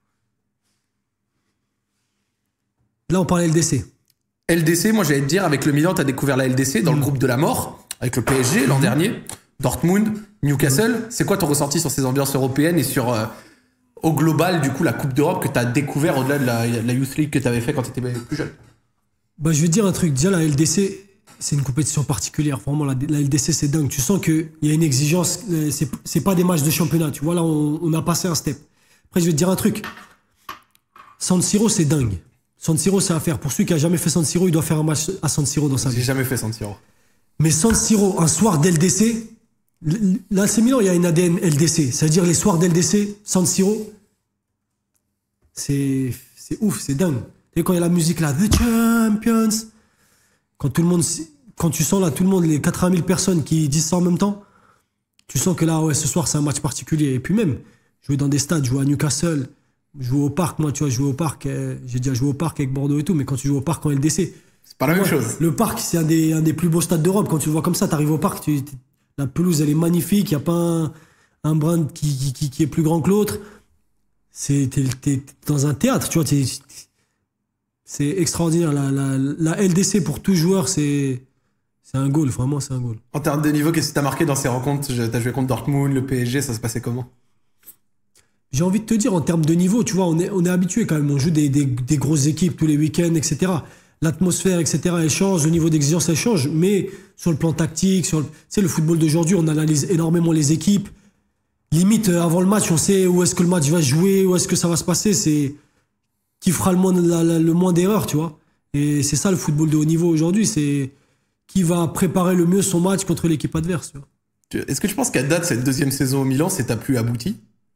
Là, on parle L D C. L D C, moi j'allais te dire, avec le Milan, t'as découvert la L D C dans mmh. le groupe de la mort, avec le P S G l'an mmh. dernier, Dortmund, Newcastle. Mmh. C'est quoi ton ressenti sur ces ambiances européennes et sur, euh, au global, du coup, la Coupe d'Europe que t'as découvert au-delà de la, la Youth League que t'avais fait quand t'étais plus jeune? Bah, je vais te dire un truc. Déjà, la L D C, c'est une compétition particulière. Vraiment, la, la L D C, c'est dingue. Tu sens qu'il y a une exigence. C'est, c'est pas des matchs de championnat. Tu vois, là, on, on a passé un step. Après, je vais te dire un truc. San Siro, c'est dingue. San Siro, c'est à faire. Pour celui qui a jamais fait San Siro, il doit faire un match à San Siro dans sa vie. J'ai jamais fait San Siro. Mais San Siro, un soir d'L D C, l'A C Milan, il y a une A D N L D C. C'est-à-dire les soirs d'L D C, San Siro, c'est, c'est ouf, c'est dingue. Et quand il y a la musique là, The Champions, quand tout le monde, quand tu sens là, tout le monde, les quatre-vingt mille personnes qui disent ça en même temps, tu sens que là, ouais, ce soir, c'est un match particulier. Et puis même, jouer dans des stades, jouer à Newcastle, jouer au parc, moi, tu vois, jouer au parc, euh, j'ai déjà joué au parc avec Bordeaux et tout, mais quand tu joues au parc en L D C, c'est pas la même ouais, chose. Le parc, c'est un des, un des plus beaux stades d'Europe. Quand tu le vois comme ça, t'arrives au parc, tu, la pelouse, elle est magnifique, il n'y a pas un, un brin qui, qui, qui est plus grand que l'autre. C'est, t'es, t'es dans un théâtre, tu vois, t'es, c'est extraordinaire. La, la, la L D C pour tout joueur, c'est, c'est un goal, vraiment, c'est un goal. En termes de niveau, qu'est-ce que t'as marqué dans ces rencontres? T'as joué contre Dortmund, le P S G, ça se passait comment? J'ai envie de te dire, en termes de niveau, tu vois, on est, on est habitué quand même. On joue des, des, des grosses équipes tous les week-ends, et cetera. L'atmosphère, et cetera, elle change, le niveau d'exigence, elle change. Mais sur le plan tactique, sur le, tu sais, le football d'aujourd'hui, on analyse énormément les équipes. Limite, avant le match, on sait où est-ce que le match va se jouer, où est-ce que ça va se passer. C'est qui fera le moins, la, la, le moins d'erreurs, tu vois. Et c'est ça le football de haut niveau aujourd'hui, c'est qui va préparer le mieux son match contre l'équipe adverse. Tu vois. Est-ce que tu penses qu'à date, cette deuxième saison au Milan, c'est ta plus aboutie?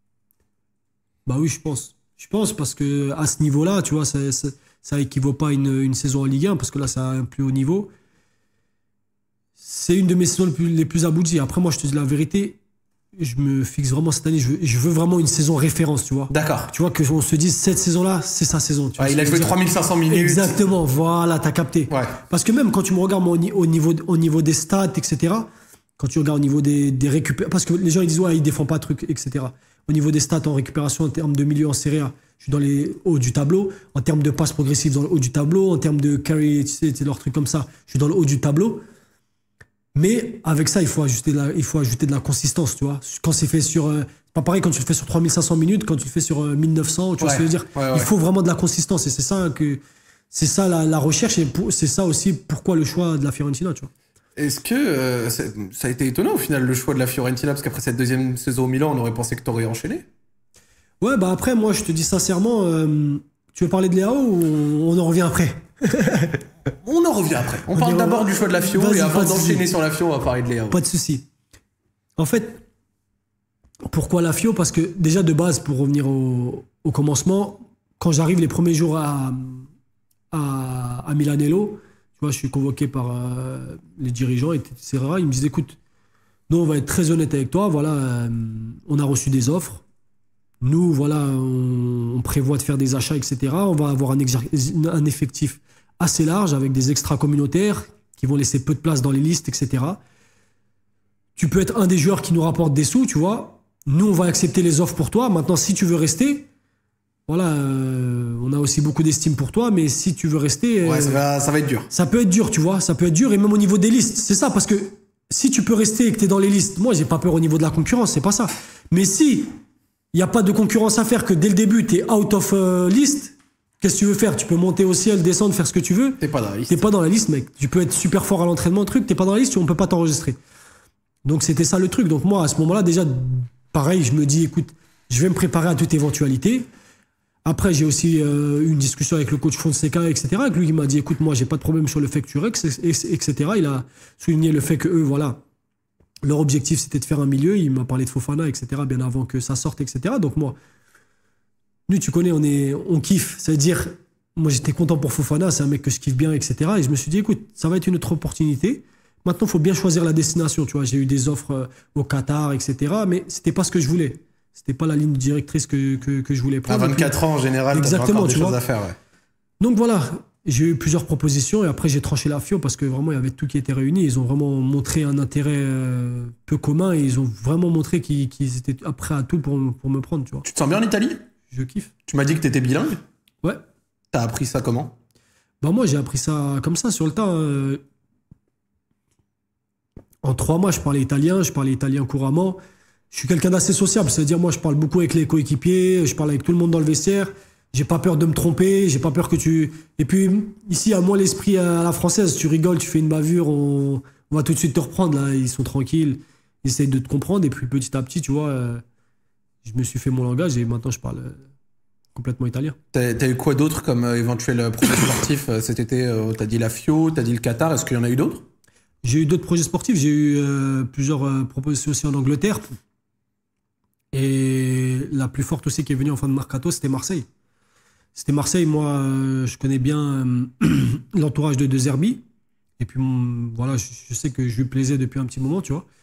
Bah oui, je pense. Je pense parce que à ce niveau-là, tu vois, ça, ça, ça équivaut pas à une, une saison en Ligue un, parce que là, c'est à un plus haut niveau. C'est une de mes saisons les plus, les plus abouties. Après, moi, je te dis la vérité, je me fixe vraiment cette année, je veux, je veux vraiment une saison référence, tu vois. D'accord. Tu vois, que on se dise, cette saison-là, c'est sa saison. Tu ouais, vois, il a joué trois mille cinq cents minutes. Exactement, voilà, t'as capté. Ouais. Parce que même quand tu me regardes moi, au, niveau, au niveau des stats, et cetera, quand tu regardes au niveau des, des récupérations, parce que les gens ils disent, ouais, il défend pas truc, et cetera. Au niveau des stats en récupération, en termes de milieu en Serie A, je suis dans les hauts du tableau. En termes de passes progressives, dans le haut du tableau. En termes de carry, tu sais, c'est leur truc comme ça, je suis dans le haut du tableau. Mais avec ça, il faut ajouter de la, il faut ajouter de la consistance, tu vois. Quand c'est fait sur, euh, pas pareil quand tu le fais sur trois mille cinq cents minutes, quand tu le fais sur euh, mille neuf cents, tu vois ouais, ce que je veux dire. Ouais, ouais. Il faut vraiment de la consistance et c'est ça que, c'est ça la, la recherche et pour, c'est ça aussi pourquoi le choix de la Fiorentina, tu vois. Est-ce que euh, ça a été étonnant au final le choix de la Fiorentina, parce qu'après cette deuxième saison au Milan, on aurait pensé que tu aurais enchaîné? Ouais, bah après, moi, je te dis sincèrement, euh, tu veux parler de Léao ou on, on en revient après? On en revient après. On, on parle d'abord du choix de la Fio et avant d'enchaîner sur la Fio, on va parler de Léao. Pas de souci. En fait, pourquoi la Fio? Parce que déjà de base, pour revenir au, au commencement, quand j'arrive les premiers jours à, à, à Milanello, tu vois, je suis convoqué par euh, les dirigeants, et cetera. Ils me disent, écoute, nous, on va être très honnête avec toi. Voilà, euh, on a reçu des offres. Nous, voilà, on, on prévoit de faire des achats, et cetera. On va avoir un, un effectif assez large avec des extra-communautaires qui vont laisser peu de place dans les listes, et cetera. Tu peux être un des joueurs qui nous rapporte des sous, tu vois. Nous, on va accepter les offres pour toi. Maintenant, si tu veux rester, voilà, euh, on a aussi beaucoup d'estime pour toi, mais si tu veux rester... Ouais, euh, ça va, ça va être dur. Ça peut être dur, tu vois. Ça peut être dur, et même au niveau des listes. C'est ça, parce que si tu peux rester et que tu es dans les listes, moi, j'ai pas peur au niveau de la concurrence, c'est pas ça. Mais si il n'y a pas de concurrence à faire, que dès le début, tu es out of uh, list, qu'est-ce que tu veux faire? Tu peux monter au ciel, descendre, faire ce que tu veux. T'es pas dans la liste. T'es pas dans la liste, mec. Tu peux être super fort à l'entraînement, truc. T'es pas dans la liste, on peut pas t'enregistrer. Donc c'était ça le truc. Donc moi, à ce moment-là, déjà, pareil, je me dis, écoute, je vais me préparer à toute éventualité. Après, j'ai aussi euh, eu une discussion avec le coach Fonseca, et cetera. Avec lui, il m'a dit, écoute, moi, j'ai pas de problème sur le fait que tu rexes, et cetera. Il a souligné le fait que eux, voilà, leur objectif, c'était de faire un milieu. Il m'a parlé de Fofana, et cetera, bien avant que ça sorte, et cetera. Donc moi, nous, tu connais, on, est, on kiffe. Ça veut dire, moi, j'étais content pour Fofana, c'est un mec que je kiffe bien, et cetera. Et je me suis dit, écoute, ça va être une autre opportunité. Maintenant, il faut bien choisir la destination. Tu vois, j'ai eu des offres euh, au Qatar, et cetera. Mais c'était pas ce que je voulais. C'était pas la ligne directrice que, que, que je voulais prendre. À vingt-quatre ans, en général, exactement, t'as pas encore des tu choses vois. à faire. Ouais. Donc voilà, j'ai eu plusieurs propositions et après j'ai tranché la Fio parce que vraiment il y avait tout qui était réuni. Ils ont vraiment montré un intérêt euh, peu commun et ils ont vraiment montré qu'ils, qu'ils étaient prêts à tout pour, pour me prendre, tu vois. Tu te sens bien en Italie? Je kiffe. Tu m'as dit que t'étais bilingue? Ouais. T'as appris ça comment? Bah moi j'ai appris ça comme ça sur le tas. Euh... En trois mois je parlais italien, je parlais italien couramment. Je suis quelqu'un d'assez sociable, c'est-à-dire moi je parle beaucoup avec les coéquipiers, je parle avec tout le monde dans le vestiaire. J'ai pas peur de me tromper, j'ai pas peur que tu... Et puis, ici, à moi, l'esprit à la française, tu rigoles, tu fais une bavure, on, on va tout de suite te reprendre, là. Ils sont tranquilles, ils essayent de te comprendre. Et puis, petit à petit, tu vois, euh, je me suis fait mon langage et maintenant, je parle euh, complètement italien. T'as, t'as eu quoi d'autre comme euh, éventuel projet sportif euh, cet été? euh, T'as dit la Fio, t'as dit le Qatar, est-ce qu'il y en a eu d'autres? J'ai eu d'autres projets sportifs, j'ai eu euh, plusieurs euh, propositions aussi en Angleterre. Et la plus forte aussi qui est venue en fin de mercato, c'était Marseille. C'était Marseille, moi, euh, je connais bien euh, l'entourage de De Zerbi. Et puis, mon, voilà, je, je sais que je lui plaisais depuis un petit moment, tu vois.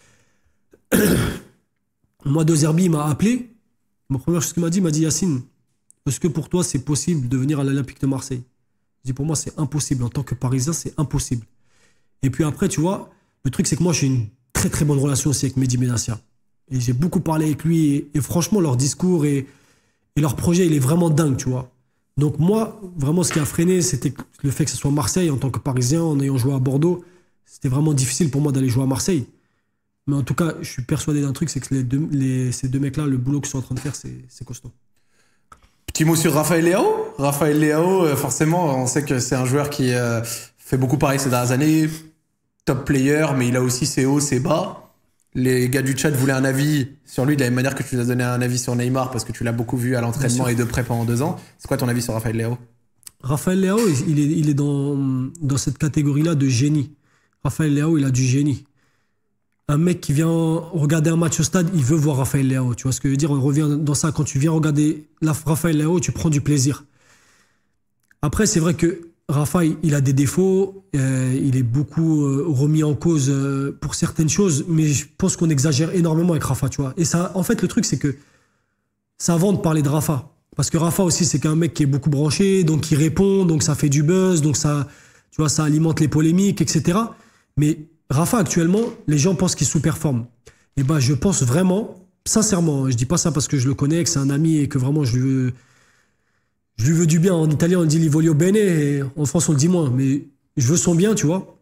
Moi, De Zerbi m'a appelé. La première chose qu'il m'a dit, il m'a dit, Yacine, est-ce que pour toi, c'est possible de venir à l'Olympique de Marseille? Je dis, pour moi, c'est impossible. En tant que Parisien, c'est impossible. Et puis après, tu vois, le truc, c'est que moi, j'ai une très, très bonne relation aussi avec Mehdi Benassia. Et j'ai beaucoup parlé avec lui. Et, et franchement, leur discours et, et leur projet, il est vraiment dingue, tu vois. Donc moi, vraiment, ce qui a freiné, c'était le fait que ce soit Marseille en tant que Parisien, en ayant joué à Bordeaux. C'était vraiment difficile pour moi d'aller jouer à Marseille. Mais en tout cas, je suis persuadé d'un truc, c'est que les deux, les, ces deux mecs-là, le boulot qu'ils sont en train de faire, c'est, c'est costaud. Petit mot sur Rafael Leao. Rafael Leao, forcément, on sait que c'est un joueur qui euh, fait beaucoup parler ces dernières années. Top player, mais il a aussi ses hauts, ses bas. Les gars du chat voulaient un avis sur lui de la même manière que tu nous as donné un avis sur Neymar parce que tu l'as beaucoup vu à l'entraînement et de près pendant deux ans. C'est quoi ton avis sur Rafael Leao? Raphaël Leao, il est, il est dans, dans cette catégorie-là de génie. Raphaël Leao, il a du génie. Un mec qui vient regarder un match au stade, il veut voir Raphaël Leao. Tu vois ce que je veux dire? On revient dans ça. Quand tu viens regarder la, Raphaël Leao, tu prends du plaisir. Après, c'est vrai que Raphaël, il a des défauts. Euh, il est beaucoup euh, remis en cause euh, pour certaines choses. Mais je pense qu'on exagère énormément avec Rafa, tu vois. Et ça, en fait, le truc, c'est que ça vend de parler de Rafa. Parce que Rafa aussi, c'est qu'un mec qui est beaucoup branché, donc il répond, donc ça fait du buzz, donc ça, tu vois, ça alimente les polémiques, et cetera. Mais Rafa, actuellement, les gens pensent qu'il sous-performe. Et ben, je pense vraiment, sincèrement, je dis pas ça parce que je le connais, que c'est un ami et que vraiment je lui veux, je lui veux du bien. En italien, on dit li voglio bene, et en France, on le dit moins. Mais je veux son bien, tu vois.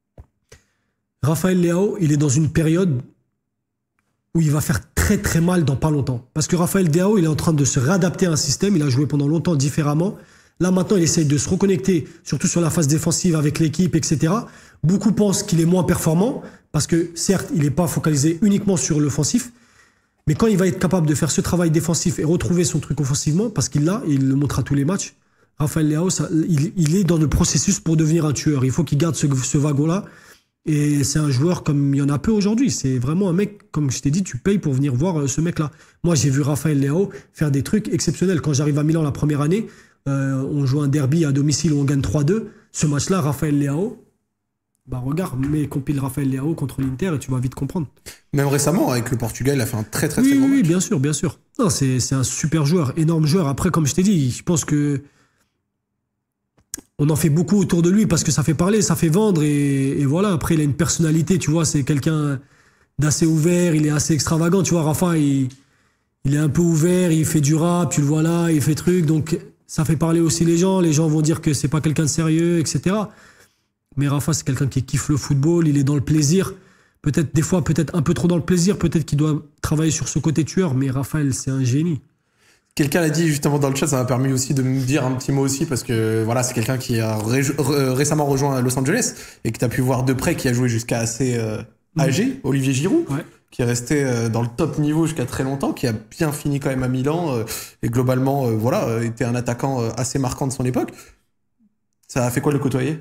Raphaël Leao, il est dans une période où il va faire très très mal dans pas longtemps. Parce que Raphaël Leao, il est en train de se réadapter à un système, il a joué pendant longtemps différemment. Là maintenant, il essaye de se reconnecter, surtout sur la phase défensive avec l'équipe, et cetera. Beaucoup pensent qu'il est moins performant, parce que certes, il n'est pas focalisé uniquement sur l'offensif, mais quand il va être capable de faire ce travail défensif et retrouver son truc offensivement, parce qu'il l'a, et il le montre à tous les matchs, Raphaël Leao, ça, il, il est dans le processus pour devenir un tueur. Il faut qu'il garde ce, ce wagon-là. Et c'est un joueur comme il y en a peu aujourd'hui. C'est vraiment un mec, comme je t'ai dit, tu payes pour venir voir ce mec-là. Moi, j'ai vu Raphaël Leao faire des trucs exceptionnels. Quand j'arrive à Milan la première année, euh, on joue un derby à domicile où on gagne trois deux. Ce match-là, Raphaël Leao, bah regarde, mais compile Raphaël Leao contre l'Inter et tu vas vite comprendre. Même récemment, avec le Portugal, il a fait un très très oui, très bon oui, match. Oui, bien sûr, bien sûr. Non, c'est, c'est un super joueur, énorme joueur. Après, comme je t'ai dit, je pense que on en fait beaucoup autour de lui parce que ça fait parler, ça fait vendre et, et voilà. Après, il a une personnalité, tu vois, c'est quelqu'un d'assez ouvert, il est assez extravagant, tu vois. Rafa, il, il est un peu ouvert, il fait du rap, tu le vois là, il fait truc, donc ça fait parler aussi les gens. Les gens vont dire que c'est pas quelqu'un de sérieux, et cetera. Mais Rafa, c'est quelqu'un qui kiffe le football, il est dans le plaisir. Peut-être des fois, peut-être un peu trop dans le plaisir, peut-être qu'il doit travailler sur ce côté tueur, mais Raphaël, c'est un génie. Quelqu'un l'a dit justement dans le chat, ça m'a permis aussi de me dire un petit mot aussi parce que voilà, c'est quelqu'un qui a ré- ré- récemment rejoint Los Angeles et que tu as pu voir de près, qui a joué jusqu'à assez euh, âgé, mmh. Olivier Giroud, ouais. Qui est resté euh, dans le top niveau jusqu'à très longtemps, qui a bien fini quand même à Milan euh, et globalement, euh, voilà, euh, était un attaquant euh, assez marquant de son époque. Ça a fait quoi le côtoyer?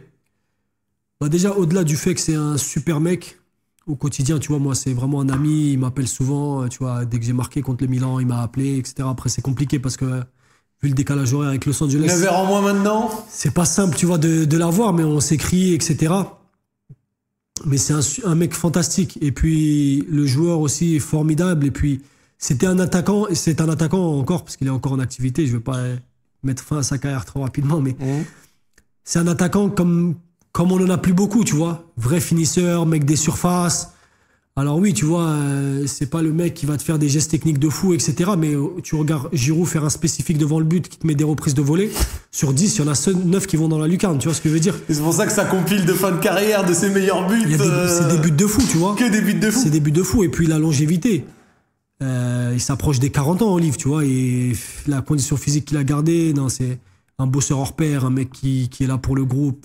Bah déjà, au-delà du fait que c'est un super mec, au quotidien, tu vois, moi, c'est vraiment un ami, il m'appelle souvent, tu vois, dès que j'ai marqué contre le Milan, il m'a appelé, et cetera. Après, c'est compliqué parce que, vu le décalage horaire avec Los Angeles... neuf heures en moins maintenant. C'est pas simple, tu vois, de, de l'avoir, mais on s'écrit, et cetera. Mais c'est un, un mec fantastique. Et puis, le joueur aussi est formidable. Et puis, c'était un attaquant, et c'est un attaquant encore, parce qu'il est encore en activité, je veux pas mettre fin à sa carrière trop rapidement, mais mmh. C'est un attaquant comme... Comme on n'en a plus beaucoup, tu vois. Vrai finisseur, mec des surfaces. Alors oui, tu vois, euh, c'est pas le mec qui va te faire des gestes techniques de fou, et cetera. Mais euh, tu regardes Giroud faire un spécifique devant le but qui te met des reprises de volée. Sur dix, il y en a neuf qui vont dans la lucarne, tu vois ce que je veux dire? Et c'est pour ça que ça compile de fin de carrière, de ses meilleurs buts. Des, euh... C'est des buts de fou, tu vois. Que des buts de fou. C'est des buts de fou. Et puis la longévité. Euh, il s'approche des quarante ans, Olive, tu vois. Et la condition physique qu'il a gardée, non, c'est un bosseur hors pair, un mec qui, qui est là pour le groupe.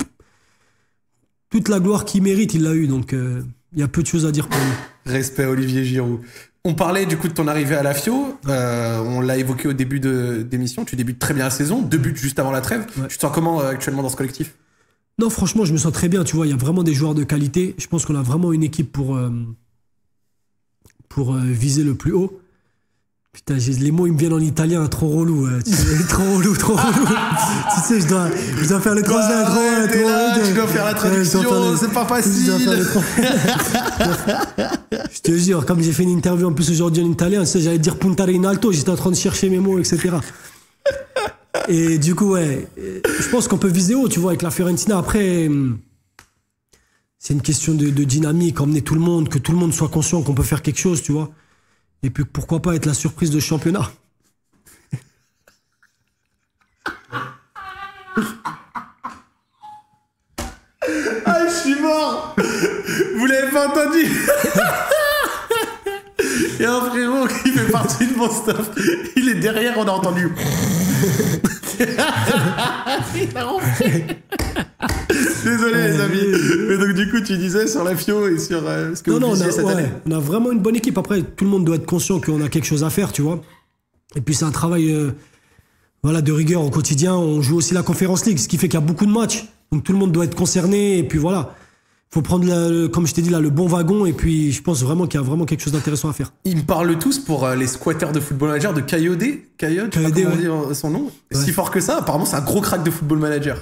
Toute la gloire qu'il mérite, il l'a eu, donc il euh, y a peu de choses à dire pour lui. Respect Olivier Giroud. On parlait du coup de ton arrivée à la Fio, euh, on l'a évoqué au début de d'émission, tu débutes très bien la saison, deux buts juste avant la trêve. Ouais. Tu te sens comment euh, actuellement dans ce collectif? Non, franchement, je me sens très bien, tu vois, il y a vraiment des joueurs de qualité. Je pense qu'on a vraiment une équipe pour, euh, pour euh, viser le plus haut. Putain, j'ai, les mots ils me viennent en italien, trop relou, euh, tu sais, trop relou, trop relou. Tu sais, je dois, je dois faire le translate, trop, ouais, trop, là, tu dois faire la traduction, ouais, le... c'est pas facile. Je te jure, comme j'ai fait une interview en plus aujourd'hui en italien, tu sais, j'allais dire puntare in alto, j'étais en train de chercher mes mots, et cetera. Et du coup, ouais, je pense qu'on peut viser haut, tu vois, avec la Fiorentina. Après, c'est une question de, de dynamique, emmener tout le monde, que tout le monde soit conscient qu'on peut faire quelque chose, tu vois. Et puis pourquoi pas être la surprise de championnat. Ah, je suis mort. Vous l'avez pas entendu? Il y a un frérot qui fait partie de mon staff. Il est derrière, on a entendu. Il a ronflé. Désolé les amis. Mais donc du coup tu disais sur la Fio et sur euh, ce que non, vous visiez cette ouais, année. On a vraiment une bonne équipe. Après tout le monde doit être conscient qu'on a quelque chose à faire, tu vois. Et puis c'est un travail euh, voilà, de rigueur au quotidien. On joue aussi la Conference League, ce qui fait qu'il y a beaucoup de matchs. Donc tout le monde doit être concerné. Et puis voilà, il faut prendre, le, comme je t'ai dit là, le bon wagon. Et puis je pense vraiment qu'il y a vraiment quelque chose d'intéressant à faire. Ils me parlent tous pour euh, les squatters de Football Manager de Kayode. Kayode, je sais pas comment ouais. dire son nom. Ouais. Si fort que ça, apparemment c'est un gros crack de Football Manager.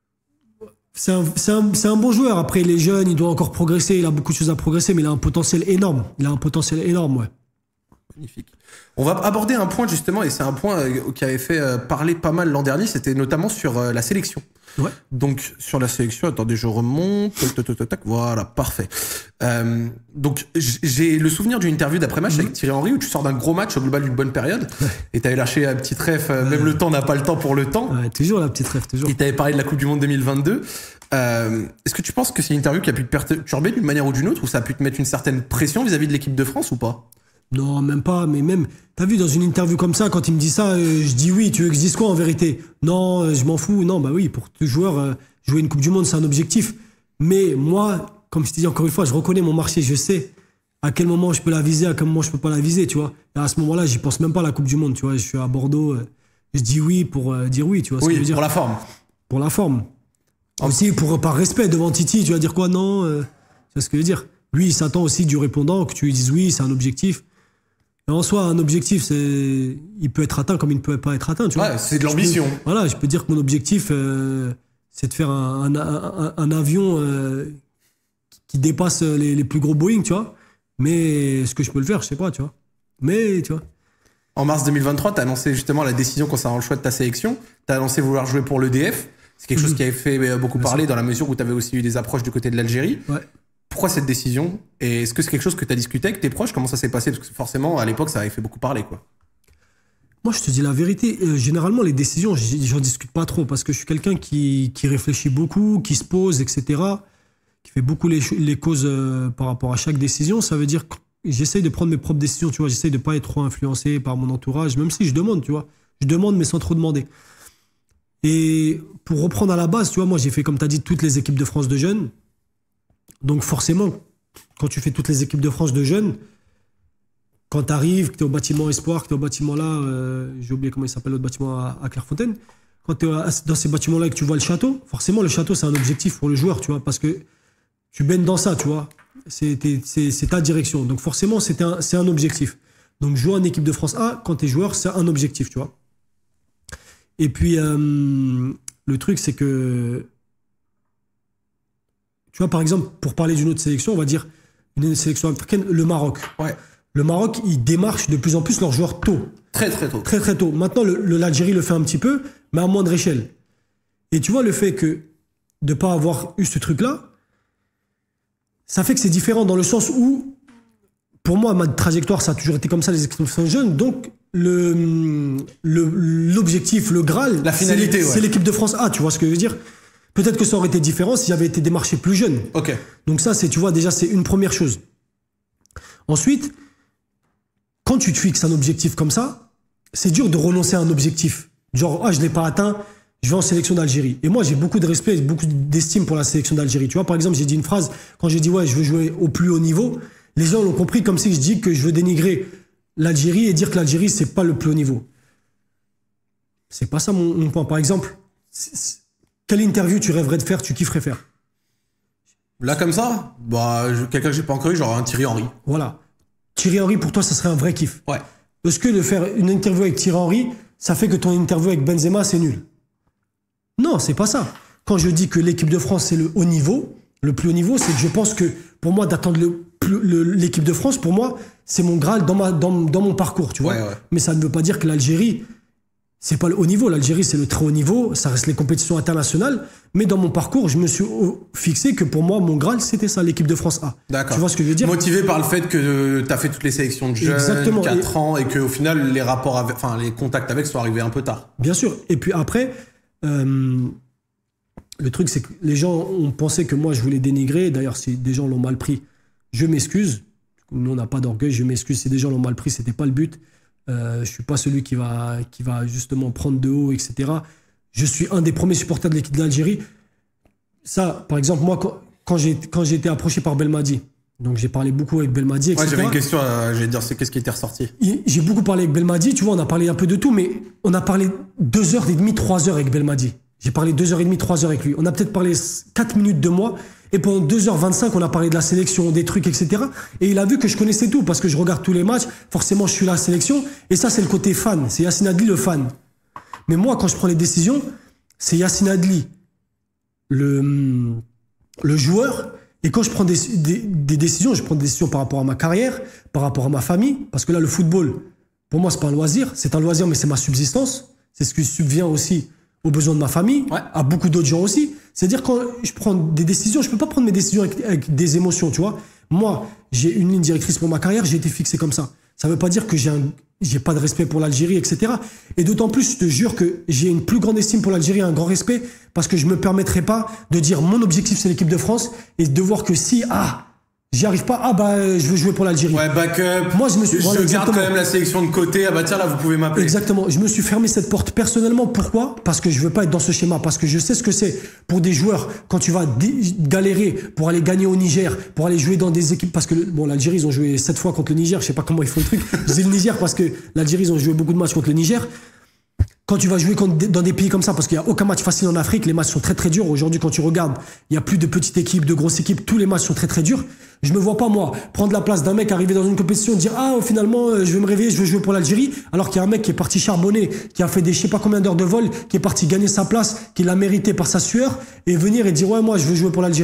C'est un, c'est, un, c'est un bon joueur. Après, il est jeune, il doit encore progresser. Il a beaucoup de choses à progresser, mais il a un potentiel énorme. Il a un potentiel énorme, ouais. Magnifique. On va aborder un point justement, et c'est un point euh, qui avait fait euh, parler pas mal l'an dernier, c'était notamment sur euh, la sélection. Ouais. Donc sur la sélection, attendez, je remonte, tac, tac, tac, tac, voilà, parfait. Euh, donc j'ai le souvenir d'une interview d'après-match mmh. avec Thierry Henry où tu sors d'un gros match au global d'une bonne période, ouais. et t'avais lâché un petit ref, euh, ouais. même le temps n'a pas le temps pour le temps. Ouais, toujours la petite ref, toujours. Et t'avais parlé de la Coupe du Monde deux mille vingt-deux. Euh, Est-ce que tu penses que c'est une interview qui a pu te perturber d'une manière ou d'une autre, ou ça a pu te mettre une certaine pression vis-à-vis de l'équipe de France ou pas? Non, même pas, mais même, t'as vu, dans une interview comme ça, quand il me dit ça, euh, je dis oui, tu veux que je dise quoi en vérité? Non, euh, je m'en fous, non, bah oui, pour tout joueur, euh, jouer une Coupe du Monde, c'est un objectif. Mais moi, comme je t'ai dit encore une fois, je reconnais mon marché, je sais à quel moment je peux la viser, à quel moment je peux pas la viser, tu vois. Et à ce moment-là, j'y pense même pas à la Coupe du Monde, tu vois. Je suis à Bordeaux, euh, je dis oui pour euh, dire oui, tu vois. Ce oui, que je veux dire. Pour la forme. Pour la forme. Aussi, pour, par respect devant Titi, tu vas dire quoi? Non, euh, c'est ce que je veux dire. Lui, il s'attend aussi du répondant, que tu lui dises oui, c'est un objectif. Et en soi, un objectif, c'est, il peut être atteint comme il ne peut pas être atteint, tu vois. Ouais, c'est de l'ambition. Voilà, je peux dire que mon objectif, euh, c'est de faire un, un, un, un avion euh, qui dépasse les, les plus gros Boeing, tu vois. Mais est-ce que je peux le faire? Je sais pas, tu vois. Mais, tu vois. En mars deux mille vingt-trois, tu as annoncé justement la décision concernant le choix de ta sélection. Tu as annoncé vouloir jouer pour l'E D F. C'est quelque mmh. chose qui avait fait beaucoup Bien parler sûr. Dans la mesure où tu avais aussi eu des approches du côté de l'Algérie. Ouais. Pourquoi cette décision? Et est-ce que c'est quelque chose que tu as discuté avec tes proches? Comment ça s'est passé? Parce que forcément, à l'époque, ça avait fait beaucoup parler, quoi. Moi, je te dis la vérité. Euh, généralement, les décisions, j'en discute pas trop parce que je suis quelqu'un qui, qui réfléchit beaucoup, qui se pose, et cetera, qui fait beaucoup les, les causes euh, par rapport à chaque décision. Ça veut dire que j'essaye de prendre mes propres décisions, tu vois. J'essaye de pas être trop influencé par mon entourage, même si je demande, tu vois. Je demande, mais sans trop demander. Et pour reprendre à la base, tu vois, moi, j'ai fait, comme tu as dit, toutes les équipes de France de jeunes. Donc forcément, quand tu fais toutes les équipes de France de jeunes, quand tu arrives, que tu es au bâtiment Espoir, que tu es au bâtiment là, euh, j'ai oublié comment il s'appelle l'autre bâtiment à, à Clairefontaine, quand tu es dans ces bâtiments-là et que tu vois le château, forcément le château c'est un objectif pour le joueur, tu vois, parce que tu baignes dans ça, tu vois, c'est ta direction. Donc forcément c'est un, un objectif. Donc jouer en équipe de France A, quand tu es joueur, c'est un objectif, tu vois. Et puis euh, le truc c'est que tu vois, par exemple, pour parler d'une autre sélection, on va dire une sélection africaine, le Maroc. Ouais. Le Maroc, ils démarchent de plus en plus leurs joueurs tôt. Très, très tôt. Très, très tôt. Maintenant, l'Algérie le, le fait un petit peu, mais à moindre échelle. Et tu vois, le fait que de ne pas avoir eu ce truc-là, ça fait que c'est différent dans le sens où, pour moi, ma trajectoire, ça a toujours été comme ça, les équipes sont jeunes. Donc, l'objectif, le, le Graal, la finalité, c'est ouais. l'équipe de France A, tu vois ce que je veux dire? Peut-être que ça aurait été différent si j'avais été démarché plus jeune. Ok. Donc ça, c'est, tu vois, déjà, c'est une première chose. Ensuite, quand tu te fixes un objectif comme ça, c'est dur de renoncer à un objectif. Genre, ah, je ne l'ai pas atteint, je vais en sélection d'Algérie. Et moi, j'ai beaucoup de respect et beaucoup d'estime pour la sélection d'Algérie. Tu vois, par exemple, j'ai dit une phrase, quand j'ai dit, ouais, je veux jouer au plus haut niveau, les gens l'ont compris comme si je dis que je veux dénigrer l'Algérie et dire que l'Algérie, c'est pas le plus haut niveau. C'est pas ça mon, mon point. Par exemple, c'est, c'est, quelle interview tu rêverais de faire, tu kifferais faire? Là, comme ça, bah, quelqu'un que j'ai pas encore eu, genre un Thierry Henry. Voilà. Thierry Henry, pour toi, ça serait un vrai kiff. Ouais. Est-ce que de faire une interview avec Thierry Henry, ça fait que ton interview avec Benzema, c'est nul? Non, c'est pas ça. Quand je dis que l'équipe de France, c'est le haut niveau, le plus haut niveau, c'est que je pense que, pour moi, d'attendre l'équipe de France, pour moi, c'est mon Graal dans, ma, dans, dans mon parcours, tu vois. Ouais, ouais. Mais ça ne veut pas dire que l'Algérie, c'est pas le haut niveau. L'Algérie, c'est le très haut niveau. Ça reste les compétitions internationales. Mais dans mon parcours, je me suis fixé que pour moi, mon Graal, c'était ça, l'équipe de France A. D'accord. Tu vois ce que je veux dire? Motivé par le fait que tu as fait toutes les sélections de jeunes, Exactement. quatre et... ans, et qu'au final, les rapports avec, enfin, les contacts avec sont arrivés un peu tard. Bien sûr. Et puis après, euh, le truc, c'est que les gens ont pensé que moi, je voulais dénigrer. D'ailleurs, si des gens l'ont mal pris, je m'excuse. Nous, on n'a pas d'orgueil, je m'excuse. Si des gens l'ont mal pris, c'était pas le but. Euh, je ne suis pas celui qui va, qui va justement prendre de haut, et cetera. Je suis un des premiers supporters de l'équipe d'Algérie. Ça, par exemple, moi, quand, quand j'ai été approché par Belmadi, Donc j'ai parlé beaucoup avec Belmadi, et cetera. Ouais, j'avais une question, euh, j'allais dire, c'est qu'est-ce qui était ressorti? J'ai beaucoup parlé avec Belmadi, tu vois, on a parlé un peu de tout, mais on a parlé deux heures et demie, trois heures avec Belmadi. J'ai parlé deux heures et demie, trois heures avec lui. On a peut-être parlé quatre minutes de moi, et pendant deux heures vingt-cinq, on a parlé de la sélection, des trucs, et cetera. Et il a vu que je connaissais tout, parce que je regarde tous les matchs, forcément je suis la sélection, et ça c'est le côté fan, c'est Yacine Adli le fan. Mais moi, quand je prends les décisions, c'est Yacine Adli, le, le joueur. Et quand je prends des, des, des décisions, je prends des décisions par rapport à ma carrière, par rapport à ma famille. Parce que là, le football, pour moi, c'est pas un loisir. C'est un loisir, mais c'est ma subsistance. C'est ce qui subvient aussi aux besoins de ma famille, ouais. à beaucoup d'autres gens aussi. C'est-à-dire, quand je prends des décisions, je peux pas prendre mes décisions avec, avec des émotions, tu vois. Moi, j'ai une ligne directrice pour ma carrière, j'ai été fixé comme ça. Ça veut pas dire que j'ai un, j'ai pas de respect pour l'Algérie, et cetera. Et d'autant plus, je te jure que j'ai une plus grande estime pour l'Algérie, un grand respect, parce que je me permettrai pas de dire mon objectif c'est l'équipe de France et de voir que si, ah, j'y arrive pas, ah bah je veux jouer pour l'Algérie. Ouais, backup. Moi je me suis, je, voilà, je garde quand même la sélection de côté, ah bah tiens là vous pouvez m'appeler. Exactement, je me suis fermé cette porte personnellement, pourquoi? Parce que je veux pas être dans ce schéma, parce que je sais ce que c'est pour des joueurs, quand tu vas galérer pour aller gagner au Niger, pour aller jouer dans des équipes, parce que bon l'Algérie ils ont joué sept fois contre le Niger, je sais pas comment ils font le truc, je dis le Niger parce que l'Algérie ils ont joué beaucoup de matchs contre le Niger. Quand tu vas jouer dans des pays comme ça, parce qu'il n'y a aucun match facile en Afrique, les matchs sont très très durs. Aujourd'hui, quand tu regardes, il n'y a plus de petites équipes, de grosses équipes, tous les matchs sont très très durs. Je me vois pas, moi, prendre la place d'un mec, arriver dans une compétition, dire « Ah, finalement, je vais me réveiller, je veux jouer pour l'Algérie », alors qu'il y a un mec qui est parti charbonner, qui a fait des je sais pas combien d'heures de vol, qui est parti gagner sa place, qui l'a mérité par sa sueur, et venir et dire « Ouais, moi, je veux jouer pour l'Algérie ».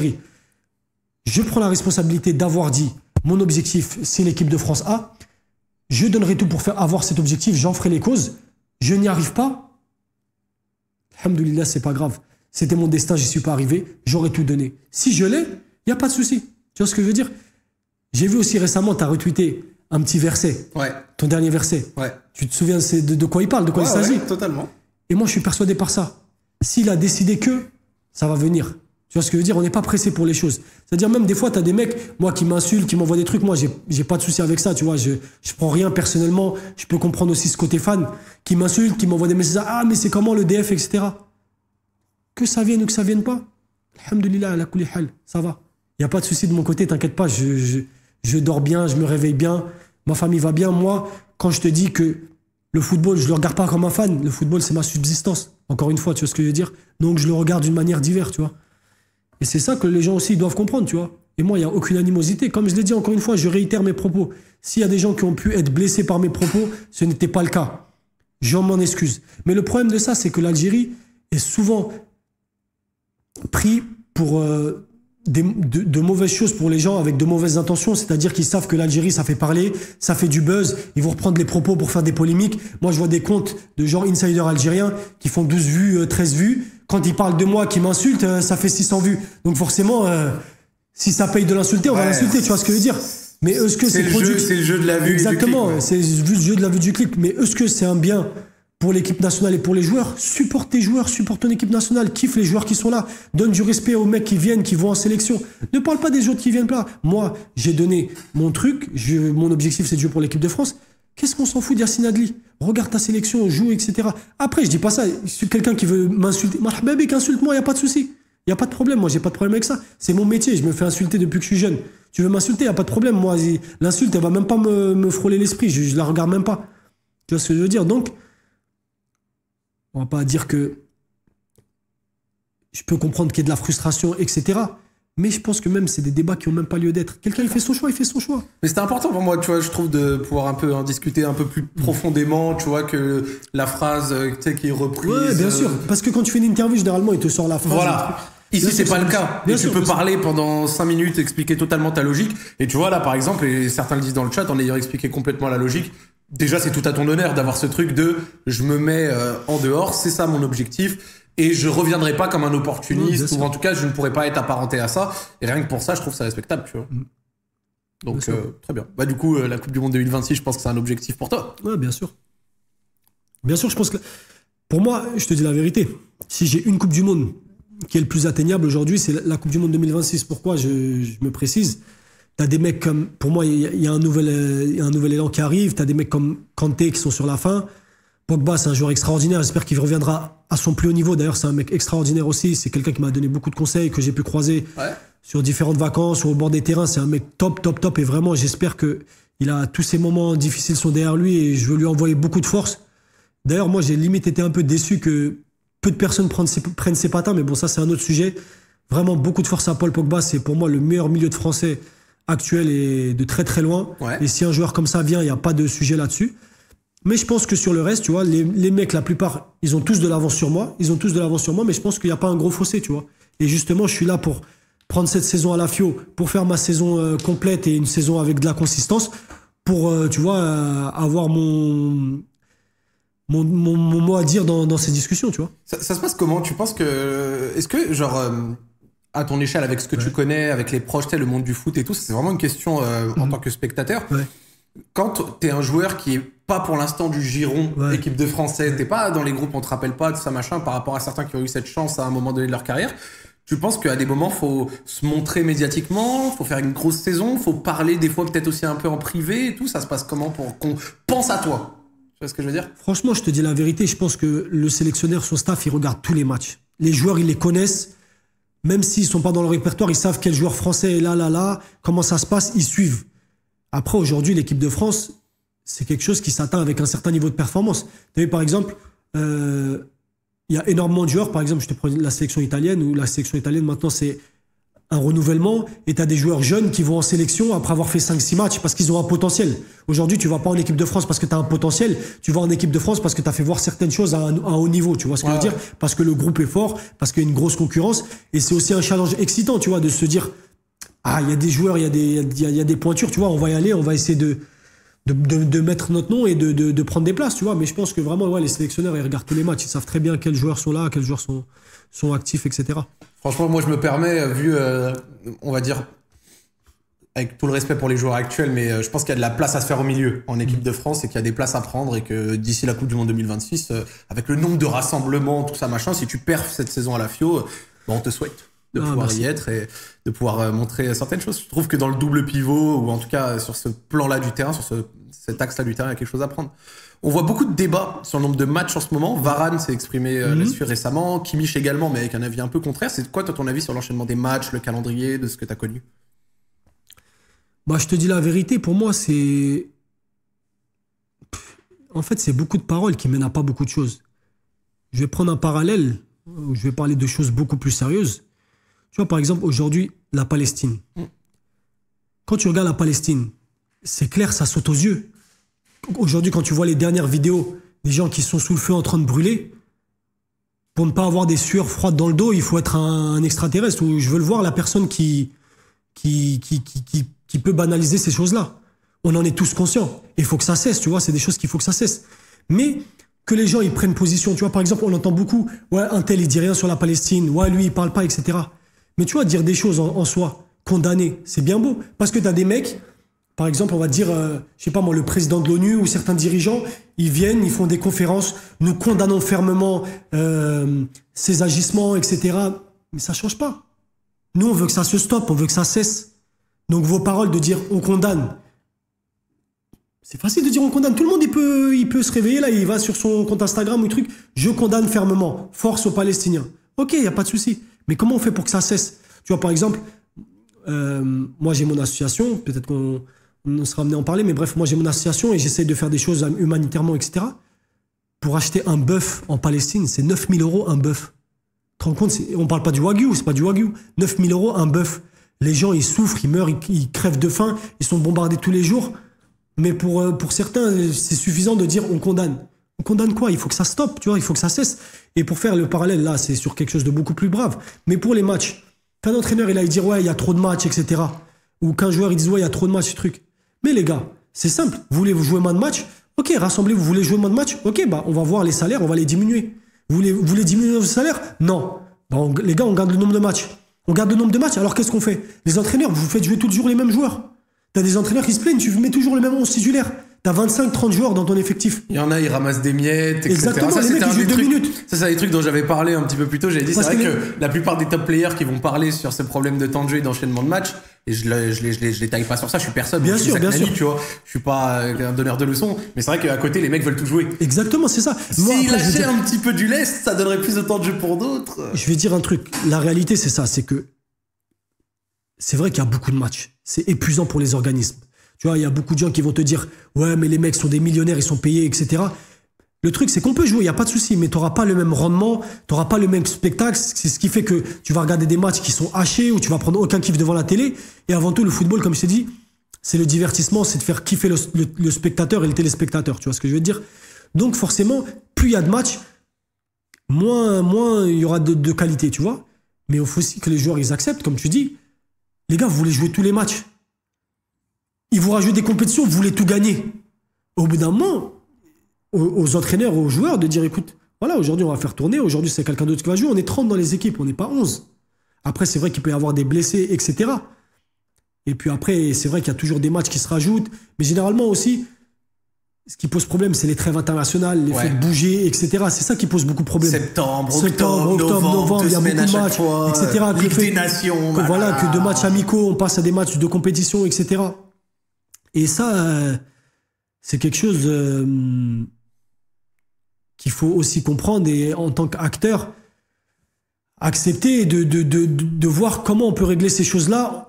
Je prends la responsabilité d'avoir dit « Mon objectif, c'est l'équipe de France A ». Je donnerai tout pour faire avoir cet objectif, j'en ferai les causes. Je n'y arrive pas. Alhamdoulilah, c'est pas grave. C'était mon destin, j'y suis pas arrivé. J'aurais tout donné. Si je l'ai, il n'y a pas de souci. Tu vois ce que je veux dire? J'ai vu aussi récemment, tu as retweeté un petit verset. Ouais. Ton dernier verset. Ouais. Tu te souviens de, de quoi il parle, de quoi ouais, il s'agit? Ouais, totalement. Et moi, je suis persuadé par ça. S'il a décidé que, ça va venir. Tu vois ce que je veux dire? On n'est pas pressé pour les choses. C'est-à-dire même des fois, tu as des mecs, moi, qui m'insultent, qui m'envoient des trucs. Moi, j'ai, j'ai pas de souci avec ça, tu vois. Je, je prends rien personnellement. Je peux comprendre aussi ce côté fan qui m'insulte, qui m'envoie des messages. Ah, mais c'est comment le D F, et cetera. Que ça vienne ou que ça vienne pas. Alhamdoulilah, ala kulli hal, ça va. Il n'y a pas de souci de mon côté, t'inquiète pas. Je, je, je dors bien, je me réveille bien. Ma famille va bien. Moi, quand je te dis que le football, je le regarde pas comme un fan. Le football, c'est ma subsistance. Encore une fois, tu vois ce que je veux dire? Donc, je le regarde d'une manière diverse, tu vois. Et c'est ça que les gens aussi doivent comprendre, tu vois. Et moi, il n'y a aucune animosité. Comme je l'ai dit encore une fois, je réitère mes propos. S'il y a des gens qui ont pu être blessés par mes propos, ce n'était pas le cas. Je m'en excuse. Mais le problème de ça, c'est que l'Algérie est souvent pris pour euh, des, de, de mauvaises choses pour les gens avec de mauvaises intentions. C'est-à-dire qu'ils savent que l'Algérie, ça fait parler, ça fait du buzz. Ils vont reprendre les propos pour faire des polémiques. Moi, je vois des comptes de genre insider algériens qui font douze vues, treize vues. Quand ils parlent de moi, qui m'insultent, euh, ça fait six cents vues. Donc forcément, euh, si ça paye de l'insulter, on ouais, va l'insulter, tu vois ce que je veux dire. Mais est-ce que c'est, c'est, le jeu, c'est le jeu de la vue Exactement, du clic. C'est le jeu de la vue du clic. Mais est-ce que c'est un bien pour l'équipe nationale et pour les joueurs? Supporte tes joueurs, supporte ton équipe nationale, kiffe les joueurs qui sont là, donne du respect aux mecs qui viennent, qui vont en sélection. Ne parle pas des autres qui viennent pas. Moi, j'ai donné mon truc, je, mon objectif c'est de jouer pour l'équipe de France. Qu'est-ce qu'on s'en fout d'Yacine Adli? Regarde ta sélection, joue, et cetera. Après, je dis pas ça. Si quelqu'un qui veut m'insulter, marhaba, qu'insulte-moi, il n'y a pas de souci. Il n'y a pas de problème. Moi, j'ai pas de problème avec ça. C'est mon métier. Je me fais insulter depuis que je suis jeune. Tu veux m'insulter, il n'y a pas de problème. Moi, l'insulte, elle va même pas me, me frôler l'esprit. Je, je la regarde même pas. Tu vois ce que je veux dire? Donc, on va pas dire que je peux comprendre qu'il y ait de la frustration, et cetera. Mais je pense que même c'est des débats qui n'ont même pas lieu d'être. Quelqu'un il fait son choix, il fait son choix. Mais c'était important pour moi, tu vois, je trouve, de pouvoir un peu en discuter un peu plus profondément, tu vois, que la phrase, tu sais, qui est reprise. Ouais, bien sûr. Parce que quand tu fais une interview, généralement, il te sort la phrase. Voilà. Ici, c'est pas le cas. Et tu peux parler pendant cinq minutes, expliquer totalement ta logique. Et tu vois, là, par exemple, et certains le disent dans le chat, en ayant expliqué complètement la logique, déjà, c'est tout à ton honneur d'avoir ce truc de je me mets euh, en dehors, c'est ça mon objectif. Et je reviendrai pas comme un opportuniste, mmh, ou en tout cas, je ne pourrais pas être apparenté à ça. Et rien que pour ça, je trouve ça respectable, tu vois. Mmh. Donc, euh, très bien. Bah, du coup, euh, la Coupe du Monde deux mille vingt-six, je pense que c'est un objectif pour toi. Ouais, bien sûr. Bien sûr, je pense que... Pour moi, je te dis la vérité. Si j'ai une Coupe du Monde qui est le plus atteignable aujourd'hui, c'est la Coupe du Monde deux mille vingt-six. Pourquoi? je, je me précise. T'as des mecs comme... Pour moi, il y, y a un nouvel, il y a un nouvel élan qui arrive. T'as des mecs comme Kanté qui sont sur la fin. Pogba, c'est un joueur extraordinaire. J'espère qu'il reviendra à son plus haut niveau. D'ailleurs, c'est un mec extraordinaire aussi. C'est quelqu'un qui m'a donné beaucoup de conseils, que j'ai pu croiser ouais. sur différentes vacances ou au bord des terrains. C'est un mec top, top, top. Et vraiment, j'espère que il a tous ces moments difficiles sont derrière lui et je veux lui envoyer beaucoup de force. D'ailleurs, moi, j'ai limite été un peu déçu que peu de personnes prennent ses, prennent ses patins, mais bon, ça, c'est un autre sujet. Vraiment, beaucoup de force à Paul Pogba. C'est pour moi le meilleur milieu de Français actuel et de très, très loin. Ouais. Et si un joueur comme ça vient, il n'y a pas de sujet là-dessus. Mais je pense que sur le reste, tu vois, les, les mecs, la plupart, ils ont tous de l'avance sur moi. Ils ont tous de l'avance sur moi, mais je pense qu'il n'y a pas un gros fossé, tu vois. Et justement, je suis là pour prendre cette saison à la Fio, pour faire ma saison euh, complète et une saison avec de la consistance, pour, euh, tu vois, euh, avoir mon, mon, mon, mon mot à dire dans, dans ces discussions, tu vois. Ça, ça se passe comment? Tu penses que... Est-ce que, genre, euh, à ton échelle, avec ce que Ouais. tu connais, avec les proches, tu sais, le monde du foot et tout, c'est vraiment une question euh, en Mhm. tant que spectateur. Ouais. Quand t'es un joueur qui est pas pour l'instant du giron, Ouais. équipe de français, t'es pas dans les groupes, on te rappelle pas de ça, machin, par rapport à certains qui ont eu cette chance à un moment donné de leur carrière, tu penses qu'à des moments, faut se montrer médiatiquement, faut faire une grosse saison, faut parler des fois peut-être aussi un peu en privé et tout, ça se passe comment pour qu'on pense à toi? Tu vois ce que je veux dire? Franchement, je te dis la vérité, je pense que le sélectionneur, son staff, il regarde tous les matchs. Les joueurs, ils les connaissent. Même s'ils sont pas dans le répertoire, ils savent quel joueur français est là, là, là, comment ça se passe, ils suivent. Après, aujourd'hui, l'équipe de France, c'est quelque chose qui s'atteint avec un certain niveau de performance. Tu vu, par exemple, euh, il y a énormément de joueurs. Par exemple, je te prends la sélection italienne, où la sélection italienne, maintenant, c'est un renouvellement. Et tu as des joueurs jeunes qui vont en sélection après avoir fait cinq six matchs parce qu'ils ont un potentiel. Aujourd'hui, tu vas pas en équipe de France parce que tu as un potentiel. Tu vas en équipe de France parce que tu as fait voir certaines choses à un, à un haut niveau. Tu vois ce que Ouais, je veux dire? ouais. Parce que le groupe est fort, parce qu'il y a une grosse concurrence. Et c'est aussi un challenge excitant, tu vois, de se dire, ah, il y a des joueurs, il y a des, il y a, il y a des pointures, tu vois, on va y aller, on va essayer de, de, de, de mettre notre nom et de, de, de prendre des places, tu vois. Mais je pense que vraiment, ouais, les sélectionneurs, ils regardent tous les matchs. Ils savent très bien quels joueurs sont là, quels joueurs sont, sont actifs, et cetera. Franchement, moi, je me permets, vu, euh, on va dire, avec tout le respect pour les joueurs actuels, mais euh, je pense qu'il y a de la place à se faire au milieu en équipe de France et qu'il y a des places à prendre et que d'ici la Coupe du Monde deux mille vingt-six, euh, avec le nombre de rassemblements, tout ça, machin, si tu perfs cette saison à la Fio, euh, bah, on te souhaite de Ah, pouvoir merci. y être et de pouvoir euh, montrer certaines choses. Je trouve que dans le double pivot, ou en tout cas sur ce plan-là du terrain, sur ce, cet axe-là du terrain, il y a quelque chose à prendre. On voit beaucoup de débats sur le nombre de matchs en ce moment. Varane s'est exprimé euh, Mhm. là-dessus récemment, Kimmich également, mais avec un avis un peu contraire. C'est quoi, toi, ton avis sur l'enchaînement des matchs, le calendrier, de ce que tu as connu? Bah, je te dis la vérité, pour moi, c'est. Pff, En fait, c'est beaucoup de paroles qui mènent à pas beaucoup de choses. Je vais prendre un parallèle où je vais parler de choses beaucoup plus sérieuses. Tu vois, par exemple, aujourd'hui, la Palestine. Mm. Quand tu regardes la Palestine, c'est clair, ça saute aux yeux. Aujourd'hui, quand tu vois les dernières vidéos des gens qui sont sous le feu en train de brûler, pour ne pas avoir des sueurs froides dans le dos, il faut être un, un extraterrestre. Ou je veux le voir, la personne qui, qui, qui, qui, qui, qui peut banaliser ces choses-là. On en est tous conscients. Il faut que ça cesse, tu vois, c'est des choses qu'il faut que ça cesse. Mais que les gens, ils prennent position. Tu vois, par exemple, on entend beaucoup, ouais, un tel, il dit rien sur la Palestine, ouais, lui, il parle pas, et cetera. Mais tu vois, dire des choses en, en soi, condamner, c'est bien beau. Parce que t'as des mecs, par exemple, on va dire, euh, je sais pas moi, le président de l'ONU ou certains dirigeants, ils viennent, ils font des conférences, nous condamnons fermement euh, ces agissements, et cetera. Mais ça change pas. Nous, on veut que ça se stoppe, on veut que ça cesse. Donc vos paroles de dire on condamne, c'est facile de dire on condamne. Tout le monde, il peut, il peut se réveiller, là, il va sur son compte Instagram ou truc, je condamne fermement, force aux Palestiniens. Ok, il n'y a pas de souci. Mais comment on fait pour que ça cesse? Tu vois, par exemple, euh, moi j'ai mon association, peut-être qu'on on sera amené à en parler, mais bref, moi j'ai mon association et j'essaie de faire des choses humanitairement, et cetera. Pour acheter un bœuf en Palestine, c'est neuf mille euros un bœuf. Tu te rends compte, c'est- on parle pas du wagyu, c'est pas du wagyu. neuf mille euros un bœuf. Les gens, ils souffrent, ils meurent, ils, ils crèvent de faim, ils sont bombardés tous les jours. Mais pour, euh, pour certains, c'est suffisant de dire on condamne. On condamne quoi? Il faut que ça stoppe, tu vois, il faut que ça cesse. Et pour faire le parallèle, là, c'est sur quelque chose de beaucoup plus grave. Mais pour les matchs, qu'un entraîneur, il aille dire ouais, il y a trop de matchs, et cetera. Ou qu'un joueur, il dise ouais, il y a trop de matchs, ce truc. Mais les gars, c'est simple. Vous voulez vous jouer moins de matchs? Ok, rassemblez-vous. Vous voulez jouer moins de matchs? Ok, bah, on va voir les salaires, on va les diminuer. Vous voulez, vous voulez diminuer vos salaires? Non. Bah, on- les gars, on garde le nombre de matchs. On garde le nombre de matchs. Alors qu'est-ce qu'on fait? Les entraîneurs, vous faites jouer tous les jours les mêmes joueurs. T'as des entraîneurs qui se plaignent, tu mets toujours les mêmes onze titulaires. T'as vingt-cinq trente joueurs dans ton effectif. Il y en a, ils ramassent des miettes, et cetera. Exactement, ça, les c'était mecs, un ils jouent des deux trucs- minutes. Ça, c'est des trucs dont j'avais parlé un petit peu plus tôt. J'avais dit, c'est Parce vrai que que, les- la plupart des top players qui vont parler sur ces problèmes de temps de jeu et d'enchaînement de matchs, et je les, je les, je les, je les taille pas sur ça, je suis personne. Bien je suis sûr, bien Zach Nani, sûr. tu vois. Je suis pas euh, un donneur de leçons, mais c'est vrai qu'à côté, les mecs veulent tout jouer. Exactement, c'est ça. Moi, S'ils après, je, vais lâchaient dire, un petit peu du lest, ça donnerait plus de temps de jeu pour d'autres. je vais dire un truc. La réalité, c'est ça. C'est que c'est vrai qu'il y a beaucoup de matchs. C'est épuisant pour les organismes. Tu vois, il y a beaucoup de gens qui vont te dire « Ouais, mais les mecs sont des millionnaires, ils sont payés, et cetera » Le truc, c'est qu'on peut jouer, il n'y a pas de souci, mais tu n'auras pas le même rendement, tu n'auras pas le même spectacle. C'est ce qui fait que tu vas regarder des matchs qui sont hachés, ou tu vas prendre aucun kiff devant la télé. Et avant tout, le football, comme je t'ai dit, c'est le divertissement, c'est de faire kiffer le, le, le spectateur et le téléspectateur. Tu vois ce que je veux dire? Donc forcément, plus il y a de matchs, moins, moins il y aura de, de qualité, tu vois. Mais il faut aussi que les joueurs, ils acceptent, comme tu dis. Les gars, vous voulez jouer tous les matchs. Ils vous rajoutent des compétitions, vous voulez tout gagner. Au bout d'un moment, aux, aux entraîneurs, aux joueurs, de dire, écoute, voilà, aujourd'hui, on va faire tourner. Aujourd'hui, c'est quelqu'un d'autre qui va jouer. On est trente dans les équipes, on n'est pas onze. Après, c'est vrai qu'il peut y avoir des blessés, et cetera. Et puis après, c'est vrai qu'il y a toujours des matchs qui se rajoutent. Mais généralement aussi, ce qui pose problème, c'est les trêves internationales, les ouais. faits de bouger, et cetera. C'est ça qui pose beaucoup de problèmes. Septembre, Septembre, octobre, novembre, novembre il y a beaucoup de matchs, fois, et cetera. Ligue des Nations. Que, voilà, que de matchs amicaux, on passe à des matchs de compétition, et cetera. Et ça, euh, c'est quelque chose euh, qu'il faut aussi comprendre et en tant qu'acteur, accepter de, de, de, de, de voir comment on peut régler ces choses-là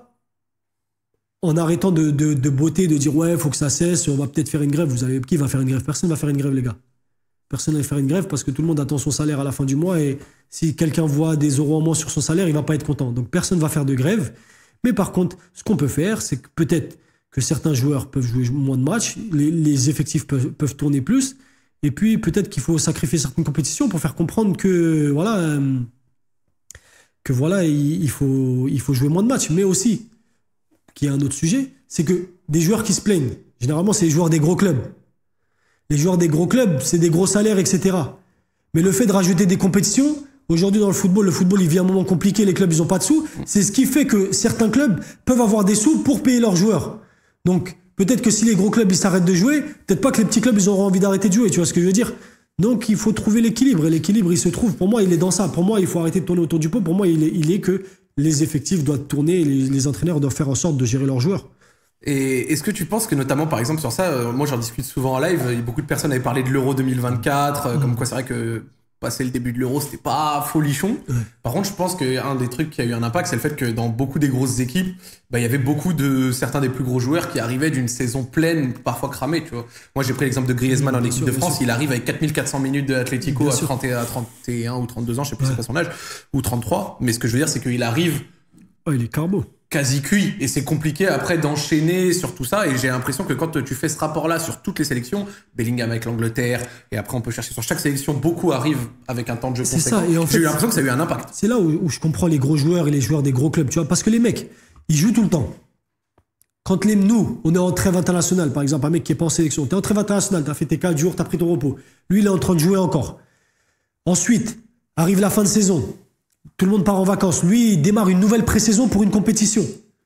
en arrêtant de, de, de botter, de dire ouais, il faut que ça cesse, on va peut-être faire une grève. Vous avez qui va faire une grève? Personne ne va faire une grève, les gars. Personne ne va faire une grève parce que tout le monde attend son salaire à la fin du mois et si quelqu'un voit des euros en moins sur son salaire, il ne va pas être content. Donc personne ne va faire de grève. Mais par contre, ce qu'on peut faire, c'est que peut-être que certains joueurs peuvent jouer moins de matchs, les, les effectifs peuvent, peuvent tourner plus, et puis peut-être qu'il faut sacrifier certaines compétitions pour faire comprendre que voilà, euh, que voilà, il, il faut, il faut jouer moins de matchs, mais aussi qu'il y a un autre sujet, c'est que des joueurs qui se plaignent, généralement c'est les joueurs des gros clubs. Les joueurs des gros clubs, c'est des gros salaires, et cetera. Mais le fait de rajouter des compétitions, aujourd'hui dans le football, le football il vit un moment compliqué, les clubs ils n'ont pas de sous, c'est ce qui fait que certains clubs peuvent avoir des sous pour payer leurs joueurs. Donc peut-être que si les gros clubs ils s'arrêtent de jouer, peut-être pas que les petits clubs ils auront envie d'arrêter de jouer, tu vois ce que je veux dire? Donc il faut trouver l'équilibre, et l'équilibre il se trouve, pour moi il est dans ça, pour moi il faut arrêter de tourner autour du pot, pour moi il est, il est que les effectifs doivent tourner et les, les entraîneurs doivent faire en sorte de gérer leurs joueurs. Et est-ce que tu penses que notamment par exemple sur ça, euh, moi j'en discute souvent en live, beaucoup de personnes avaient parlé de l'Euro deux mille vingt-quatre, euh, mmh. comme quoi c'est vrai que passer le début de l'Euro c'était pas folichon. Ouais. Par contre je pense qu'un des trucs qui a eu un impact c'est le fait que dans beaucoup des grosses équipes, bah, il y avait beaucoup de certains des plus gros joueurs qui arrivaient d'une saison pleine, parfois cramée, tu vois. Moi j'ai pris l'exemple de Griezmann mmh, en équipe sûr, de France, sûr. Il arrive avec quatre mille quatre cents minutes de Atlético à, trente et un, à trente et un ou trente-deux ans, je sais plus ouais. c'est pas son âge, ou trente-trois, mais ce que je veux dire c'est qu'il arrive oh, il est carbo. Quasi cuit, et c'est compliqué après d'enchaîner sur tout ça, et j'ai l'impression que quand tu fais ce rapport-là sur toutes les sélections, Bellingham avec l'Angleterre, et après on peut chercher sur chaque sélection, beaucoup arrivent avec un temps de jeu conséquent. Ça, et en fait, j'ai eu l'impression que ça a eu un impact. C'est là où, où je comprends les gros joueurs et les joueurs des gros clubs, tu vois, parce que les mecs, ils jouent tout le temps. Quand les, nous, on est en trêve internationale, par exemple, un mec qui est pas en sélection, t'es en trêve internationale, t'as fait tes quatre jours, t'as pris ton repos. Lui, il est en train de jouer encore. Ensuite, arrive la fin de saison. Tout le monde part en vacances. Lui, il démarre une nouvelle pré-saison pour une compétition.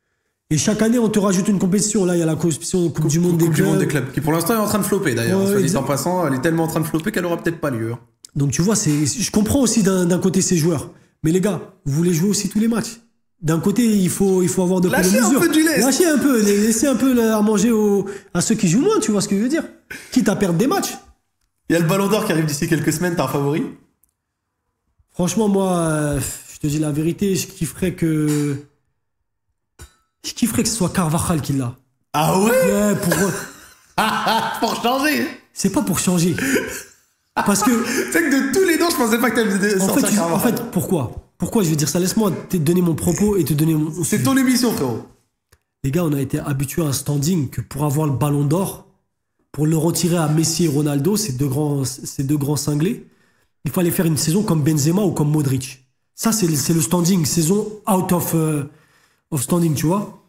Et chaque année, on te rajoute une compétition. Là, il y a la compétition Coupe, coupe du Monde, des, coupe clubs. du monde des clubs. Qui pour l'instant est en train de flopper d'ailleurs. Ouais, soit dit en passant, elle est tellement en train de flopper qu'elle aura peut-être pas lieu. Donc tu vois, c'est, je comprends aussi d'un, d'un côté ces joueurs. Mais les gars, vous voulez jouer aussi tous les matchs. D'un côté, il faut, il faut avoir de quoi de mesure. Lâchez un peu du lait. Lâchez un peu. Laissez un peu à manger aux, à ceux qui jouent moins, tu vois ce que je veux dire. Quitte à perdre des matchs. Il y a le Ballon d'Or qui arrive d'ici quelques semaines. T'as un favori? Franchement, moi, euh, je te dis la vérité, je kifferais que... Je kifferais que ce soit Carvajal qui l'a. Ah ouais, ouais pour... pour changer. C'est pas pour changer. Parce que... C'est que de tous les noms, je pensais pas que t'allais en sortir fait, Carvajal. En fait, pourquoi Pourquoi je vais dire ça? Laisse-moi te donner mon propos et te donner mon... C'est ton émission, frérot. Les gars, on a été habitués à un standing que pour avoir le Ballon d'Or, pour le retirer à Messi et Ronaldo, ces deux grands, ces deux grands cinglés, il fallait faire une saison comme Benzema ou comme Modric. Ça, c'est, c'est le standing, saison out of... Uh, of standing, tu vois.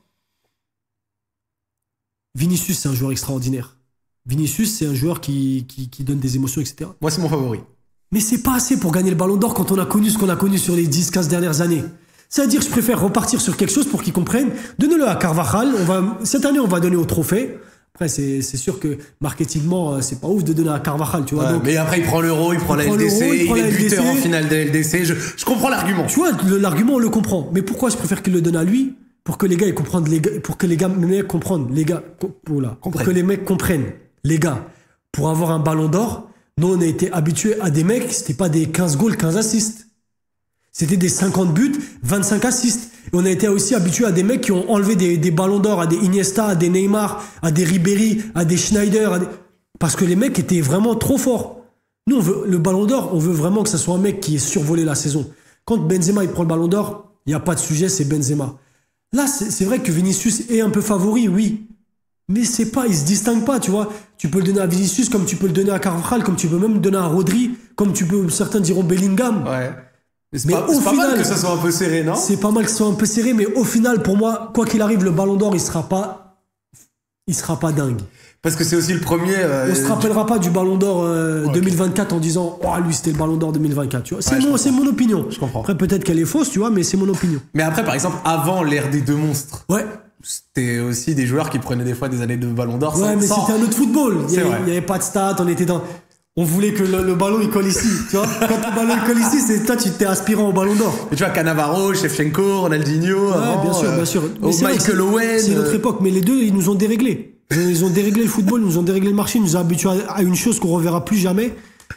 Vinicius, c'est un joueur extraordinaire. Vinicius, c'est un joueur qui, qui, qui donne des émotions, et cetera. Moi, c'est mon favori. Mais c'est pas assez pour gagner le Ballon d'Or quand on a connu ce qu'on a connu sur les dix quinze dernières années. C'est-à-dire, je préfère repartir sur quelque chose pour qu'ils comprennent. Donnez-le à Carvajal. On va, cette année, on va donner au trophée. Après, c'est, c'est sûr que marketingement, c'est pas ouf de donner à Carvajal, tu vois. Ouais, donc, mais après, il prend l'Euro, il prend la L D C, il, il est buteur en finale de L D C. Je, je comprends l'argument. Tu vois, le, l'argument, on le comprend. Mais pourquoi je préfère qu'il le donne à lui? Pour que les gars, ils comprennent, les gars, pour que les gars, les mecs comprennent, les gars, oh là, pour que les mecs comprennent, les gars, pour avoir un Ballon d'Or, nous, on a été habitués à des mecs, c'était pas des quinze goals, quinze assists. C'était des cinquante buts, vingt-cinq assists. Et on a été aussi habitué à des mecs qui ont enlevé des, des ballons d'or, à des Iniesta, à des Neymar, à des Ribéry, à des Schneider. À des... Parce que les mecs étaient vraiment trop forts. Nous, on veut, le ballon d'or, on veut vraiment que ce soit un mec qui ait survolé la saison. Quand Benzema il prend le ballon d'or, il n'y a pas de sujet, c'est Benzema. Là, c'est, c'est vrai que Vinicius est un peu favori, oui. Mais c'est pas, il se distingue pas, tu vois. Tu peux le donner à Vinicius comme tu peux le donner à Carvajal, comme tu peux même le donner à Rodri, comme tu peux, certains diront Bellingham. Ouais. Mais c'est Mais pas, au c'est pas final, mal que ça soit un peu serré, non? C'est pas mal que ce soit un peu serré, mais au final, pour moi, quoi qu'il arrive, le ballon d'or, il sera pas, il sera pas dingue. Parce que c'est aussi le premier. Euh, On se rappellera pas du ballon d'or euh, Ouais, deux mille vingt-quatre en disant oh lui c'était le ballon d'or deux mille vingt-quatre, tu vois. C'est Ouais, je mon, c'est mon opinion. Je comprends. Après peut-être qu'elle est fausse, tu vois, mais c'est mon opinion. Mais après, par exemple, avant l'ère des deux monstres, Ouais. c'était aussi des joueurs qui prenaient des fois des années de ballon d'or. Ouais, sans, mais sans- c'était un autre football. Il y C'est avait, vrai. il y avait pas de stats, on était dans. On voulait que le, le ballon il colle ici, tu vois. Quand le ballon il colle ici, c'est toi tu t'es aspirant au ballon d'or. Et tu vois, Cannavaro, Shevchenko, Ronaldinho, Ouais, avant, bien sûr, euh, bien sûr. Mais oh, c'est vrai que Michael c'est- Owen. C'est notre euh, époque, mais les deux ils nous ont déréglé. Ils ont déréglé le football, ils nous ont déréglé le marché, ils nous ont habitués à, à une chose qu'on reverra plus jamais.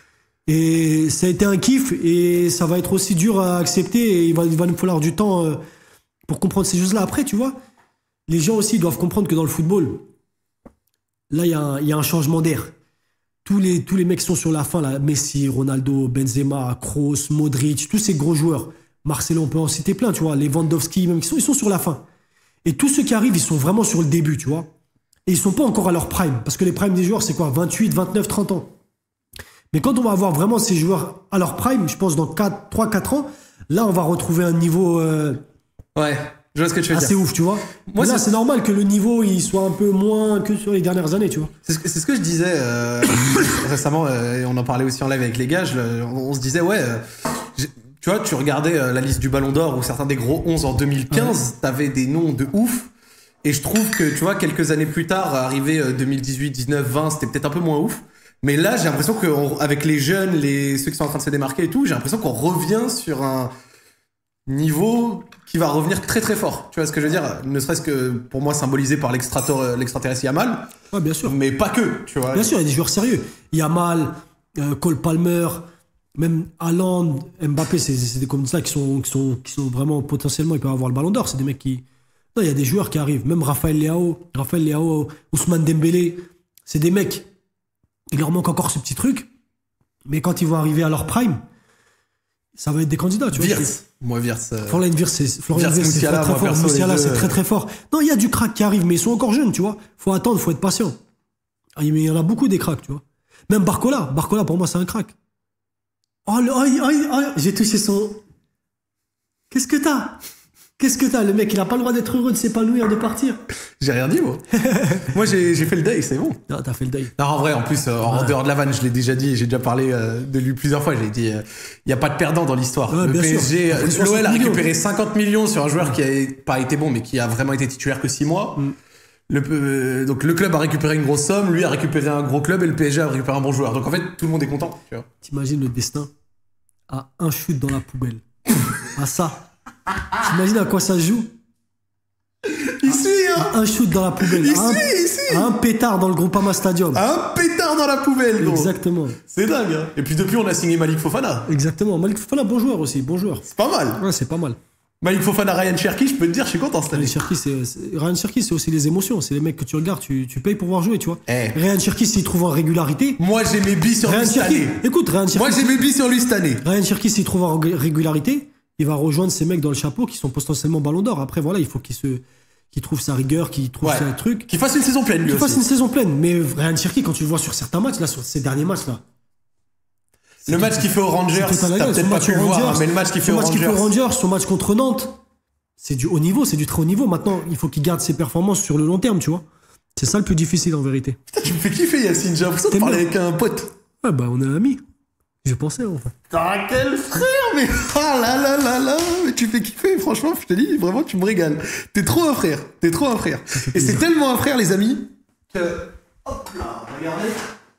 Et ça a été un kiff et ça va être aussi dur à accepter et il va, il va nous falloir du temps euh, pour comprendre ces choses-là. Après, tu vois, les gens aussi doivent comprendre que dans le football, là, il y, a un- il y a un changement d'air. Tous les, tous les mecs qui sont sur la fin, là, Messi, Ronaldo, Benzema, Kroos, Modric, tous ces gros joueurs. Marcelo, on peut en citer plein, tu vois, Lewandowski, même, ils sont, ils sont sur la fin. Et tous ceux qui arrivent, ils sont vraiment sur le début, tu vois. Et ils sont pas encore à leur prime. Parce que les primes des joueurs, c'est quoi? vingt-huit, vingt-neuf, trente ans. Mais quand on va avoir vraiment ces joueurs à leur prime, je pense dans trois quatre ans, là, on va retrouver un niveau euh, Ouais, je vois ce que tu veux assez dire. ouf, tu vois. Moi, Mais là, c'est- c'est normal que le niveau, il soit un peu moins que sur les dernières années, tu vois. C'est ce, que, c'est ce que je disais euh, récemment, euh, et on en parlait aussi en live avec les gars. Je, le- on, on se disait, ouais, euh, j'ai- tu vois, tu regardais euh, la liste du Ballon d'Or ou certains des gros onze en deux mille quinze, t'avais des noms de ouf. Et je trouve que, tu vois, quelques années plus tard, arrivé euh, deux mille dix-huit, dix-neuf, vingt, c'était peut-être un peu moins ouf. Mais là, j'ai l'impression qu'avec les jeunes, les, ceux qui sont en train de se démarquer et tout, j'ai l'impression qu'on revient sur un niveau qui va revenir très très fort. Tu vois ce que je veux dire? Ne serait-ce que pour moi symbolisé par l'extrator- l'extraterrestre Yamal, Ouais, bien sûr. mais pas que, tu vois. Bien sûr, il y a des joueurs sérieux. Yamal, euh, Cole Palmer, même Haaland, Mbappé, c'est, c'est des comme ça qui sont, qui, sont, qui sont vraiment potentiellement, ils peuvent avoir le ballon d'or. C'est des mecs qui. Non, il y a des joueurs qui arrivent. Même Raphaël Leao, Raphaël Leao, Ousmane Dembélé, c'est des mecs. Il leur manque encore ce petit truc. Mais quand ils vont arriver à leur prime, ça va être des candidats. Tu vois. Wirtz. Moi, Wirtz. euh, Florian Wirtz, c'est, Florian Wirtz, Wirtz, c'est Musiala, très, très moi, fort. perso, les Musiala, deux, c'est très euh, très fort. Non, il y a du crack qui arrive, mais ils sont encore jeunes, tu vois. Faut attendre, faut être patient. Ah, mais il y en a beaucoup des cracks, tu vois. Même Barcola. Barcola, pour moi, c'est un crack. Oh, le, aïe, aïe, aïe. J'ai touché son. Qu'est-ce que t'as? Qu'est-ce que t'as? Le mec, il a pas le droit d'être heureux, de s'épanouir, de partir. J'ai rien dit, moi. moi, j'ai j'ai fait le deuil, c'est bon. Non, t'as fait le deuil. Non, en vrai, en plus, euh, en Ouais. dehors de la vanne, je l'ai déjà dit, j'ai déjà parlé euh, de lui plusieurs fois. J'ai dit, il n'y a pas de perdant dans l'histoire. Ouais, le bien P S G, sûr. euh, soixante l'O L a millions. récupéré cinquante millions sur un joueur qui a pas été bon, mais qui a vraiment été titulaire que six mois. Mm. Le, euh, donc le club a récupéré une grosse somme, lui a récupéré un gros club et le P S G a récupéré un bon joueur. Donc en fait, tout le monde est content. Tu vois. T'imagines le destin à un shoot dans la poubelle. À ça. T'imagines à quoi ça se joue? Ici, hein, À un shoot dans la poubelle. ici, à, un, ici, à un pétard dans le Groupama Stadium. un pétard dans la poubelle, gros. Exactement. C'est dingue. Hein. Et puis depuis, on a signé Malik Fofana. Exactement. Malik Fofana, bon joueur aussi, bon joueur. C'est pas mal. Ouais, c'est pas mal. Malik Fofana, Ryan Cherki, je peux te dire, je suis content cette année. Ryan Cherki, c'est, c'est- Ryan Cherki, c'est aussi les émotions. C'est les mecs que tu regardes, tu, tu payes pour voir jouer, tu vois. Eh. Ryan Cherki, s'il trouve en régularité. Moi, j'ai mes billes sur Ryan lui cette Cherki, année. écoute, Ryan Cherki, Moi, j'ai mes billes sur lui cette année. Ryan Cherki, s'il trouve en ré- régularité, il va rejoindre ces mecs dans le chapeau qui sont potentiellement ballon d'or. Après, voilà, il faut qu'il se, qu'il trouve sa rigueur, qu'il trouve Ouais. son truc. Qu'il fasse une saison pleine, lui Qu'il fasse aussi. une saison pleine. Mais Ryan Cherki, quand tu le vois sur certains matchs, là, sur ces derniers matchs, là. Le match qu'il fait aux Rangers, c'est total à t'as gueule. peut-être Son pas match pu le aux voir, Rangers, hein, mais le match qu'il fait son aux match qu'il fait aux Rangers. Rangers, son match contre Nantes, c'est du haut niveau, c'est du très haut niveau. Maintenant, il faut qu'il garde ses performances sur le long terme, tu vois. C'est ça le plus difficile en vérité. Putain, tu me fais kiffer, Yacine. J'ai l'impression de T'aimes parler bien. avec un pote. Ouais, bah, on est amis. Je pensais, enfin. T'as quel frère, mais ah là là là là, mais tu fais kiffer, franchement, je te dis, vraiment, tu me régales. T'es trop un frère, t'es trop un frère. Et c'est tellement un frère, les amis, que. Hop là, regardez.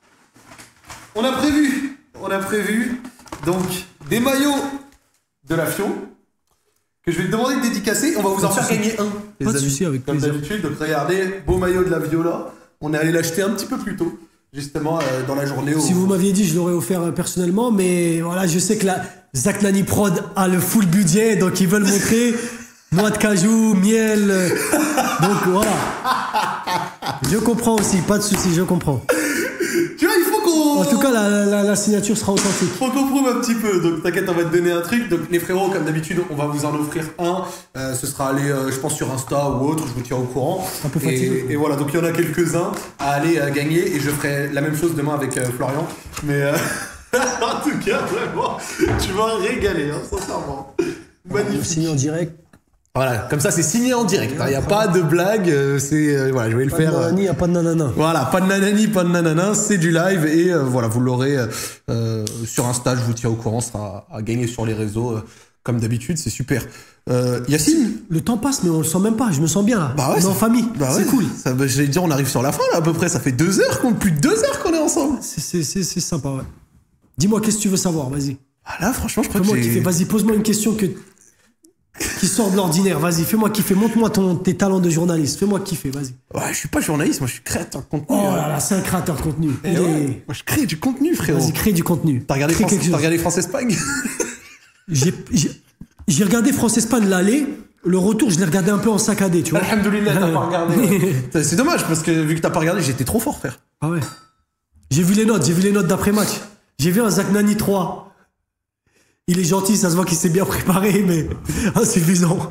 On a prévu, on a prévu, donc, des maillots de la Fion, que je vais te demander de dédicacer. On va vous Pas en de faire souci. gagner un. Pas de souci, avec Comme plaisir. d'habitude, donc regardez, beau maillot de la Viola. On est allé l'acheter un petit peu plus tôt. justement, euh, dans la journée. Si au... vous m'aviez dit, je l'aurais offert euh, personnellement, mais voilà, je sais que la Zach Nani Prod a le full budget, donc ils veulent montrer noix de cajou, miel. euh, donc voilà. Je comprends aussi, pas de souci, je comprends. Tu vois, il faut qu'on... En tout cas, la, la, la signature sera authentique. Faut qu'on prouve un petit peu. Donc t'inquiète, on va te donner un truc. Donc les frérots, comme d'habitude, on va vous en offrir un. Euh, ce sera aller, euh, je pense, sur Insta ou autre. Je vous tiens au courant. Un peu fatigué. Et, et voilà, donc il y en a quelques-uns à aller euh, gagner. Et je ferai la même chose demain avec euh, Florian. Mais euh, en tout cas, vraiment, tu vas régaler, hein, sincèrement. Magnifique. Signé en direct. Voilà, comme ça c'est signé en direct. Il n'y a pas de blague. euh, C'est euh, voilà, je vais le Pas faire. de euh, nanani, y a pas de nanana. Voilà, pas de nanani, pas de nanana, c'est du live et euh, voilà, vous l'aurez euh, euh, sur Insta, je vous tiens au courant, ça sera à gagner sur les réseaux euh, comme d'habitude, c'est super. Euh, Yacine, Le temps passe, mais on le sent même pas. Je me sens bien là. bah ouais, on est en ça- famille. bah c'est ouais, cool. Ça, bah, j'allais dire, on arrive sur la fin là à peu près, ça fait deux heures qu'on plus de deux heures qu'on est ensemble. C'est, c'est, c'est, c'est sympa, ouais. Dis-moi, qu'est-ce que tu veux savoir? Vas-y. Ah là, franchement, je crois Fais-moi que j'ai. kiffer. Vas-y, pose-moi une question que... qui sort de l'ordinaire. Vas-y, fais-moi kiffer. Montre-moi ton, tes talents de journaliste. Fais-moi kiffer, vas-y. Ouais, je suis pas journaliste, moi je suis créateur de contenu. Oh hein. là là, c'est un créateur de contenu. Et Il ouais, est- moi je crée du contenu, frérot. Vas-y, crée du contenu. T'as regardé, Crée France... quelque chose. T'as regardé France-Espagne? J'ai, j'ai, j'ai regardé France-Espagne l'aller. Le retour, je l'ai regardé un peu en saccadé, tu vois. Alhamdoulilah, t'as pas regardé. Ouais. C'est dommage parce que vu que t'as pas regardé, j'étais trop fort, frère. Ah ouais. J'ai vu les notes, j'ai vu les notes d'après-match. J'ai vu un Zach Nani trois. Il est gentil, ça se voit qu'il s'est bien préparé, mais insuffisant.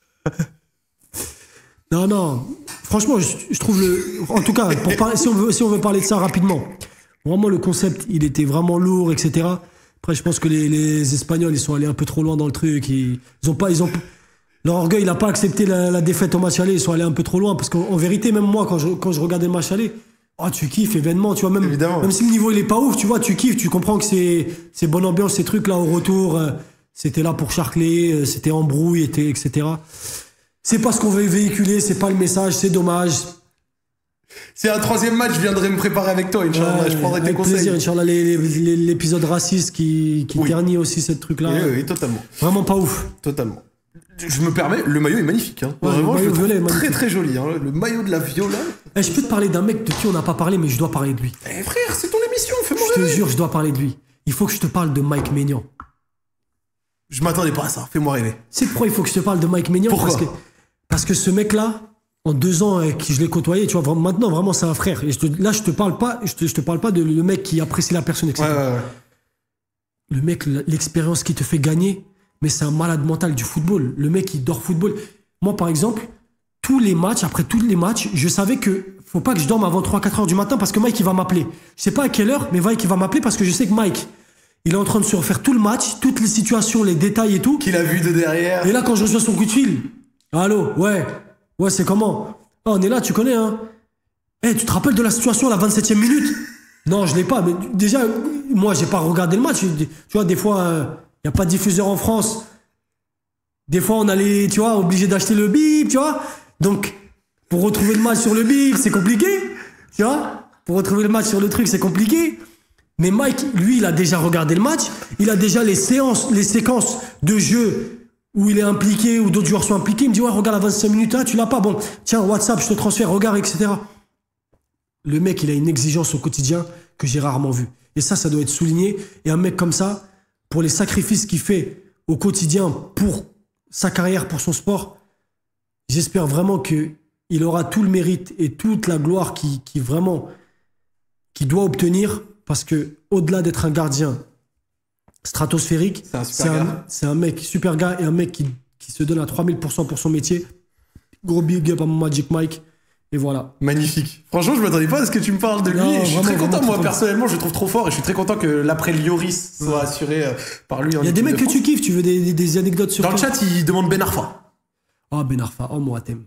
Non, non. Franchement, je, je trouve le. En tout cas, pour parler, si, on veut, si on veut parler de ça rapidement, vraiment le concept, il était vraiment lourd, et cetera. Après, je pense que les, les Espagnols, ils sont allés un peu trop loin dans le truc. Ils, ils ont pas, ils ont, leur orgueil, il n'a pas accepté la, la défaite au match aller. Ils sont allés un peu trop loin. Parce qu'en en vérité, même moi, quand je, quand je regardais le match aller, oh, tu kiffes, événement, tu vois, même, Évidemment. même si le niveau il est pas ouf, tu vois, tu kiffes, tu comprends que c'est, c'est bonne ambiance, ces trucs-là au retour, euh, c'était là pour charcler, euh, c'était embrouille, et, et cetera. C'est pas ce qu'on veut véhiculer, c'est pas le message, c'est dommage. C'est un troisième match, je viendrai me préparer avec toi, Inch'Allah, Ouais, je prendrai tes avec conseils. plaisir, Inch'Allah, les- les- les- l'épisode raciste qui, qui Oui. ternit aussi ce truc-là. Oui, oui, oui, totalement. Vraiment pas ouf. Totalement. Je me permets, le maillot est magnifique. Hein. Ouais, Vraiment, le je le maillot trouve violet est très magnifique. très joli. Hein. Le maillot de la Viola. Eh, je peux te parler d'un mec de qui on n'a pas parlé, mais je dois parler de lui. Eh frère, c'est ton émission, fais-moi Je te rêver. jure, je dois parler de lui. Il faut que je te parle de Mike Maignan. Je m'attendais pas à ça, fais-moi rêver. C'est pourquoi il faut que je te parle de Mike Maignan. Pourquoi parce que, parce que ce mec-là, en deux ans euh, que je l'ai côtoyé, tu vois, vraiment, maintenant, vraiment, c'est un frère. Et je te- là, je te parle pas, je te, je te parle pas de le mec qui apprécie la personne, et Ouais, cetera. ouais, ouais. Le mec, l'expérience qui te fait gagner, mais c'est un malade mental du football. Le mec, il dort football. Moi, par exemple, tous les matchs, après tous les matchs, je savais que faut pas que je dorme avant trois quatre heures du matin parce que Mike, il va m'appeler. Je sais pas à quelle heure, mais Mike, il va m'appeler parce que je sais que Mike, il est en train de se refaire tout le match, toutes les situations, les détails et tout. Qu'il a vu de derrière. Et là, quand je reçois son coup de fil, allô, ouais, ouais, c'est comment? Ah, on est là, tu connais, hein? Eh, tu te rappelles de la situation à la vingt-septième minute? Non, je l'ai pas, mais déjà, moi, j'ai pas regardé le match. Tu vois, des fois, il n'y a pas de diffuseur en France. Des fois, on allait, tu vois, obligé d'acheter le bip, tu vois. Donc, pour retrouver le match sur le bip, c'est compliqué, tu vois. Pour retrouver le match sur le truc, c'est compliqué. Mais Mike, lui, il a déjà regardé le match. Il a déjà les séances, les séquences de jeu où il est impliqué, où d'autres joueurs sont impliqués. Il me dit, ouais, regarde à vingt-cinq minutes, ah, tu l'as pas. Bon, tiens, WhatsApp, je te transfère, regarde, et cetera. Le mec, il a une exigence au quotidien que j'ai rarement vue. Et ça, ça doit être souligné. Et un mec comme ça, pour les sacrifices qu'il fait au quotidien pour sa carrière, pour son sport, j'espère vraiment qu'il aura tout le mérite et toute la gloire qui, qui vraiment, qu'il doit obtenir. Parce que, au-delà d'être un gardien stratosphérique, C'est un super c'est un, gars. c'est un mec super gars et un mec qui, qui se donne à trois mille pour cent pour son métier. Gros big up à mon Magic Mike. Et voilà. Magnifique. Franchement, je m'attendais pas à ce que tu me parles de lui. Non, et je suis vraiment, très content, vraiment moi, content. personnellement, je le trouve trop fort. Et je suis très content que l'après Lloris soit assuré euh, par lui. Il y a des mecs que tu kiffes, tu veux des, des, des anecdotes sur Dans le toi? chat, il demande Ben Arfa. Oh, Ben Arfa, oh mon Atem.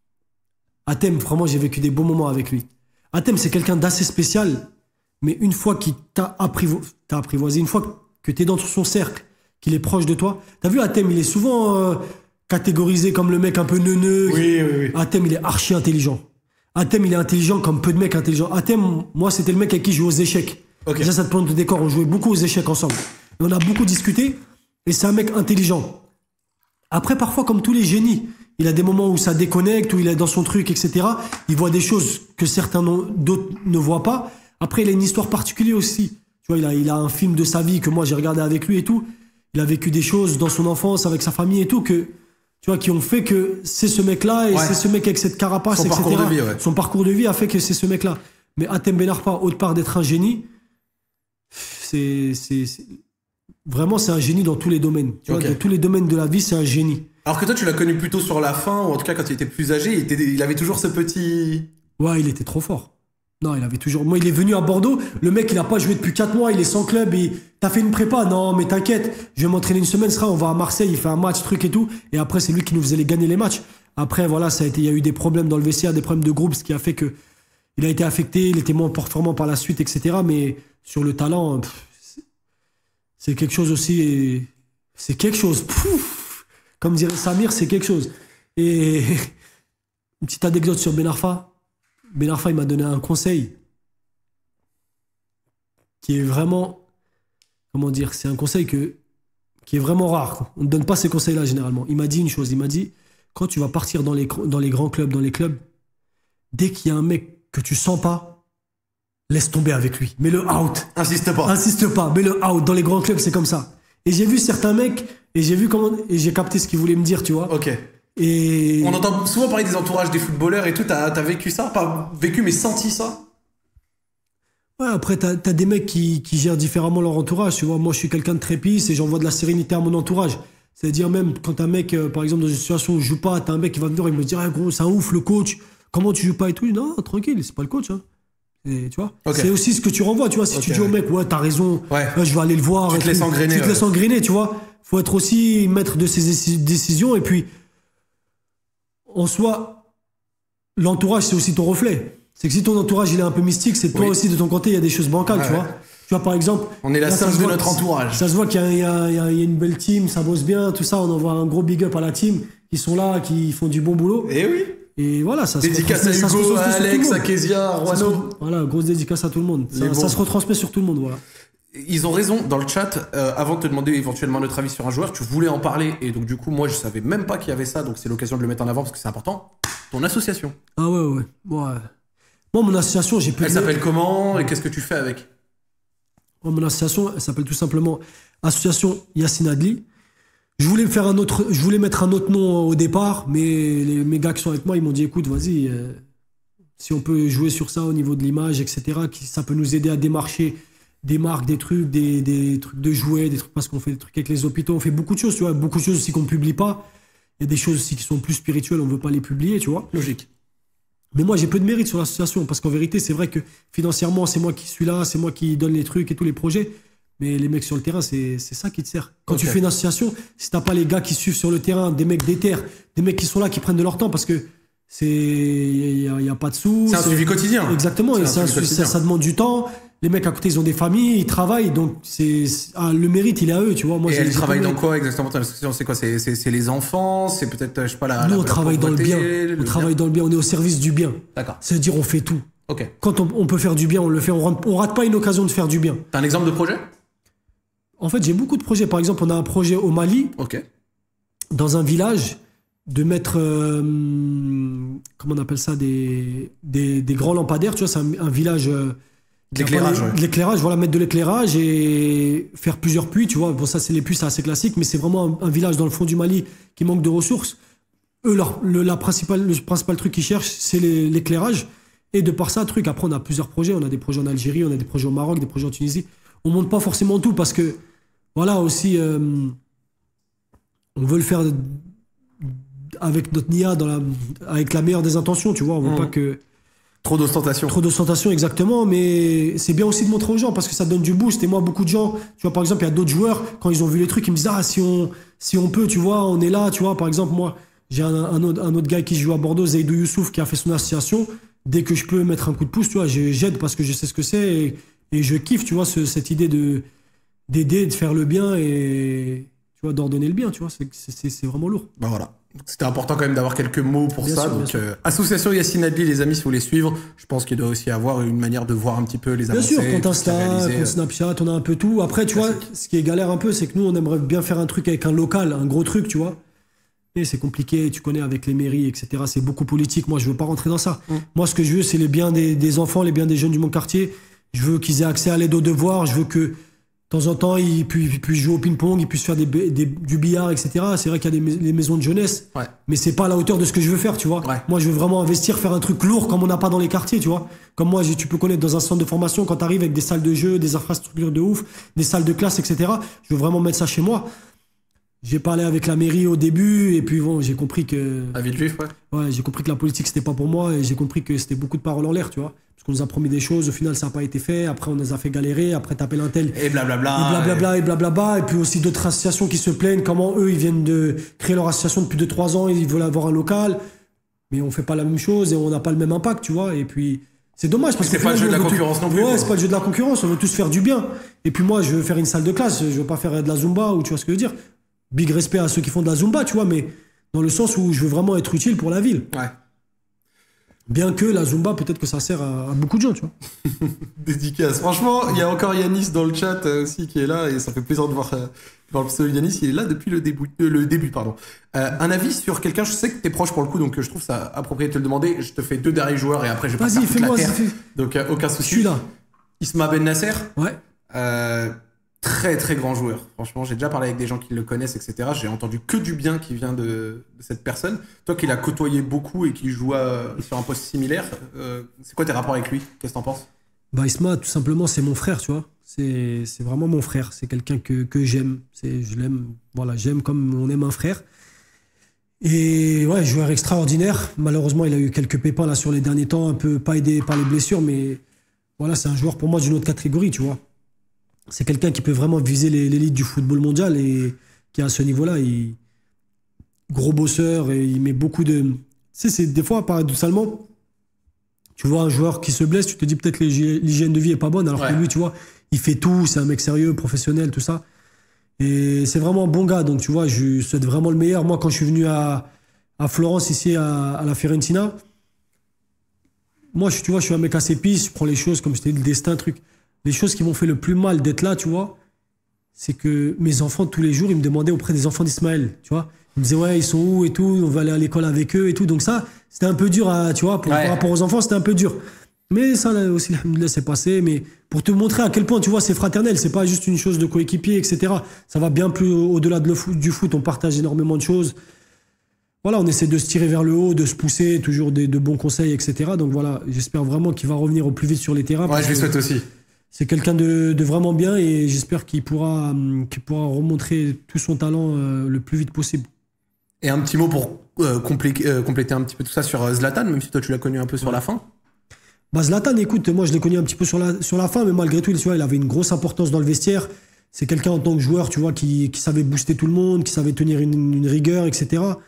Atem, vraiment, j'ai vécu des beaux moments avec lui. Atem, c'est quelqu'un d'assez spécial, mais une fois qu'il t'a apprivo- t'a apprivoisé, une fois que t'es dans son cercle, qu'il est proche de toi, t'as vu Atem, il est souvent euh, catégorisé comme le mec un peu neuneux. Oui, oui, oui. Atem, il est archi intelligent. Atem, il est intelligent comme peu de mecs intelligents. Atem, moi, c'était le mec avec qui je jouais aux échecs. Ok. Déjà, ça te plante le décor, on jouait beaucoup aux échecs ensemble. Et on a beaucoup discuté, et c'est un mec intelligent. Après, parfois, comme tous les génies, il a des moments où ça déconnecte, où il est dans son truc, et cetera. Il voit des choses que certains n'ont- d'autres ne voient pas. Après, il a une histoire particulière aussi. Tu vois, il a, il a un film de sa vie que moi j'ai regardé avec lui et tout. Il a vécu des choses dans son enfance avec sa famille et tout que, tu vois, qui ont fait que c'est ce mec-là et ouais. c'est ce mec avec cette carapace, son et cetera. Parcours de vie, ouais. Son parcours de vie a fait que c'est ce mec-là. Mais Hatem Ben Arfa, autre part d'être un génie, c'est, c'est, c'est... vraiment c'est un génie dans tous les domaines. Tu okay. vois, dans tous les domaines de la vie, c'est un génie. Alors que toi, tu l'as connu plutôt sur la fin, ou en tout cas quand il était plus âgé, il, était, il avait toujours ce petit... Ouais, il était trop fort. Non, il avait toujours... Moi, il est venu à Bordeaux, le mec, il a pas joué depuis quatre mois, il est sans club, et t'as fait une prépa? Non, mais t'inquiète, je vais m'entraîner une semaine, sera, on va à Marseille, il fait un match, truc et tout, et après, c'est lui qui nous faisait les gagner les matchs. Après, voilà, ça a été, il y a eu des problèmes dans le vestiaire, des problèmes de groupe, ce qui a fait que il a été affecté, il était moins performant par la suite, et cetera. Mais sur le talent, pff, c'est quelque chose aussi, c'est quelque chose, pouf, comme dirait Samir, c'est quelque chose. Et une petite anecdote sur Ben Arfa. Ben Arfa, il m'a donné un conseil qui est vraiment, comment dire, c'est un conseil que, qui est vraiment rare, quoi. On ne donne pas ces conseils-là généralement. Il m'a dit une chose, il m'a dit, quand tu vas partir dans les, dans les grands clubs, dans les clubs, dès qu'il y a un mec que tu sens pas, laisse tomber avec lui. Mets-le out. Insiste pas. Insiste pas, mets-le out. Dans les grands clubs, c'est comme ça. Et j'ai vu certains mecs, et j'ai vu comment, et j'ai capté ce qu'ils voulaient me dire, tu vois. Ok. Et... On entend souvent parler des entourages des footballeurs et tout. T'as, t'as vécu ça? Pas vécu, mais senti ça? Ouais, après, t'as, t'as des mecs qui, qui gèrent différemment leur entourage, tu vois. Moi, je suis quelqu'un de très pisse et j'envoie de la sérénité à mon entourage. C'est-à-dire même quand un mec, euh, par exemple, dans une situation où je joue pas, t'as un mec qui va venir et me dire, ah, gros, c'est un ouf le coach, comment tu joues pas et tout. Non, tranquille, c'est pas le coach, hein. Et, tu vois, okay. C'est aussi ce que tu renvoies, tu vois. Si okay, tu dis au mec, ouais, t'as raison, ouais. Là, je vais aller le voir. Tu te laisses engrainer. Tu te ouais. laisses engrainer, tu vois. Faut être aussi maître de ses décisions et puis, en soi, l'entourage, c'est aussi ton reflet. C'est que si ton entourage, il est un peu mystique, c'est toi oui. aussi, de ton côté, il y a des choses bancales, ouais, tu vois. Ouais. Tu vois, par exemple... On est la singe de voit, notre entourage. Ça se voit qu'il y a, il y, a, il y, a, il y a une belle team, ça bosse bien, tout ça. On envoie un gros big up à la team, qui sont là, qui font du bon boulot. Et oui. Et voilà, ça dédicace se retransmet. Dédicace à Hugo, à Alex, à Kezia, à Roano. Voilà, grosse dédicace à tout le monde. Ça, ça se retransmet sur tout le monde, voilà. Ils ont raison dans le chat. Euh, avant de te demander éventuellement notre avis sur un joueur, tu voulais en parler. Et donc, du coup, moi, je savais même pas qu'il y avait ça. Donc, c'est l'occasion de le mettre en avant parce que c'est important. Ton association. Ah ouais, ouais. ouais. Moi, mon association, j'ai... Elle s'appelle comment et qu'est-ce que tu fais avec? Moi, mon association, elle s'appelle tout simplement Association Yassine Adli. Je voulais faire un autre, je voulais mettre un autre nom au départ, mais les, mes gars qui sont avec moi, ils m'ont dit, écoute, vas-y, euh, si on peut jouer sur ça au niveau de l'image, et cetera, qui, ça peut nous aider à démarcher des marques, des trucs, des, des trucs de jouets, des trucs parce qu'on fait des trucs avec les hôpitaux, on fait beaucoup de choses, tu vois, beaucoup de choses aussi qu'on ne publie pas. Il y a des choses aussi qui sont plus spirituelles, on ne veut pas les publier, tu vois. Logique. Mais moi, j'ai peu de mérite sur l'association, parce qu'en vérité, c'est vrai que financièrement, c'est moi qui suis là, c'est moi qui donne les trucs et tous les projets. Mais les mecs sur le terrain, c'est, c'est ça qui te sert. Quand okay. tu fais une association, si t'as pas les gars qui suivent sur le terrain, des mecs déter, des mecs qui sont là, qui prennent de leur temps, parce que c'est, il y, y a pas de sous. C'est un suivi quotidien. Exactement. C'est et un ça, ça, ça demande du temps. Les mecs à côté, ils ont des familles, ils travaillent, donc c'est, ah, le mérite, il est à eux, tu vois. Moi, et j'ai ils travaillent dans quoi exactement? C'est quoi? C'est, c'est, c'est les enfants, c'est peut-être, je sais pas, la. Nous, la, on la travaille dans le bien. On travaille dans le bien. On est au service du bien. D'accord. C'est-à-dire, on fait tout. Ok. Quand on, on peut faire du bien, on le fait. On rate, on rate pas une occasion de faire du bien. T'as un exemple de projet? En fait, j'ai beaucoup de projets. Par exemple, on a un projet au Mali, okay. dans un village, de mettre, euh, comment on appelle ça, des, des, des grands lampadaires. Tu vois, c'est un, un village... Euh, de l'éclairage, ouais. De l'éclairage, voilà, mettre de l'éclairage et faire plusieurs puits, tu vois. Bon, ça, c'est les puits, c'est assez classique, mais c'est vraiment un, un village dans le fond du Mali qui manque de ressources. Eux, leur, le, la principale, le principal truc qu'ils cherchent, c'est les, l'éclairage. Et de par ça, truc, après, on a plusieurs projets. On a des projets en Algérie, on a des projets au Maroc, des projets en Tunisie. On monte pas forcément tout parce que, voilà, aussi, euh, on veut le faire avec notre N I A, dans la, avec la meilleure des intentions, tu vois. On veut mmh. pas que... Trop d'ostentation. Trop d'ostentation, exactement. Mais c'est bien aussi de montrer aux gens parce que ça donne du boost. Et moi, beaucoup de gens, tu vois, par exemple, il y a d'autres joueurs, quand ils ont vu les trucs, ils me disent, ah, si on, si on peut, tu vois, on est là, tu vois. Par exemple, moi, j'ai un, un, autre, un autre gars qui joue à Bordeaux, Zaidou Youssouf, qui a fait son association. Dès que je peux mettre un coup de pouce, tu vois, j'aide parce que je sais ce que c'est. Et, et je kiffe, tu vois, ce, cette idée de, d'aider, de faire le bien et, tu vois, d'ordonner le bien, tu vois. C'est, c'est, c'est vraiment lourd. Ben voilà. C'était important quand même d'avoir quelques mots pour bien ça. sûr, donc, euh, Association Yassine Adli, les amis, si vous voulez suivre, je pense qu'il doit aussi avoir une manière de voir un petit peu les avancées. Bien sûr, compte Insta, compte Snapchat, on a un peu tout. Après, tu classique. vois, ce qui est galère un peu, c'est que nous, on aimerait bien faire un truc avec un local, un gros truc, tu vois. Mais c'est compliqué, tu connais, avec les mairies, et cetera. C'est beaucoup politique. Moi, je veux pas rentrer dans ça. Mm. Moi, ce que je veux, c'est les biens des, des enfants, les biens des jeunes du mon quartier. Je veux qu'ils aient accès à l'aide aux devoirs. Je veux que, de temps en temps, ils puissent, ils puissent jouer au ping-pong, ils puissent faire des, des, du billard, et cetera. C'est vrai qu'il y a des, les maisons de jeunesse, Ouais. mais c'est pas à la hauteur de ce que je veux faire, tu vois. Ouais. Moi, je veux vraiment investir, faire un truc lourd comme on n'a pas dans les quartiers, tu vois. Comme moi, j'ai- tu peux connaître dans un centre de formation, quand tu arrives avec des salles de jeu, des infrastructures de ouf, des salles de classe, et cetera. Je veux vraiment mettre ça chez moi. J'ai parlé avec la mairie au début, et puis bon, j'ai compris que, À Villejuif, ouais. ouais, j'ai compris que la politique c'était pas pour moi, et j'ai compris que c'était beaucoup de paroles en l'air, tu vois. Parce qu'on nous a promis des choses, au final ça n'a pas été fait. Après, on nous a fait galérer. Après, t'appelles un tel. Et blablabla. Et blablabla et blablabla. Et puis aussi d'autres associations qui se plaignent. Comment eux, ils viennent de créer leur association depuis deux trois ans, ils veulent avoir un local. Mais on fait pas la même chose et on n'a pas le même impact, tu vois. Et puis, c'est dommage parce C'est qu'au pas le final, jeu de on la veut concurrence tout- non plus, Ouais, quoi. c'est pas le jeu de la concurrence. On veut tous faire du bien. Et puis moi, je veux faire une salle de classe. Je veux pas faire de la Zumba ou tu vois ce que je veux dire. Big respect à ceux qui font de la Zumba, tu vois. Mais dans le sens où je veux vraiment être utile pour la ville. Ouais. Bien que la Zumba, peut-être que ça sert à, à beaucoup de gens, tu vois. Dédicace. Franchement, il y a encore Yanis dans le chat euh, aussi qui est là et ça fait plaisir de voir, euh, de voir le pseudo Yanis. Il est là depuis le début. euh, le début pardon. Euh, un avis sur quelqu'un, je sais que t'es proche pour le coup, donc euh, je trouve ça approprié de te le demander. Je te fais deux derniers joueurs et après je vais pas Vas-y, faire toute la fais-moi, terre. fais- Donc euh, aucun Je souci. suis là. Isma Ben Nasser, Ouais. euh, très très grand joueur. Franchement, j'ai déjà parlé avec des gens qui le connaissent, et cetera. J'ai entendu que du bien qui vient de, de cette personne. Toi qui l'as côtoyé beaucoup et qui joue euh, sur un poste similaire, euh, c'est quoi tes rapports avec lui? Qu'est-ce que t'en penses? Bah Isma, tout simplement, c'est mon frère, tu vois. C'est c'est vraiment mon frère. C'est quelqu'un que, que j'aime. C'est- Je l'aime, voilà, j'aime comme on aime un frère. Et ouais, joueur extraordinaire. Malheureusement, il a eu quelques pépins là sur les derniers temps, un peu pas aidé par les blessures, mais voilà, c'est un joueur pour moi d'une autre catégorie, tu vois. C'est quelqu'un qui peut vraiment viser les- l'élite du football mondial et qui est à ce niveau-là. Il gros bosseur et il met beaucoup de. Tu sais, c'est des fois paradoxalement. Tu vois un joueur qui se blesse, tu te dis peut-être que l'hygi- l'hygiène de vie est pas bonne, alors Ouais. que lui, tu vois, il fait tout, c'est un mec sérieux, professionnel, tout ça. Et c'est vraiment un bon gars, donc tu vois, je lui souhaite vraiment le meilleur. Moi, quand je suis venu à, à Florence, ici, à, à la Fiorentina, moi, je, tu vois, je suis un mec assez pisse, je prends les choses, comme je t'ai dit, le destin, truc. Les choses qui m'ont fait le plus mal d'être là, tu vois, c'est que mes enfants, tous les jours, ils me demandaient auprès des enfants d'Ismaël, tu vois. Ils me disaient, ouais, ils sont où et tout, on va aller à l'école avec eux et tout. Donc ça, c'était un peu dur, à, tu vois, pour, Ouais. par rapport aux enfants, c'était un peu dur. Mais ça, là aussi, alhamdoulilah, c'est passé. Mais pour te montrer à quel point, tu vois, c'est fraternel, c'est pas juste une chose de coéquipier, et cetera. Ça va bien plus au-delà de le foot- du foot, on partage énormément de choses. Voilà, on essaie de se tirer vers le haut, de se pousser, toujours des, de bons conseils, et cetera. Donc voilà, j'espère vraiment qu'il va revenir au plus vite sur les terrains. Ouais, parce je lui que souhaite aussi. C'est quelqu'un de, de vraiment bien et j'espère qu'il pourra, hum, qu'il pourra remontrer tout son talent euh, le plus vite possible. Et un petit mot pour euh, complé- euh, compléter un petit peu tout ça sur euh, Zlatan, même si toi tu l'as connu un peu sur la fin. Bah Zlatan, écoute, moi je l'ai connu un petit peu sur la, sur la fin, mais malgré tout, tu vois, il avait une grosse importance dans le vestiaire. C'est quelqu'un en tant que joueur, tu vois, qui, qui savait booster tout le monde, qui savait tenir une, une rigueur, et cetera.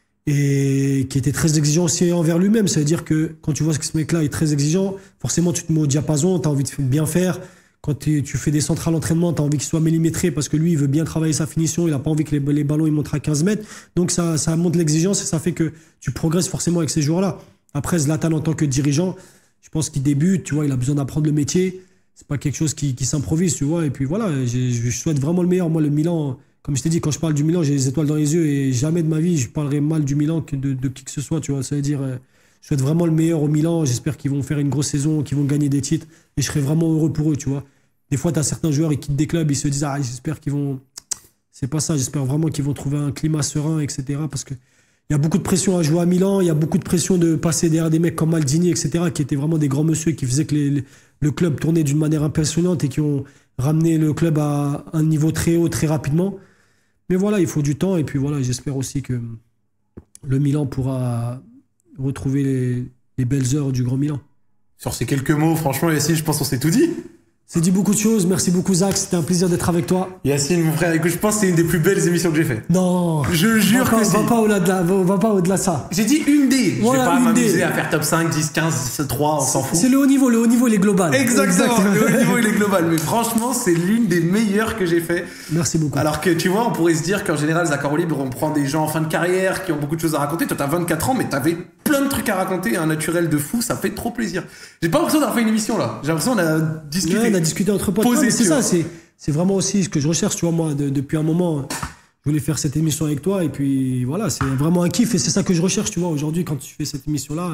Et qui était très exigeant aussi envers lui-même. Ça veut dire que quand tu vois que ce mec-là est très exigeant, forcément tu te mets au diapason, tu as envie de bien faire. Quand tu tu fais des centrales d'entraînement, tu as envie qu'il soit millimétré parce que lui, il veut bien travailler sa finition, il n'a pas envie que les, les ballons ils montent à quinze mètres. Donc ça, ça monte l'exigence et ça fait que tu progresses forcément avec ces joueurs-là. Après, Zlatan, en tant que dirigeant, je pense qu'il débute, tu vois, il a besoin d'apprendre le métier. C'est pas quelque chose qui, qui s'improvise, tu vois. Et puis voilà, j'ai- je souhaite vraiment le meilleur. Moi, le Milan, comme je t'ai dit, quand je parle du Milan, j'ai les étoiles dans les yeux et jamais de ma vie, je parlerai mal du Milan que de, de qui que ce soit, tu vois. Ça veut dire, euh, je souhaite vraiment le meilleur au Milan. J'espère qu'ils vont faire une grosse saison, qu'ils vont gagner des titres et je serai vraiment heureux pour eux, tu vois. Des fois, tu as certains joueurs, ils quittent des clubs, ils se disent, ah, j'espère qu'ils vont. C'est pas ça, j'espère vraiment qu'ils vont trouver un climat serein, et cetera. Parce que il y a beaucoup de pression à jouer à Milan, il y a beaucoup de pression de passer derrière des mecs comme Maldini, et cetera, qui étaient vraiment des grands messieurs qui faisaient que les- les- le club tournait d'une manière impressionnante et qui ont ramené le club à un niveau très haut, très rapidement. Mais voilà, il faut du temps et puis voilà, j'espère aussi que le Milan pourra retrouver les, les belles heures du Grand Milan. Sur ces quelques mots, franchement, Yacine, je pense qu'on s'est tout dit. C'est dit beaucoup de choses, merci beaucoup Zach, c'était un plaisir d'être avec toi. Yacine, mon frère, écoute, je pense que c'est une des plus belles émissions que j'ai fait. Non, Je jure va pas, que si. va pas au-delà de là, va, va pas au-delà de ça. J'ai dit une des. Voilà, je vais pas une m'amuser des. à faire top cinq, dix, quinze, trois, on s'en fout. C'est le haut niveau, le haut niveau il est global. Exactement, le haut niveau il est global. Mais franchement, c'est l'une des meilleures que j'ai fait. Merci beaucoup. Alors que tu vois, on pourrait se dire qu'en général, Zach Libre, on prend des gens en fin de carrière qui ont beaucoup de choses à raconter. Toi, t'as vingt-quatre ans, mais t'avais plein de trucs à raconter, un naturel de fou, ça fait trop plaisir. J'ai pas l'impression d'avoir fait une émission là. J'ai l'impression qu'on a discuté. Ouais, on a discuté entre potes. Posé, Ouais, mais c'est tu ça, vois. c'est, c'est vraiment aussi ce que je recherche, tu vois, moi, de- depuis un moment. Je voulais faire cette émission avec toi et puis voilà, c'est vraiment un kiff et c'est ça que je recherche, tu vois. Aujourd'hui, quand tu fais cette émission-là,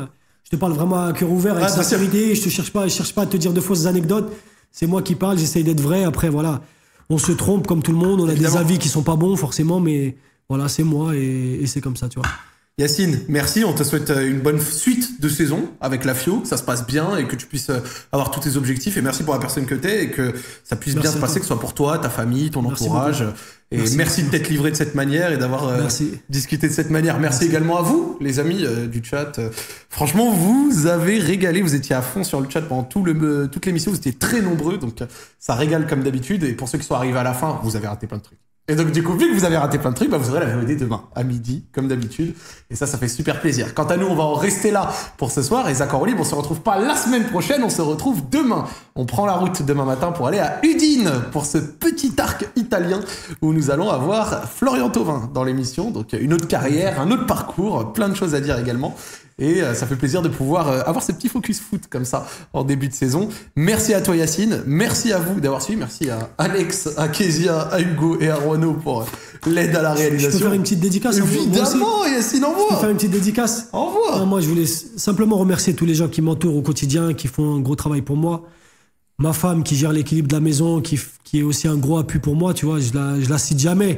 je te parle vraiment à cœur ouvert, avec Ah, bien sûr. sincérité. Je te cherche pas, je cherche pas à te dire de fausses anecdotes. C'est moi qui parle, j'essaye d'être vrai. Après, voilà, on se trompe comme tout le monde. On a Évidemment. des avis qui sont pas bons, forcément, mais voilà, c'est moi et, et c'est comme ça, tu vois. Yacine, merci. On te souhaite euh, une bonne suite de saison avec la F I O, que ça se passe bien et que tu puisses euh, avoir tous tes objectifs. Et merci pour la personne que t'es et que ça puisse Merci bien se à passer, toi. que ce soit pour toi, ta famille, ton Merci entourage. beaucoup. Et merci, Merci. de t'être livré de cette manière et d'avoir euh, Merci. discuté de cette manière. Merci, Merci. également à vous, les amis euh, du chat. Euh, franchement, vous avez régalé. Vous étiez à fond sur le chat pendant tout le, euh, toute l'émission. Vous étiez très nombreux, donc euh, ça régale comme d'habitude. Et pour ceux qui sont arrivés à la fin, vous avez raté plein de trucs. Et donc, du coup, vu que vous avez raté plein de trucs, bah, vous aurez la V O D demain, à midi, comme d'habitude. Et ça, ça fait super plaisir. Quant à nous, on va en rester là pour ce soir. Et Zach en roue libre, on se retrouve pas la semaine prochaine, on se retrouve demain. On prend la route demain matin pour aller à Udine, pour ce petit arc italien où nous allons avoir Florian Thauvin dans l'émission. Donc, une autre carrière, un autre parcours, plein de choses à dire également. Et euh, ça fait plaisir de pouvoir euh, avoir ces petits focus foot comme ça en début de saison. Merci à toi Yacine, merci à vous d'avoir suivi, merci à Alex, à Kezia, à Hugo et à Roano pour euh, l'aide à la Je peux réalisation. faire une petite dédicace. moi aussi. Évidemment, Yacine, Je peux envoie. faire une petite dédicace. Envoie. Ah, moi, je voulais simplement remercier tous les gens qui m'entourent au quotidien, qui font un gros travail pour moi. Ma femme qui gère l'équilibre de la maison, qui, f- qui est aussi un gros appui pour moi, tu vois, je la, je la cite jamais.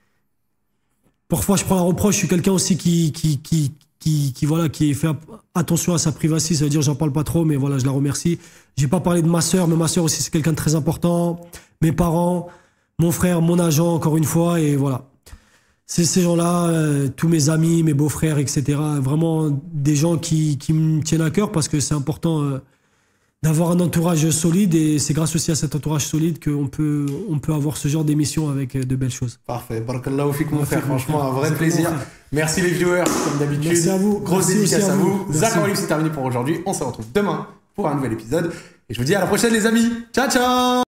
Parfois, je prends la reproche, je suis quelqu'un aussi qui, qui, qui, qui, qui, voilà, qui fait attention à sa privacité, ça veut dire j'en parle pas trop, mais voilà, je la remercie. J'ai pas parlé de ma sœur, mais ma sœur aussi, c'est quelqu'un de très important. Mes parents, mon frère, mon agent, encore une fois, et voilà. C'est ces gens-là, euh, tous mes amis, mes beaux-frères, et cetera. Vraiment des gens qui, qui me tiennent à cœur parce que c'est important euh, d'avoir un entourage solide et c'est grâce aussi à cet entourage solide qu'on peut, on peut avoir ce genre d'émission avec euh, de belles choses. Parfait, barakallahu fik mon Barakallahu frère, fik, mon franchement un frère. vrai C'est plaisir. mon frère. Merci les viewers, comme d'habitude. Merci à vous. Grosse Merci dédicace aussi à à vous. vous. Zach Merci. en live, c'est terminé pour aujourd'hui. On se retrouve demain pour un nouvel épisode. Et je vous dis à la prochaine les amis. Ciao ciao.